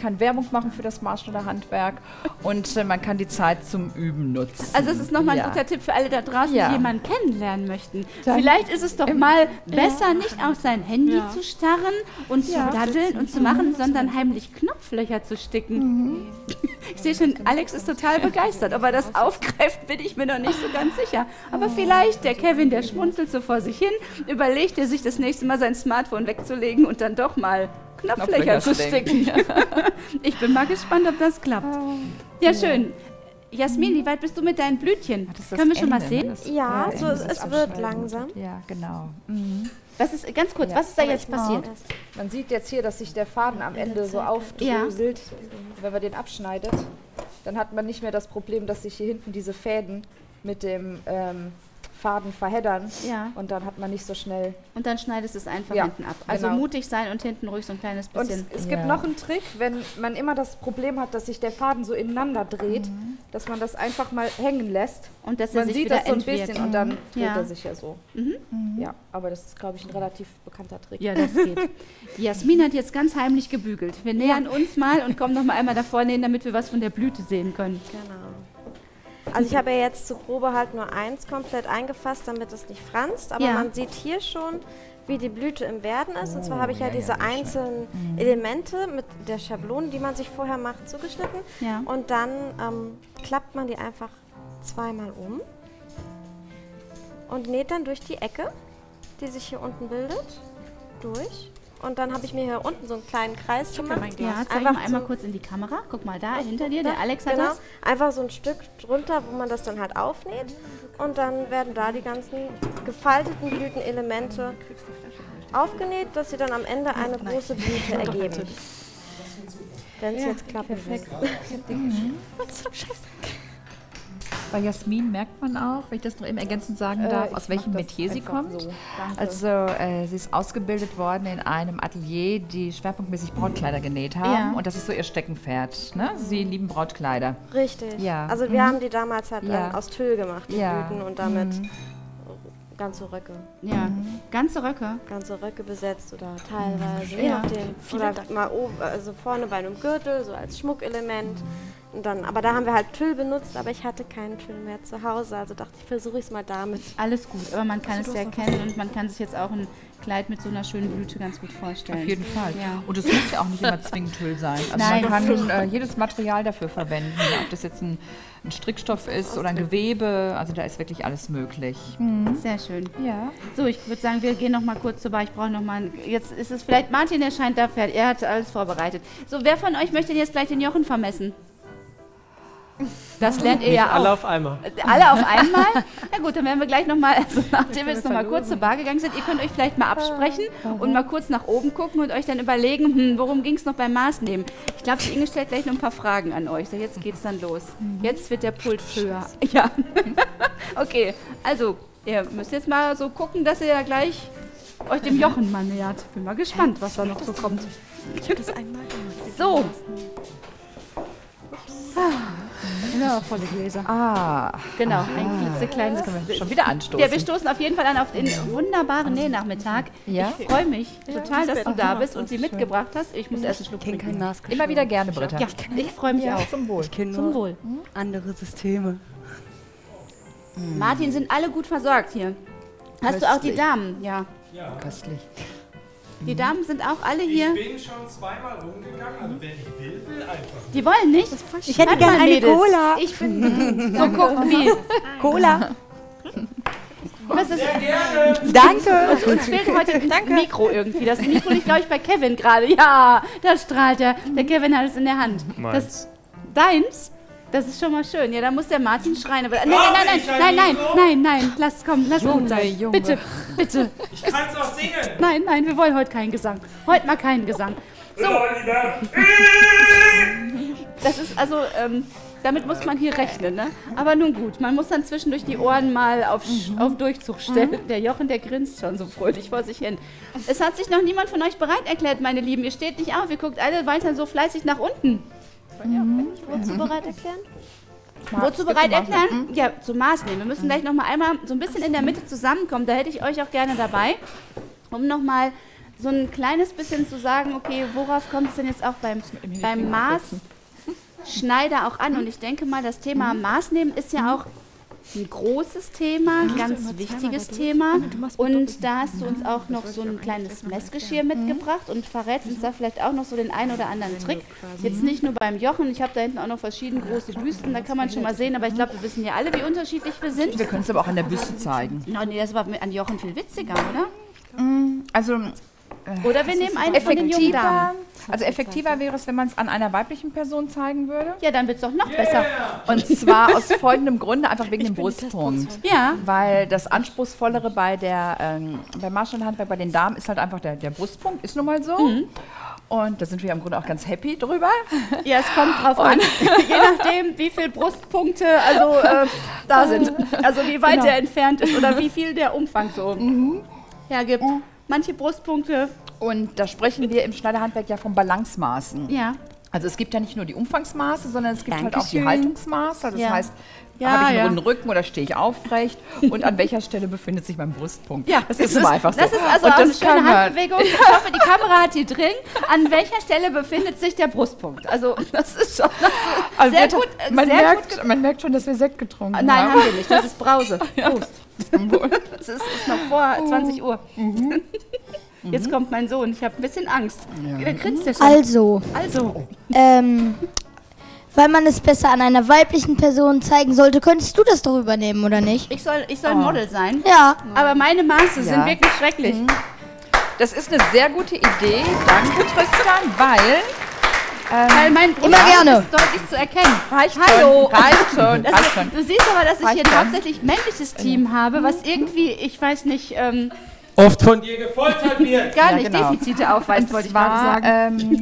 Mund machen für das Maßschneiderhandwerk und äh, man kann die Zeit zum Üben nutzen. Also es ist nochmal ja. ein guter Tipp für alle da draußen, Ja. die jemanden kennenlernen möchten. Dann Vielleicht ist es doch im- mal besser, Ja. nicht auf sein Handy Ja. zu starren und Ja. zu daddeln und zu machen, sondern heimlich Knopflöcher zu sticken. Mhm. Ich sehe schon, Alex ist total begeistert. Ob er das aufgreift, bin ich mir noch nicht so ganz sicher. Aber vielleicht der Kevin, der schmunzelt so vor sich hin, überlegt er sich das nächste Mal sein Smartphone wegzulegen und dann doch mal Knopflöcher Knopflöcher zu stecken. sticken. Ich bin mal gespannt, ob das klappt. Ja, schön. Jasmin, wie weit bist du mit deinen Blütchen? Das ist das Können wir schon mal Ende, sehen? ne? Das- Ja, ja, so, Ende es, des es wird Abschneiden. langsam. Ja, genau. Mhm. Was ist, ganz kurz, Ja. was ist da Aber jetzt ich mach passiert? das. Man sieht jetzt hier, dass sich der Faden am Ende so aufdröselt. Wenn man den abschneidet, dann hat man nicht mehr das Problem, dass sich hier hinten diese Fäden mit dem ähm, Faden verheddern. Ja. Und dann hat man nicht so schnell. Und dann schneidest du es einfach Ja, hinten ab. Also genau. mutig sein und hinten ruhig so ein kleines Und es, bisschen. es gibt Ja. noch einen Trick, wenn man immer das Problem hat, dass sich der Faden so ineinander dreht, Mhm. dass man das einfach mal hängen lässt. Und dass er man sich sieht wieder das so ein entwirrt. bisschen und dann Mhm. dreht Ja. er sich ja so. Mhm. Ja, aber das ist, glaube ich, ein relativ bekannter Trick. Ja, das geht. Die Jasmin hat jetzt ganz heimlich gebügelt. Wir nähern uns mal und kommen noch mal einmal da vorne hin, damit wir was von der Blüte sehen können. Genau. Also ich habe ja jetzt zur Probe halt nur eins komplett eingefasst, damit es nicht franzt. Aber Ja. man sieht hier schon, wie die Blüte im Werden ist. Und zwar Oh, habe ich ja, ja, ja, diese sehr schön. einzelnen Elemente mit der Schablone, die man sich vorher macht, zugeschnitten. Ja. Und dann ähm, klappt man die einfach zweimal um und näht dann durch die Ecke, die sich hier unten bildet, durch. Und dann habe ich mir hier unten so einen kleinen Kreis gemacht. Ja, zeig mal einmal kurz in die Kamera. Guck mal da, hinter dir, der Alex hat genau, das. einfach so ein Stück drunter, wo man das dann halt aufnäht. Und dann werden da die ganzen gefalteten Blütenelemente aufgenäht, dass sie dann am Ende eine große Blüte ergeben. Wenn es jetzt klappt. Perfekt. Bei Jasmin merkt man auch, wenn ich das noch eben ergänzend sagen Äh, darf, ich aus welchem mach das Metier sie einfach kommt. so. Danke. Also äh, sie ist ausgebildet worden in einem Atelier, die schwerpunktmäßig Brautkleider genäht haben. Ja. Und das ist so ihr Steckenpferd. Ne? Sie lieben Brautkleider. Richtig. Ja. Also wir Mhm. haben die damals halt Ja. ähm, aus Tüll gemacht, die Ja. Blüten, und damit Mhm. ganze Röcke. Ja, ganze Röcke. Ganze Röcke besetzt oder teilweise, je Ja. nachdem. Oder mal oben, also vorne bei einem Gürtel, so als Schmuckelement. Und dann, aber da haben wir halt Tüll benutzt, aber ich hatte keinen Tüll mehr zu Hause, also dachte ich, versuche ich es mal damit. Alles gut, aber man kann Also es du ja hast noch erkennen und man kann sich jetzt auch ein Kleid mit so einer schönen Blüte ganz gut vorstellen. Auf jeden Fall. Ja. Und es muss ja auch nicht immer zwingend Tüll sein. Also Nein. man kann äh, jedes Material dafür verwenden. Ja, ob das jetzt ein, ein Strickstoff ist oder ein Gewebe. Also da ist wirklich alles möglich. Sehr schön. Ja. So, ich würde sagen, wir gehen noch mal kurz zur Bar. Ich brauche noch mal, jetzt ist es vielleicht Martin, der scheint da fertig. Er hat alles vorbereitet. So, wer von euch möchte denn jetzt gleich den Jochen vermessen? Das lernt ihr Nicht ja auch. alle auf einmal. Alle auf einmal? Na gut, dann werden wir gleich nochmal, also nachdem wir jetzt nochmal kurz zur Bar gegangen sind, ihr könnt euch vielleicht mal absprechen und mal kurz nach oben gucken und euch dann überlegen, hm, worum ging es noch beim Maßnehmen. Ich glaube, die Inge stellt gleich noch ein paar Fragen an euch. So, jetzt geht's dann los. Jetzt wird der Puls höher. Ja. Okay, also, ihr müsst jetzt mal so gucken, dass ihr ja gleich euch dem Jochen mal nähert. Bin mal gespannt, was da noch so kommt. Das einmal So. Ja, volle Gläser. Ah. Genau, ein klitzekleines. Jetzt können wir schon wieder anstoßen. Ja, wir stoßen auf jeden Fall an auf den wunderbaren Nähnachmittag. Ja? Ich freue mich total, dass du da Aha, bist und das sie ist schön. mitgebracht hast. Ich muss erst einen Schluck Ich kenne trinken. kein Maßgeschmack. Immer wieder gerne, Britta. Ja, ich freue mich Ja, auch. zum Wohl. Ich kenne Zum nur Wohl. andere Systeme. Martin, sind alle gut versorgt hier. Hast du auch die Köstlich. Damen? Ja. Ja. Köstlich. Die Damen sind auch alle hier. Ich bin schon zweimal rumgegangen, also wenn ich will, will einfach. Die wollen nicht? Ich hätte Warte gerne mal, eine Mädels. Cola. Ich bin. So, guck, wie. Cola. Was ist. Sehr gerne. Danke. Uns, uns fehlt heute ein Mikro irgendwie. Das Mikro liegt, glaube ich, bei Kevin gerade. Ja, da strahlt er. Der Kevin hat es in der Hand. Meins. Das, deins? Das ist schon mal schön. Ja, da muss der Martin schreien. Aber, nein, Brauch nein, nein, ich ein nein, nein, Mikro? nein, nein. Lass, komm, lass Junge, gut sein. Junge. Bitte, bitte. Ich kann's auch singen. Nein, nein, wir wollen heute keinen Gesang. Heute mal keinen Gesang. So, das ist also, ähm, damit muss man hier rechnen, ne? Aber nun gut, man muss dann zwischendurch die Ohren mal auf, Sch- auf Durchzug stellen. Der Jochen, der grinst schon so fröhlich vor sich hin. Es hat sich noch niemand von euch bereit erklärt, meine Lieben. Ihr steht nicht auf, ihr guckt alle weiter so fleißig nach unten. Wozu bereit erklären? Wozu bereit erklären? Ja, zum Maß nehmen. Wir müssen gleich noch mal einmal so ein bisschen in der Mitte zusammenkommen. Da hätte ich euch auch gerne dabei, um noch mal so ein kleines bisschen zu sagen, okay, worauf kommt es denn jetzt auch beim, beim Maßschneider auch an? Und ich denke mal, das Thema Maßnehmen ist ja auch ein großes Thema, ein ganz wichtiges Thema. Und da hast du uns auch noch so ein kleines Messgeschirr mitgebracht und verrätst uns da vielleicht auch noch so den einen oder anderen Trick. Jetzt nicht nur beim Jochen, ich habe da hinten auch noch verschiedene große Büsten, da kann man schon mal sehen, aber ich glaube, wir wissen ja alle, wie unterschiedlich wir sind. Wir können es aber auch an der Büste zeigen. No, nee, das war an Jochen viel witziger, oder? Also... Oder wir nehmen einen von den jungen Damen. Also effektiver wäre es, wenn man es an einer weiblichen Person zeigen würde. Ja, dann wird es doch noch besser. Und zwar aus folgendem Grunde, einfach wegen dem Brustpunkt. Ja. Weil das Anspruchsvollere bei der, ähm, beim Marschallhandwerk, bei den Damen ist halt einfach der, der Brustpunkt, ist nun mal so. Mhm. Und da sind wir im Grunde auch ganz happy drüber. Ja, es kommt drauf an, je nachdem, wie viele Brustpunkte also, äh, da sind. Also wie weit genau. der entfernt ist oder wie viel der Umfang so mhm. hergibt. Mhm. Manche Brustpunkte. Und da sprechen wir im Schneiderhandwerk ja von Balancemaßen. Ja. Also es gibt ja nicht nur die Umfangsmaße, sondern es gibt Dankeschön. halt auch die Haltungsmaße. Also das ja. heißt, ja, habe ich einen ja. runden Rücken oder stehe ich aufrecht? Und an welcher Stelle befindet sich mein Brustpunkt? Ja, das ist immer einfach so. Das ist also und auch das eine schöne Handbewegung. Ich hoffe, die Kamera hat die drin. An welcher Stelle befindet sich der Brustpunkt? Also das ist schon das ist also sehr gut. Man, sehr merkt, gut man merkt schon, dass wir Sekt getrunken Nein, haben. Nein, haben wir nicht. Das ist Brause. Prost. Es ist, ist noch vor zwanzig Uhr. Mhm. Jetzt kommt mein Sohn. Ich habe ein bisschen Angst. Ja. Grinst der schon. Also. Also. Ähm, weil man es besser an einer weiblichen Person zeigen sollte, könntest du das doch übernehmen, oder nicht? Ich soll, ich soll ein Oh. Model sein? Ja. Aber meine Maße Ja. sind wirklich schrecklich. Mhm. Das ist eine sehr gute Idee. Danke, Tristan, weil... Ähm, Weil mein Immer gerne. ist deutlich zu erkennen. Reicht Hallo. schon, reicht schon, Das reicht ist, schon. du siehst aber, dass ich Reicht hier schon. tatsächlich ein männliches Team habe, was irgendwie, ich weiß nicht, ähm, oft von dir gefoltert wird. gar Ja, nicht genau. Defizite aufweist, Und wollte ich gerade zwar, sagen. ähm,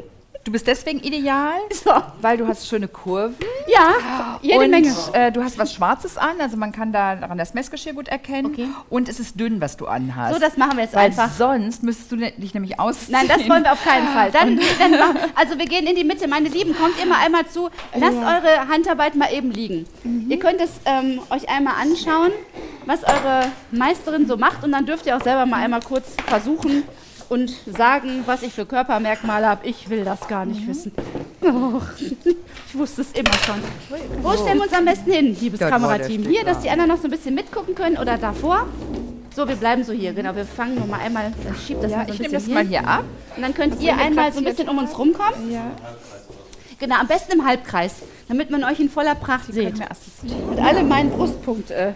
du bist deswegen ideal, So. weil du hast schöne Kurven. Ja, jede und, Menge. Äh, du hast was Schwarzes an, also man kann da daran das Messgeschirr gut erkennen. Okay. Und es ist dünn, was du anhast. So, das machen wir jetzt weil einfach. sonst müsstest du ne- dich nämlich ausziehen. Nein, das wollen wir auf keinen Fall. Dann, dann mach, also wir gehen in die Mitte. Meine Lieben, kommt ihr mal einmal zu. Lasst Ja. eure Handarbeit mal eben liegen. Ihr könnt es ähm, euch einmal anschauen, was eure Meisterin so macht. Und dann dürft ihr auch selber mal einmal kurz versuchen und sagen, was ich für Körpermerkmale habe. Ich will das gar nicht wissen. Och, ich wusste es immer schon. Wo stellen wir uns am besten hin, liebes Dort, wo der Kamerateam? steht, Hier, dass ja. die anderen noch so ein bisschen mitgucken können oder davor? So, wir bleiben so hier. Genau, wir fangen nur mal einmal, dann schiebt das Ja, mal so ein ich nehme das bisschen mal hin. hier ab. Und dann könnt Das ihr sind wir einmal so ein platziert. bisschen um uns rumkommen. Ja. Genau, am besten im Halbkreis, damit man euch in voller Pracht seht. Mir assistieren. Und alle meinen Brustpunkt äh,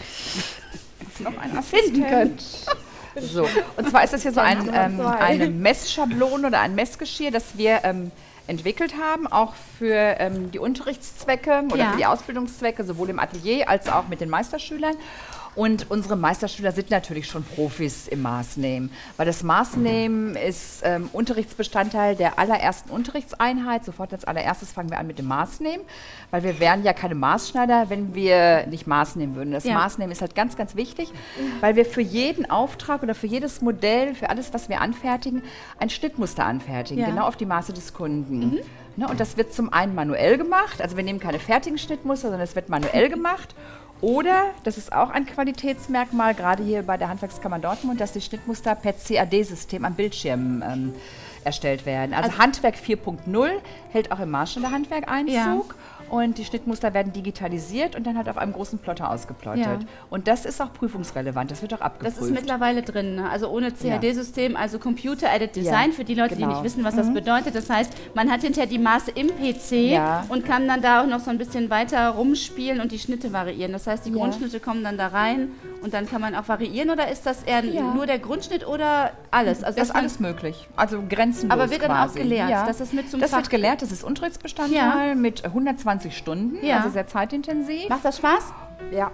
Noch ein finden könnt. So, und zwar ist das hier so ein, ähm, eine Messschablone oder ein Messgeschirr, das wir ähm, entwickelt haben, auch für ähm, die Unterrichtszwecke oder Ja. für die Ausbildungszwecke, sowohl im Atelier als auch mit den Meisterschülern. Und unsere Meisterschüler sind natürlich schon Profis im Maßnehmen, weil das Maßnehmen ist ähm, Unterrichtsbestandteil der allerersten Unterrichtseinheit. Sofort als allererstes fangen wir an mit dem Maßnehmen, weil wir wären ja keine Maßschneider, wenn wir nicht Maßnehmen würden. Das Ja. Maßnehmen ist halt ganz, ganz wichtig, weil wir für jeden Auftrag oder für jedes Modell, für alles, was wir anfertigen, ein Schnittmuster anfertigen, Ja. genau auf die Maße des Kunden. Ne, und das wird zum einen manuell gemacht, also wir nehmen keine fertigen Schnittmuster, sondern es wird manuell gemacht. Oder, das ist auch ein Qualitätsmerkmal, gerade hier bei der Handwerkskammer Dortmund, dass die Schnittmuster per C A D-System am Bildschirm ähm, erstellt werden. Also, Also- Handwerk vier Punkt null hält auch im Marschallhandwerk Einzug. Ja. Und die Schnittmuster werden digitalisiert und dann halt auf einem großen Plotter ausgeplottet. Ja. Und das ist auch prüfungsrelevant, das wird auch abgeprüft. Das ist mittlerweile drin, ne? Also ohne C A D-System, also Computer Aided Design, Ja, für die Leute, die genau. nicht wissen, was das Mhm. bedeutet. Das heißt, man hat hinterher die Maße im P C Ja. und kann dann da auch noch so ein bisschen weiter rumspielen und die Schnitte variieren. Das heißt, die Ja. Grundschnitte kommen dann da rein und dann kann man auch variieren, oder ist das eher Ja. nur der Grundschnitt oder alles? Also Das ist dass man- alles möglich, also grenzenlos Aber wird dann auch quasi. gelehrt, Ja. das ist mit zum Das Fach. wird gelehrt, das ist Unterrichtsbestandteil Ja. mit hundertzwanzig Stunden, Ja. also sehr zeitintensiv. Macht das Spaß? Ja.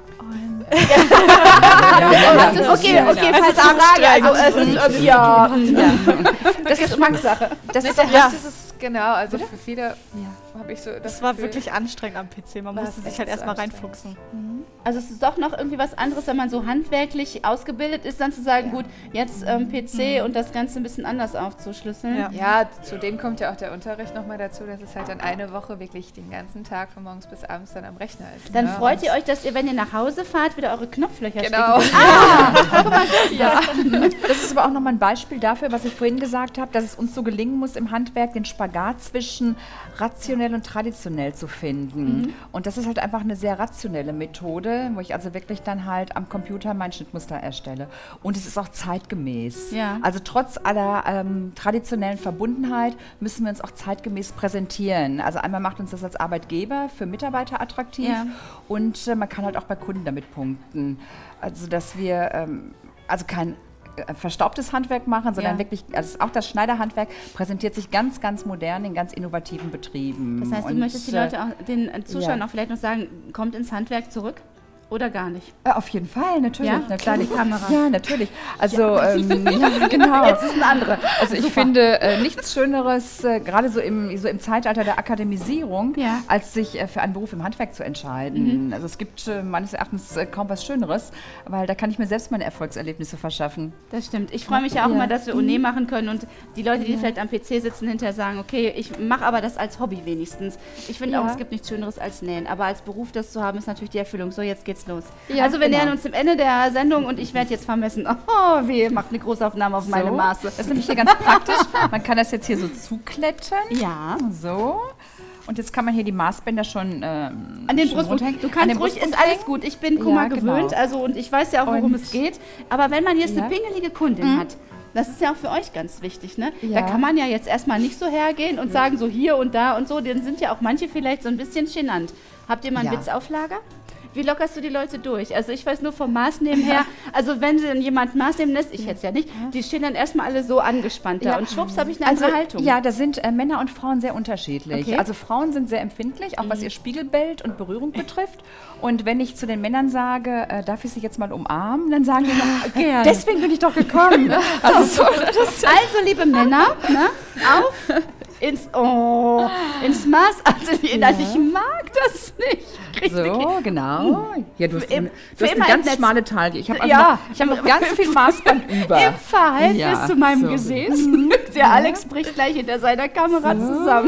Okay, okay, falls Frage. Also es ist irgendwie, ja, Das ist Geschmackssache. Das ist auch Ja. dieses Genau, also für viele ja, habe ich so das Das war Gefühl, wirklich anstrengend am P C. Man war musste es sich echt halt erstmal so anstrengend. reinfuchsen. Also es ist doch noch irgendwie was anderes, wenn man so handwerklich ausgebildet ist, dann zu sagen, gut, jetzt ähm, P C und das Ganze ein bisschen anders aufzuschlüsseln. Ja. Ja, zudem kommt ja auch der Unterricht nochmal dazu, dass es halt dann eine Woche wirklich den ganzen Tag von morgens bis abends dann am Rechner ist. Dann ne? freut Und ihr euch, dass ihr, wenn ihr nach Hause fahrt, wieder eure Knopflöcher Genau. stecken könnt. Ah, guck mal, so ist Ja. das. Das ist aber auch nochmal ein Beispiel dafür, was ich vorhin gesagt habe, dass es uns so gelingen muss, im Handwerk den Spagat zwischen rationell und traditionell zu finden. Mhm. Und das ist halt einfach eine sehr rationelle Methode, wo ich also wirklich dann halt am Computer mein Schnittmuster erstelle. Und es ist auch zeitgemäß. Ja. Also trotz aller ähm, traditionellen Verbundenheit müssen wir uns auch zeitgemäß präsentieren. Also einmal macht uns das als Arbeitgeber für Mitarbeiter attraktiv Ja. und äh, man kann halt auch bei Kunden damit punkten. Also dass wir ähm, also kein äh, verstaubtes Handwerk machen, sondern Ja. wirklich, also auch das Schneiderhandwerk präsentiert sich ganz, ganz modern in ganz innovativen Betrieben. Das heißt, du Und, möchtest die äh, Leute, auch, den äh, Zuschauern ja. auch vielleicht noch sagen, kommt ins Handwerk zurück oder gar nicht? Äh, auf jeden Fall, natürlich. Ja? natürlich. Klar, die Kamera. Ja, natürlich. Also, Ja. ähm, ja, genau. Jetzt ist eine andere. Also ich Super. finde äh, nichts Schöneres, äh, gerade so im, so im Zeitalter der Akademisierung, Ja. als sich äh, für einen Beruf im Handwerk zu entscheiden. Mhm. Also es gibt äh, meines Erachtens äh, kaum was Schöneres, weil da kann ich mir selbst meine Erfolgserlebnisse verschaffen. Das stimmt. Ich freue mich ja auch Ja. immer, dass wir Mhm. Uni machen können und die Leute, die Ja. vielleicht am P C sitzen, hinterher sagen, okay, ich mache aber das als Hobby wenigstens. Ich finde Ja. auch, es gibt nichts Schöneres als Nähen, aber als Beruf das zu haben, ist natürlich die Erfüllung. So, jetzt geht's los. Ja, also wir genau. nähern uns dem Ende der Sendung und ich werde jetzt vermessen. Oh, weh, macht eine Großaufnahme auf meine So. Maße. Das ist nämlich hier ganz praktisch. Man kann das jetzt hier so zuklettern. Ja. So. Und jetzt kann man hier die Maßbänder schon ähm, An den schon Brustpunkt. runterhängen. Du An kannst den ruhig, Brustpunkt ist alles hängen. gut. Ich bin Kummer Ja, genau. gewöhnt, also und ich weiß ja auch, worum Und- es geht. Aber wenn man jetzt Ja. eine pingelige Kundin Mhm. hat, das ist ja auch für euch ganz wichtig, ne? Ja. Da kann man ja jetzt erstmal nicht so hergehen und sagen, so hier und da und so. Dann sind ja auch manche vielleicht so ein bisschen genannt. Habt ihr mal einen Ja. Witz auf Lager? Wie lockerst du die Leute durch? Also ich weiß nur vom Maßnehmen her, also wenn sie dann jemand Maßnehmen lässt, ich hätte es ja nicht, die stehen dann erstmal alle so angespannt da Ja. und schwupps habe ich eine Also, andere Haltung. ja, da sind äh, Männer und Frauen sehr unterschiedlich. Okay. Also Frauen sind sehr empfindlich, auch was ihr Spiegelbild und Berührung betrifft. Und wenn ich zu den Männern sage, äh, darf ich sie jetzt mal umarmen, dann sagen die noch, Gerne. deswegen bin ich doch gekommen. also, so, das, Also, liebe Männer, ne, auf ins, oh, ins Maßatelier. Nein, ich mag das nicht. Richtig. so, genau. Ja, du hast, Für im- du für hast immer eine ganz im Netz. schmale Taille. Ich habe also Ja. noch, ich hab noch ganz viel Maßband über. Im Verhältnis Ja, zu meinem so. Gesäß. Der Alex bricht gleich hinter seiner Kamera zusammen.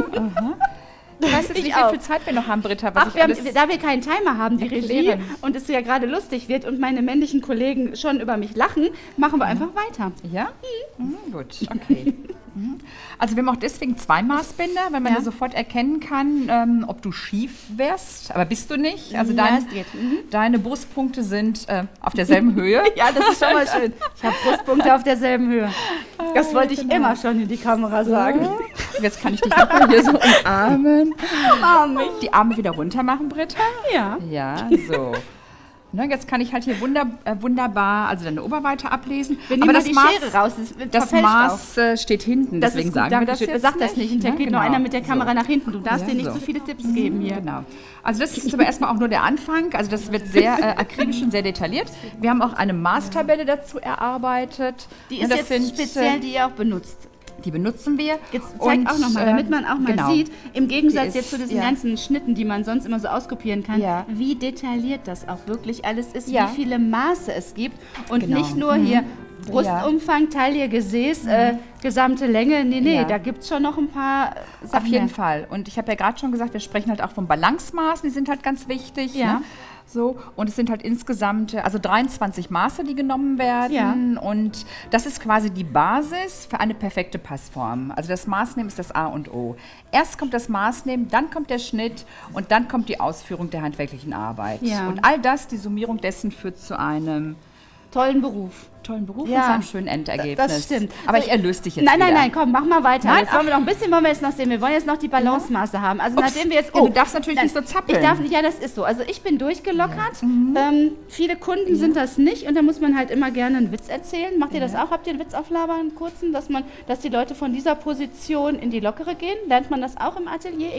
Du weißt jetzt Ich nicht, auch. wie viel Zeit wir noch haben, Britta. Was Ach, ich wir haben, alles da wir keinen Timer haben, die Regie, erklären. und es ja gerade lustig wird und meine männlichen Kollegen schon über mich lachen, machen wir einfach weiter. Ja? Mhm, gut, okay. Mhm. Also wir haben auch deswegen zwei Maßbänder, weil man Ja. da sofort erkennen kann, ähm, ob du schief wärst. Aber bist du nicht. Also Ja, dein, es geht. Mhm. deine Brustpunkte sind äh, auf derselben Höhe. Ja, das ist schon mal schön. Ich habe Brustpunkte auf derselben Höhe. Das wollte ich genau. immer schon in die Kamera sagen. Jetzt kann ich dich auch mal hier so umarmen. Umarm mich. Die Arme wieder runter machen, Britta. Ja. Ja, so. Ne, jetzt kann ich halt hier wunder, äh, wunderbar, also deine Oberweite ablesen. Wir nehmen Aber mal das die Maß, Schere raus. Das, wird das verfälscht Maß äh, steht hinten, Das deswegen ist gut, sagen wir das Dankeschön. jetzt Sag das nicht. Hinterher ne? geht nur Genau. einer mit der Kamera So. nach hinten. Du darfst Ja, dir nicht so. so viele Tipps geben hier. Genau. Also das ist jetzt aber erstmal auch nur der Anfang. Also das wird sehr äh, akribisch und sehr detailliert. Wir haben auch eine Maßtabelle dazu erarbeitet. Die Und ist das jetzt sind, speziell, äh, die ihr auch benutzt. Die benutzen wir. Jetzt zeig Und, auch nochmal, äh, damit man auch mal genau. sieht, im Gegensatz Die jetzt zu ist- diesen ja. ganzen Schnitten, die man sonst immer so auskopieren kann, Ja. wie detailliert das auch wirklich alles ist, Ja. wie viele Maße es gibt und Genau. nicht nur Mhm. hier Brustumfang, Taille, Gesäß, äh, gesamte Länge. Nee, nee, Ja. da gibt es schon noch ein paar äh, Sachen Auf jeden mehr. Fall. Und ich habe ja gerade schon gesagt, wir sprechen halt auch von Balancemaßen, die sind halt ganz wichtig. Ja. Ne? So, und es sind halt insgesamt, äh, also dreiundzwanzig Maße, die genommen werden. Und das ist quasi die Basis für eine perfekte Passform. Also das Maßnehmen ist das A und O. Erst kommt das Maßnehmen, dann kommt der Schnitt und dann kommt die Ausführung der handwerklichen Arbeit. Ja. Und all das, die Summierung dessen, führt zu einem tollen Beruf. tollen Beruf Ja. und zu einem schönen Endergebnis. Das stimmt. Aber So, ich erlöse dich jetzt Nein, wieder. nein, nein, komm, mach mal weiter. Nein, jetzt wollen wir noch ein bisschen, wollen wir jetzt noch sehen. Wir wollen jetzt noch die Balancemaße haben. Also Ups. nachdem wir jetzt... Ja, du darfst natürlich nicht so zappeln. Ich darf, ja, das ist so. Also ich bin durchgelockert. Ähm, viele Kunden sind das nicht und da muss man halt immer gerne einen Witz erzählen. Macht ihr das auch? Habt ihr einen Witz auf Laber, einen kurzen, dass man, dass die Leute von dieser Position in die lockere gehen? Lernt man das auch im Atelier, Inge?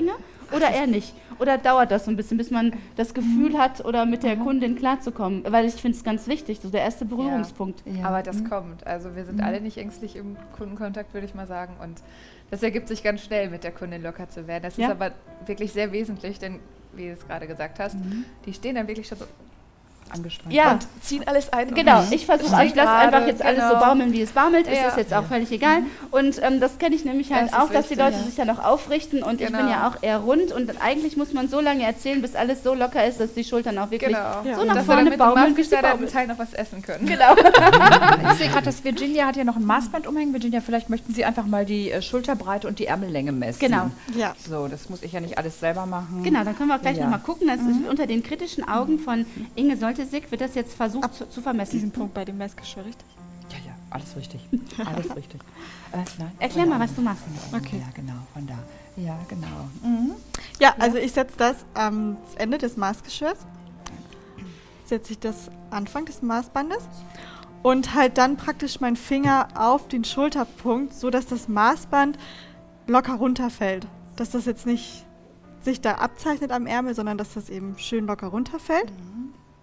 oder eher nicht? Oder dauert das so ein bisschen, bis man das Gefühl hat, oder mit der Kundin klarzukommen? Weil ich finde es ganz wichtig, so der erste Berührungspunkt. Ja. Aber das mhm. kommt. Also wir sind mhm. alle nicht ängstlich im Kundenkontakt, würde ich mal sagen. Und das ergibt sich ganz schnell, mit der Kundin locker zu werden. Das ja. ist aber wirklich sehr wesentlich, denn wie du es gerade gesagt hast, mhm. die stehen dann wirklich schon so angespannt ja. und ziehen alles ein. Genau, ich versuche, ich lasse einfach jetzt alles genau. so baumeln, wie es baumelt, ja. ist es jetzt auch völlig egal. Und ähm, das kenne ich nämlich halt das auch, dass wichtig, die Leute ja. sich dann auch aufrichten und genau. ich bin ja auch eher rund und eigentlich muss man so lange erzählen, bis alles so locker ist, dass die Schultern auch wirklich genau. so ja. nach dass vorne wir baumeln, bis sie baumeln. Teil noch was essen können. Genau. Ich sehe gerade, dass Virginia hat ja noch ein Maßband umhängen. Virginia, vielleicht möchten Sie einfach mal die äh, Schulterbreite und die Ärmellänge messen. Genau. Ja. So, das muss ich ja nicht alles selber machen. Genau, dann können wir auch gleich ja. nochmal gucken. Das mhm. ist unter den kritischen Augen von Inge Soltesig wird das jetzt versucht Ab zu, zu vermessen. Diesen Punkt bei dem Messgeschirr, richtig? Ja, ja, alles richtig. Alles richtig. Äh, nein, Erklär mal, was du machst. Okay. Ja, genau, von da. Ja, genau. Mhm. Ja, also ich setze das am Ende des Maßgeschirrs. Setze ich das Anfang des Maßbandes und halt dann praktisch meinen Finger auf den Schulterpunkt, sodass das Maßband locker runterfällt. Dass das jetzt nicht sich da abzeichnet am Ärmel, sondern dass das eben schön locker runterfällt. Mhm.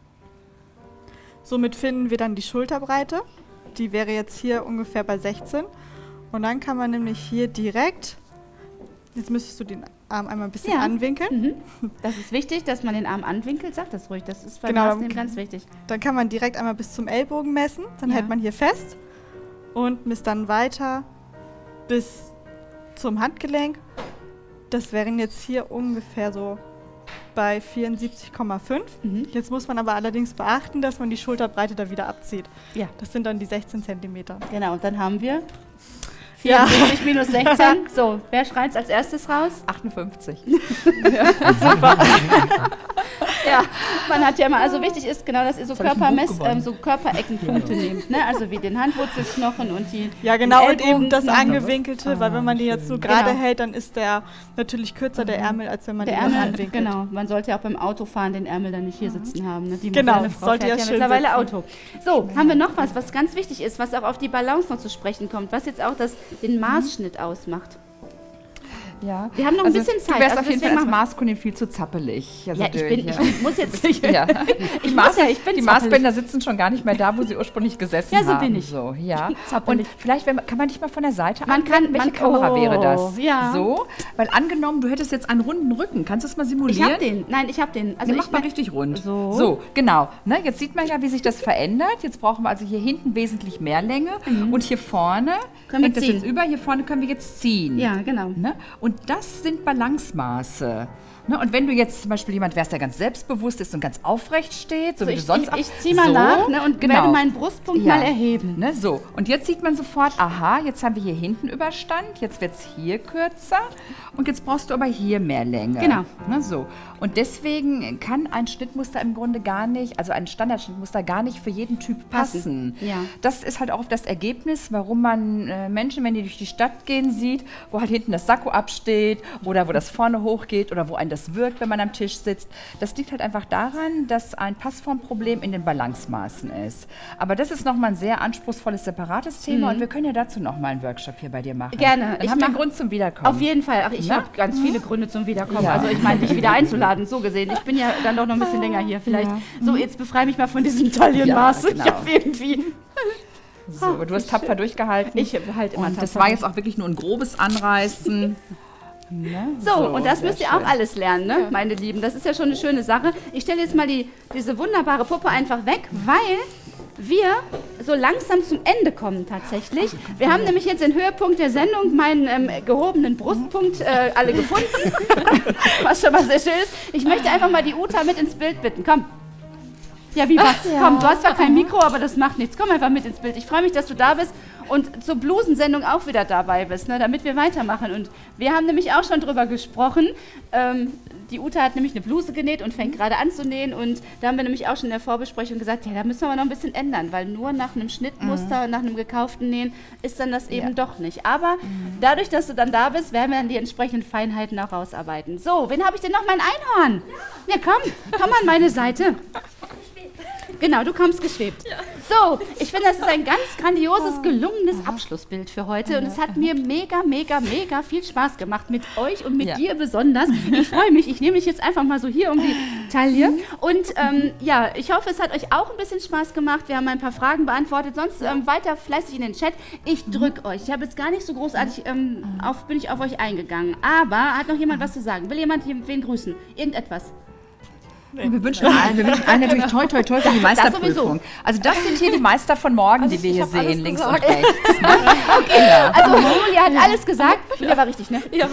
Somit finden wir dann die Schulterbreite. Die wäre jetzt hier ungefähr bei sechzehn. Und dann kann man nämlich hier direkt, jetzt müsstest du den Arm einmal ein bisschen ja. anwinkeln. Mhm. Das ist wichtig, dass man den Arm anwinkelt. Sag das ruhig, das ist bei genau, Maßnehmen ganz wichtig. Dann kann man direkt einmal bis zum Ellbogen messen. Dann ja. hält man hier fest und misst dann weiter bis zum Handgelenk. Das wären jetzt hier ungefähr so bei vierundsiebzig Komma fünf. Mhm. Jetzt muss man aber allerdings beachten, dass man die Schulterbreite da wieder abzieht. Ja. Das sind dann die sechzehn Zentimeter. Genau, und dann haben wir vierundsiebzig ja. minus sechzehn. So, wer schreit als erstes raus? achtundfünfzig. Ja. Super. Ja, man hat ja immer, also wichtig ist genau, dass ihr so, Körpermess, ähm, so Körpereckenpunkte nehmt, ne? Also wie den Handwurzelknochen und die Ja, genau, und eben das Angewinkelte, ah, weil wenn man die jetzt so gerade genau. hält, dann ist der natürlich kürzer, der Ärmel, als wenn man der den Ärmel anwinkelt. Genau, man sollte ja auch beim Autofahren den Ärmel dann nicht hier sitzen haben. Ne? Die genau, moderne Frau sollte fährt ja ja schön mittlerweile sitzen. Auto. So, haben wir noch was, was ganz wichtig ist, was auch auf die Balance noch zu sprechen kommt, was jetzt auch das, den Maßschnitt ausmacht. Ja. Wir haben noch also ein bisschen Zeit. Du wärst also auf jeden Fall als Maßkundin viel zu zappelig. Also ja, ich, bin, ja. ich muss jetzt... Ich, ja. ich muss ja, ich bin Die zappelig. Maßbänder sitzen schon gar nicht mehr da, wo sie ursprünglich gesessen haben. Ja, so bin ich. So, ja. Ich bin und vielleicht wenn, kann man dich mal von der Seite man kann, Welche man, Kamera oh, wäre das? Ja. So, weil angenommen, du hättest jetzt einen runden Rücken. Kannst du es mal simulieren? Ich hab den. Nein, ich habe den. Also nee, ich mach mal richtig rund. So. So, genau. Ne, jetzt sieht man ja, wie sich das verändert. Jetzt brauchen wir also hier hinten wesentlich mehr Länge. Mhm. Und hier vorne können wir hängt das ziehen. jetzt über. Hier vorne können wir jetzt ziehen. Ja, genau. Ne? Und das sind Balancemaße. Ne, und wenn du jetzt zum Beispiel jemand wärst, der ganz selbstbewusst ist und ganz aufrecht steht, so, so wie ich, du sonst Ich, ich ziehe mal so, nach ne, und genau. werde meinen Brustpunkt ja. mal erheben. Ne, so, und jetzt sieht man sofort, aha, jetzt haben wir hier hinten Überstand, jetzt wird es hier kürzer und jetzt brauchst du aber hier mehr Länge. Genau. Ne, so. Und deswegen kann ein Schnittmuster im Grunde gar nicht, also ein Standardschnittmuster gar nicht für jeden Typ passen. passen. Ja. Das ist halt auch das Ergebnis, warum man äh, Menschen, wenn die durch die Stadt gehen, sieht, wo halt hinten das Sakko absteht oder wo das vorne hochgeht oder wo ein das wirkt, wenn man am Tisch sitzt. Das liegt halt einfach daran, dass ein Passformproblem in den Balancemaßen ist. Aber das ist nochmal ein sehr anspruchsvolles, separates Thema mhm. und wir können ja dazu nochmal einen Workshop hier bei dir machen. Gerne. Dann ich haben wir einen Grund zum Wiederkommen. Auf jeden Fall. Ach, ich habe ganz viele Gründe zum Wiederkommen. Ja. Also ich meine, dich wieder einzuladen, so gesehen. Ich bin ja dann doch noch ein bisschen länger hier vielleicht. Ja. So, jetzt befreie mich mal von diesem Taillenmaß. Ja, genau. Ich habe irgendwie... So, aber du hast tapfer schön. durchgehalten. Ich halt immer und das war jetzt auch wirklich nur ein grobes Anreißen. Ne? So, so, und das müsst ihr schön. auch alles lernen, ne, ja. meine Lieben. Das ist ja schon eine schöne Sache. Ich stelle jetzt mal die, diese wunderbare Puppe einfach weg, weil wir so langsam zum Ende kommen tatsächlich. Wir haben nämlich jetzt den Höhepunkt der Sendung, meinen ähm, gehobenen Brustpunkt, äh, alle gefunden. Was schon mal sehr schön ist. Ich möchte einfach mal die Uta mit ins Bild bitten. Komm. Ja, wie was? Ja. Komm, du hast zwar kein Mikro, aber das macht nichts. Komm einfach mit ins Bild. Ich freue mich, dass du da bist und zur Blusensendung auch wieder dabei bist, ne, damit wir weitermachen. Und wir haben nämlich auch schon drüber gesprochen. Ähm, die Uta hat nämlich eine Bluse genäht und fängt gerade an zu nähen. Und da haben wir nämlich auch schon in der Vorbesprechung gesagt, ja, da müssen wir aber noch ein bisschen ändern, weil nur nach einem Schnittmuster und mhm. nach einem gekauften Nähen ist dann das eben ja. doch nicht. Aber mhm. dadurch, dass du dann da bist, werden wir dann die entsprechenden Feinheiten auch rausarbeiten. So, wen habe ich denn noch? Mein Einhorn. Ja, ja komm, komm an meine Seite. Genau, du kommst geschwebt. Ja. So, ich finde, das ist ein ganz grandioses, gelungenes Abschlussbild für heute. Und es hat mir mega, mega, mega viel Spaß gemacht mit euch und mit ja. dir besonders. Ich freue mich, ich nehme dich jetzt einfach mal so hier um die Taille. Und ähm, ja, ich hoffe, es hat euch auch ein bisschen Spaß gemacht. Wir haben ein paar Fragen beantwortet. Sonst ähm, weiter fleißig in den Chat. Ich drücke euch. Ich habe jetzt gar nicht so großartig, ähm, auf, bin ich auf euch eingegangen. Aber hat noch jemand was zu sagen? Will jemand wen grüßen? Irgendetwas? Nee. Wir wünschen allen, wir wünschen allen natürlich toi, toi, toi für die Meisterprüfung. Also das sind hier die Meister von morgen, also die wir hier sehen, links gesagt. und rechts. Okay. Also Julia hat alles gesagt. Julia war richtig, ne? Ja.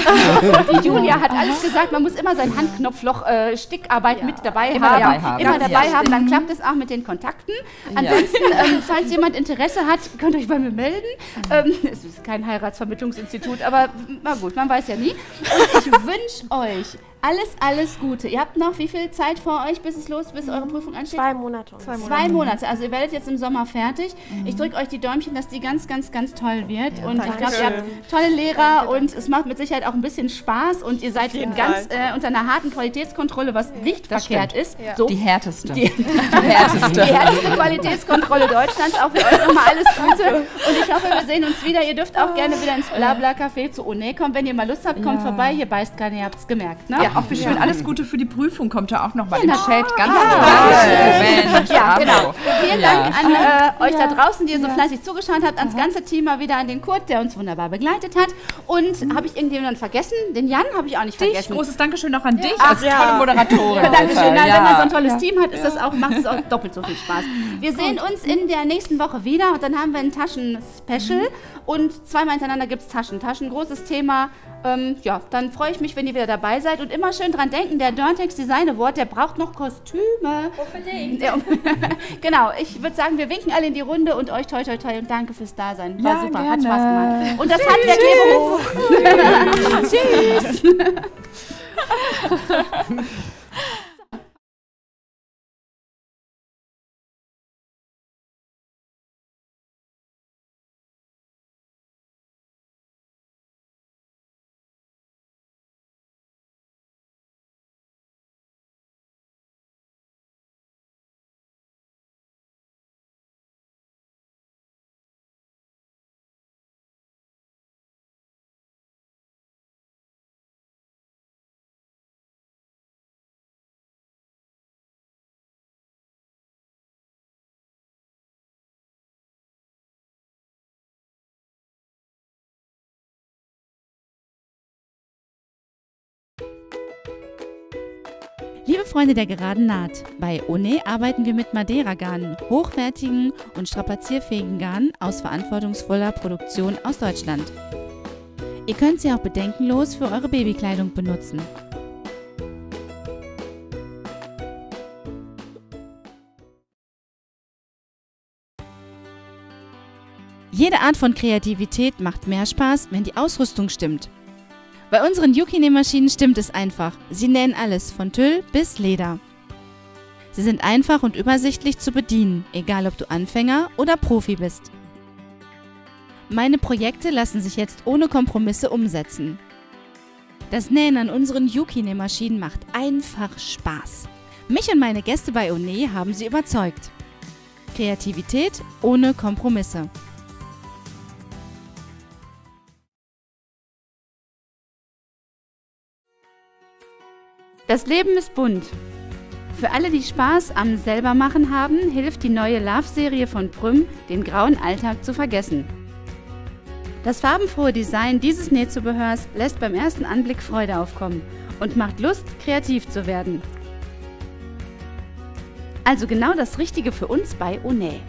Die Julia hat alles gesagt. Man muss immer sein Handknopfloch äh, Stickarbeit ja. mit dabei immer haben. Dabei haben. Immer dabei ja. haben, dann klappt es auch mit den Kontakten. Ansonsten, ja. ähm, falls jemand Interesse hat, könnt ihr euch bei mir melden. Ähm, es ist kein Heiratsvermittlungsinstitut, aber na gut, man weiß ja nie. Und ich wünsche euch alles, alles Gute. Ihr habt noch wie viel Zeit vor euch, bis es los, bis eure Prüfung ansteht? Zwei Monate. Zwei Monate. Zwei Monate. Also ihr werdet jetzt im Sommer fertig. Mhm. Ich drücke euch die Däumchen, dass die ganz, ganz, ganz toll wird. Ja, und ich glaube, ihr habt tolle Lehrer danke, und es macht mit Sicherheit auch ein bisschen Spaß. Und ihr seid ganz äh, unter einer harten Qualitätskontrolle, was ja, nicht verkehrt ist. Ja. So. Die härteste. Die, die, härteste. die härteste Qualitätskontrolle Deutschlands. Auch für euch nochmal alles Gute. Und ich hoffe, wir sehen uns wieder. Ihr dürft auch gerne wieder ins Blabla-Café zu One kommen. Wenn ihr mal Lust habt, kommt ja. vorbei. Hier beißt keiner, ihr habt es gemerkt. Ne? Ja, auch wie schön. Alles Gute für die Prüfung kommt ja auch noch mal genau. im Chat. Ganz toll. Ja, genau. Vielen Dank an äh, euch ja. da draußen, die ihr so ja. fleißig zugeschaut habt, ans ganze Team mal wieder, an den Kurt, der uns wunderbar begleitet hat. Und mhm. habe ich irgendjemanden vergessen? Den Jan habe ich auch nicht dich. vergessen. Großes Dankeschön auch an dich Ach, als ja. tolle Moderatorin. Ja, Dankeschön. Ja. Wenn man so ein tolles ja. Team hat, ist das auch, macht es auch doppelt so viel Spaß. Wir sehen uns in der nächsten Woche wieder und dann haben wir ein Taschen-Special mhm. und zweimal hintereinander gibt es Taschen. Taschen, großes Thema. Ähm, ja, dann freue ich mich, wenn ihr wieder dabei seid und immer schön dran denken, der Dörntex Design Award, der braucht noch Kostüme. Unbedingt. Ja, genau, ich würde sagen, wir winken alle in die Runde und euch toi toi toi und danke fürs Dasein. War ja, super, gerne. hat Spaß gemacht. Und das Handwerk lebe hoch. Tschüss. Liebe Freunde der geraden Naht, bei One arbeiten wir mit Madeira-Garnen, hochwertigen und strapazierfähigen Garnen aus verantwortungsvoller Produktion aus Deutschland. Ihr könnt sie auch bedenkenlos für eure Babykleidung benutzen. Jede Art von Kreativität macht mehr Spaß, wenn die Ausrüstung stimmt. Bei unseren Yuki-Nähmaschinen stimmt es einfach. Sie nähen alles, von Tüll bis Leder. Sie sind einfach und übersichtlich zu bedienen, egal ob du Anfänger oder Profi bist. Meine Projekte lassen sich jetzt ohne Kompromisse umsetzen. Das Nähen an unseren Yuki-Nähmaschinen macht einfach Spaß. Mich und meine Gäste bei One haben sie überzeugt. Kreativität ohne Kompromisse. Das Leben ist bunt. Für alle, die Spaß am Selbermachen haben, hilft die neue Love-Serie von Prüm, den grauen Alltag zu vergessen. Das farbenfrohe Design dieses Nähzubehörs lässt beim ersten Anblick Freude aufkommen und macht Lust, kreativ zu werden. Also genau das Richtige für uns bei One.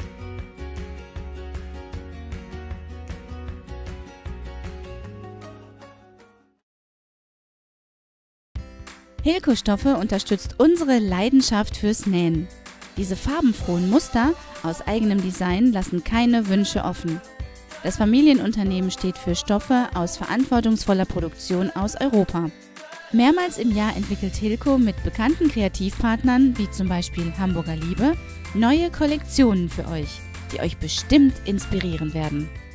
Hilco-Stoffe unterstützt unsere Leidenschaft fürs Nähen. Diese farbenfrohen Muster aus eigenem Design lassen keine Wünsche offen. Das Familienunternehmen steht für Stoffe aus verantwortungsvoller Produktion aus Europa. Mehrmals im Jahr entwickelt Hilco mit bekannten Kreativpartnern, wie zum Beispiel Hamburger Liebe, neue Kollektionen für euch, die euch bestimmt inspirieren werden.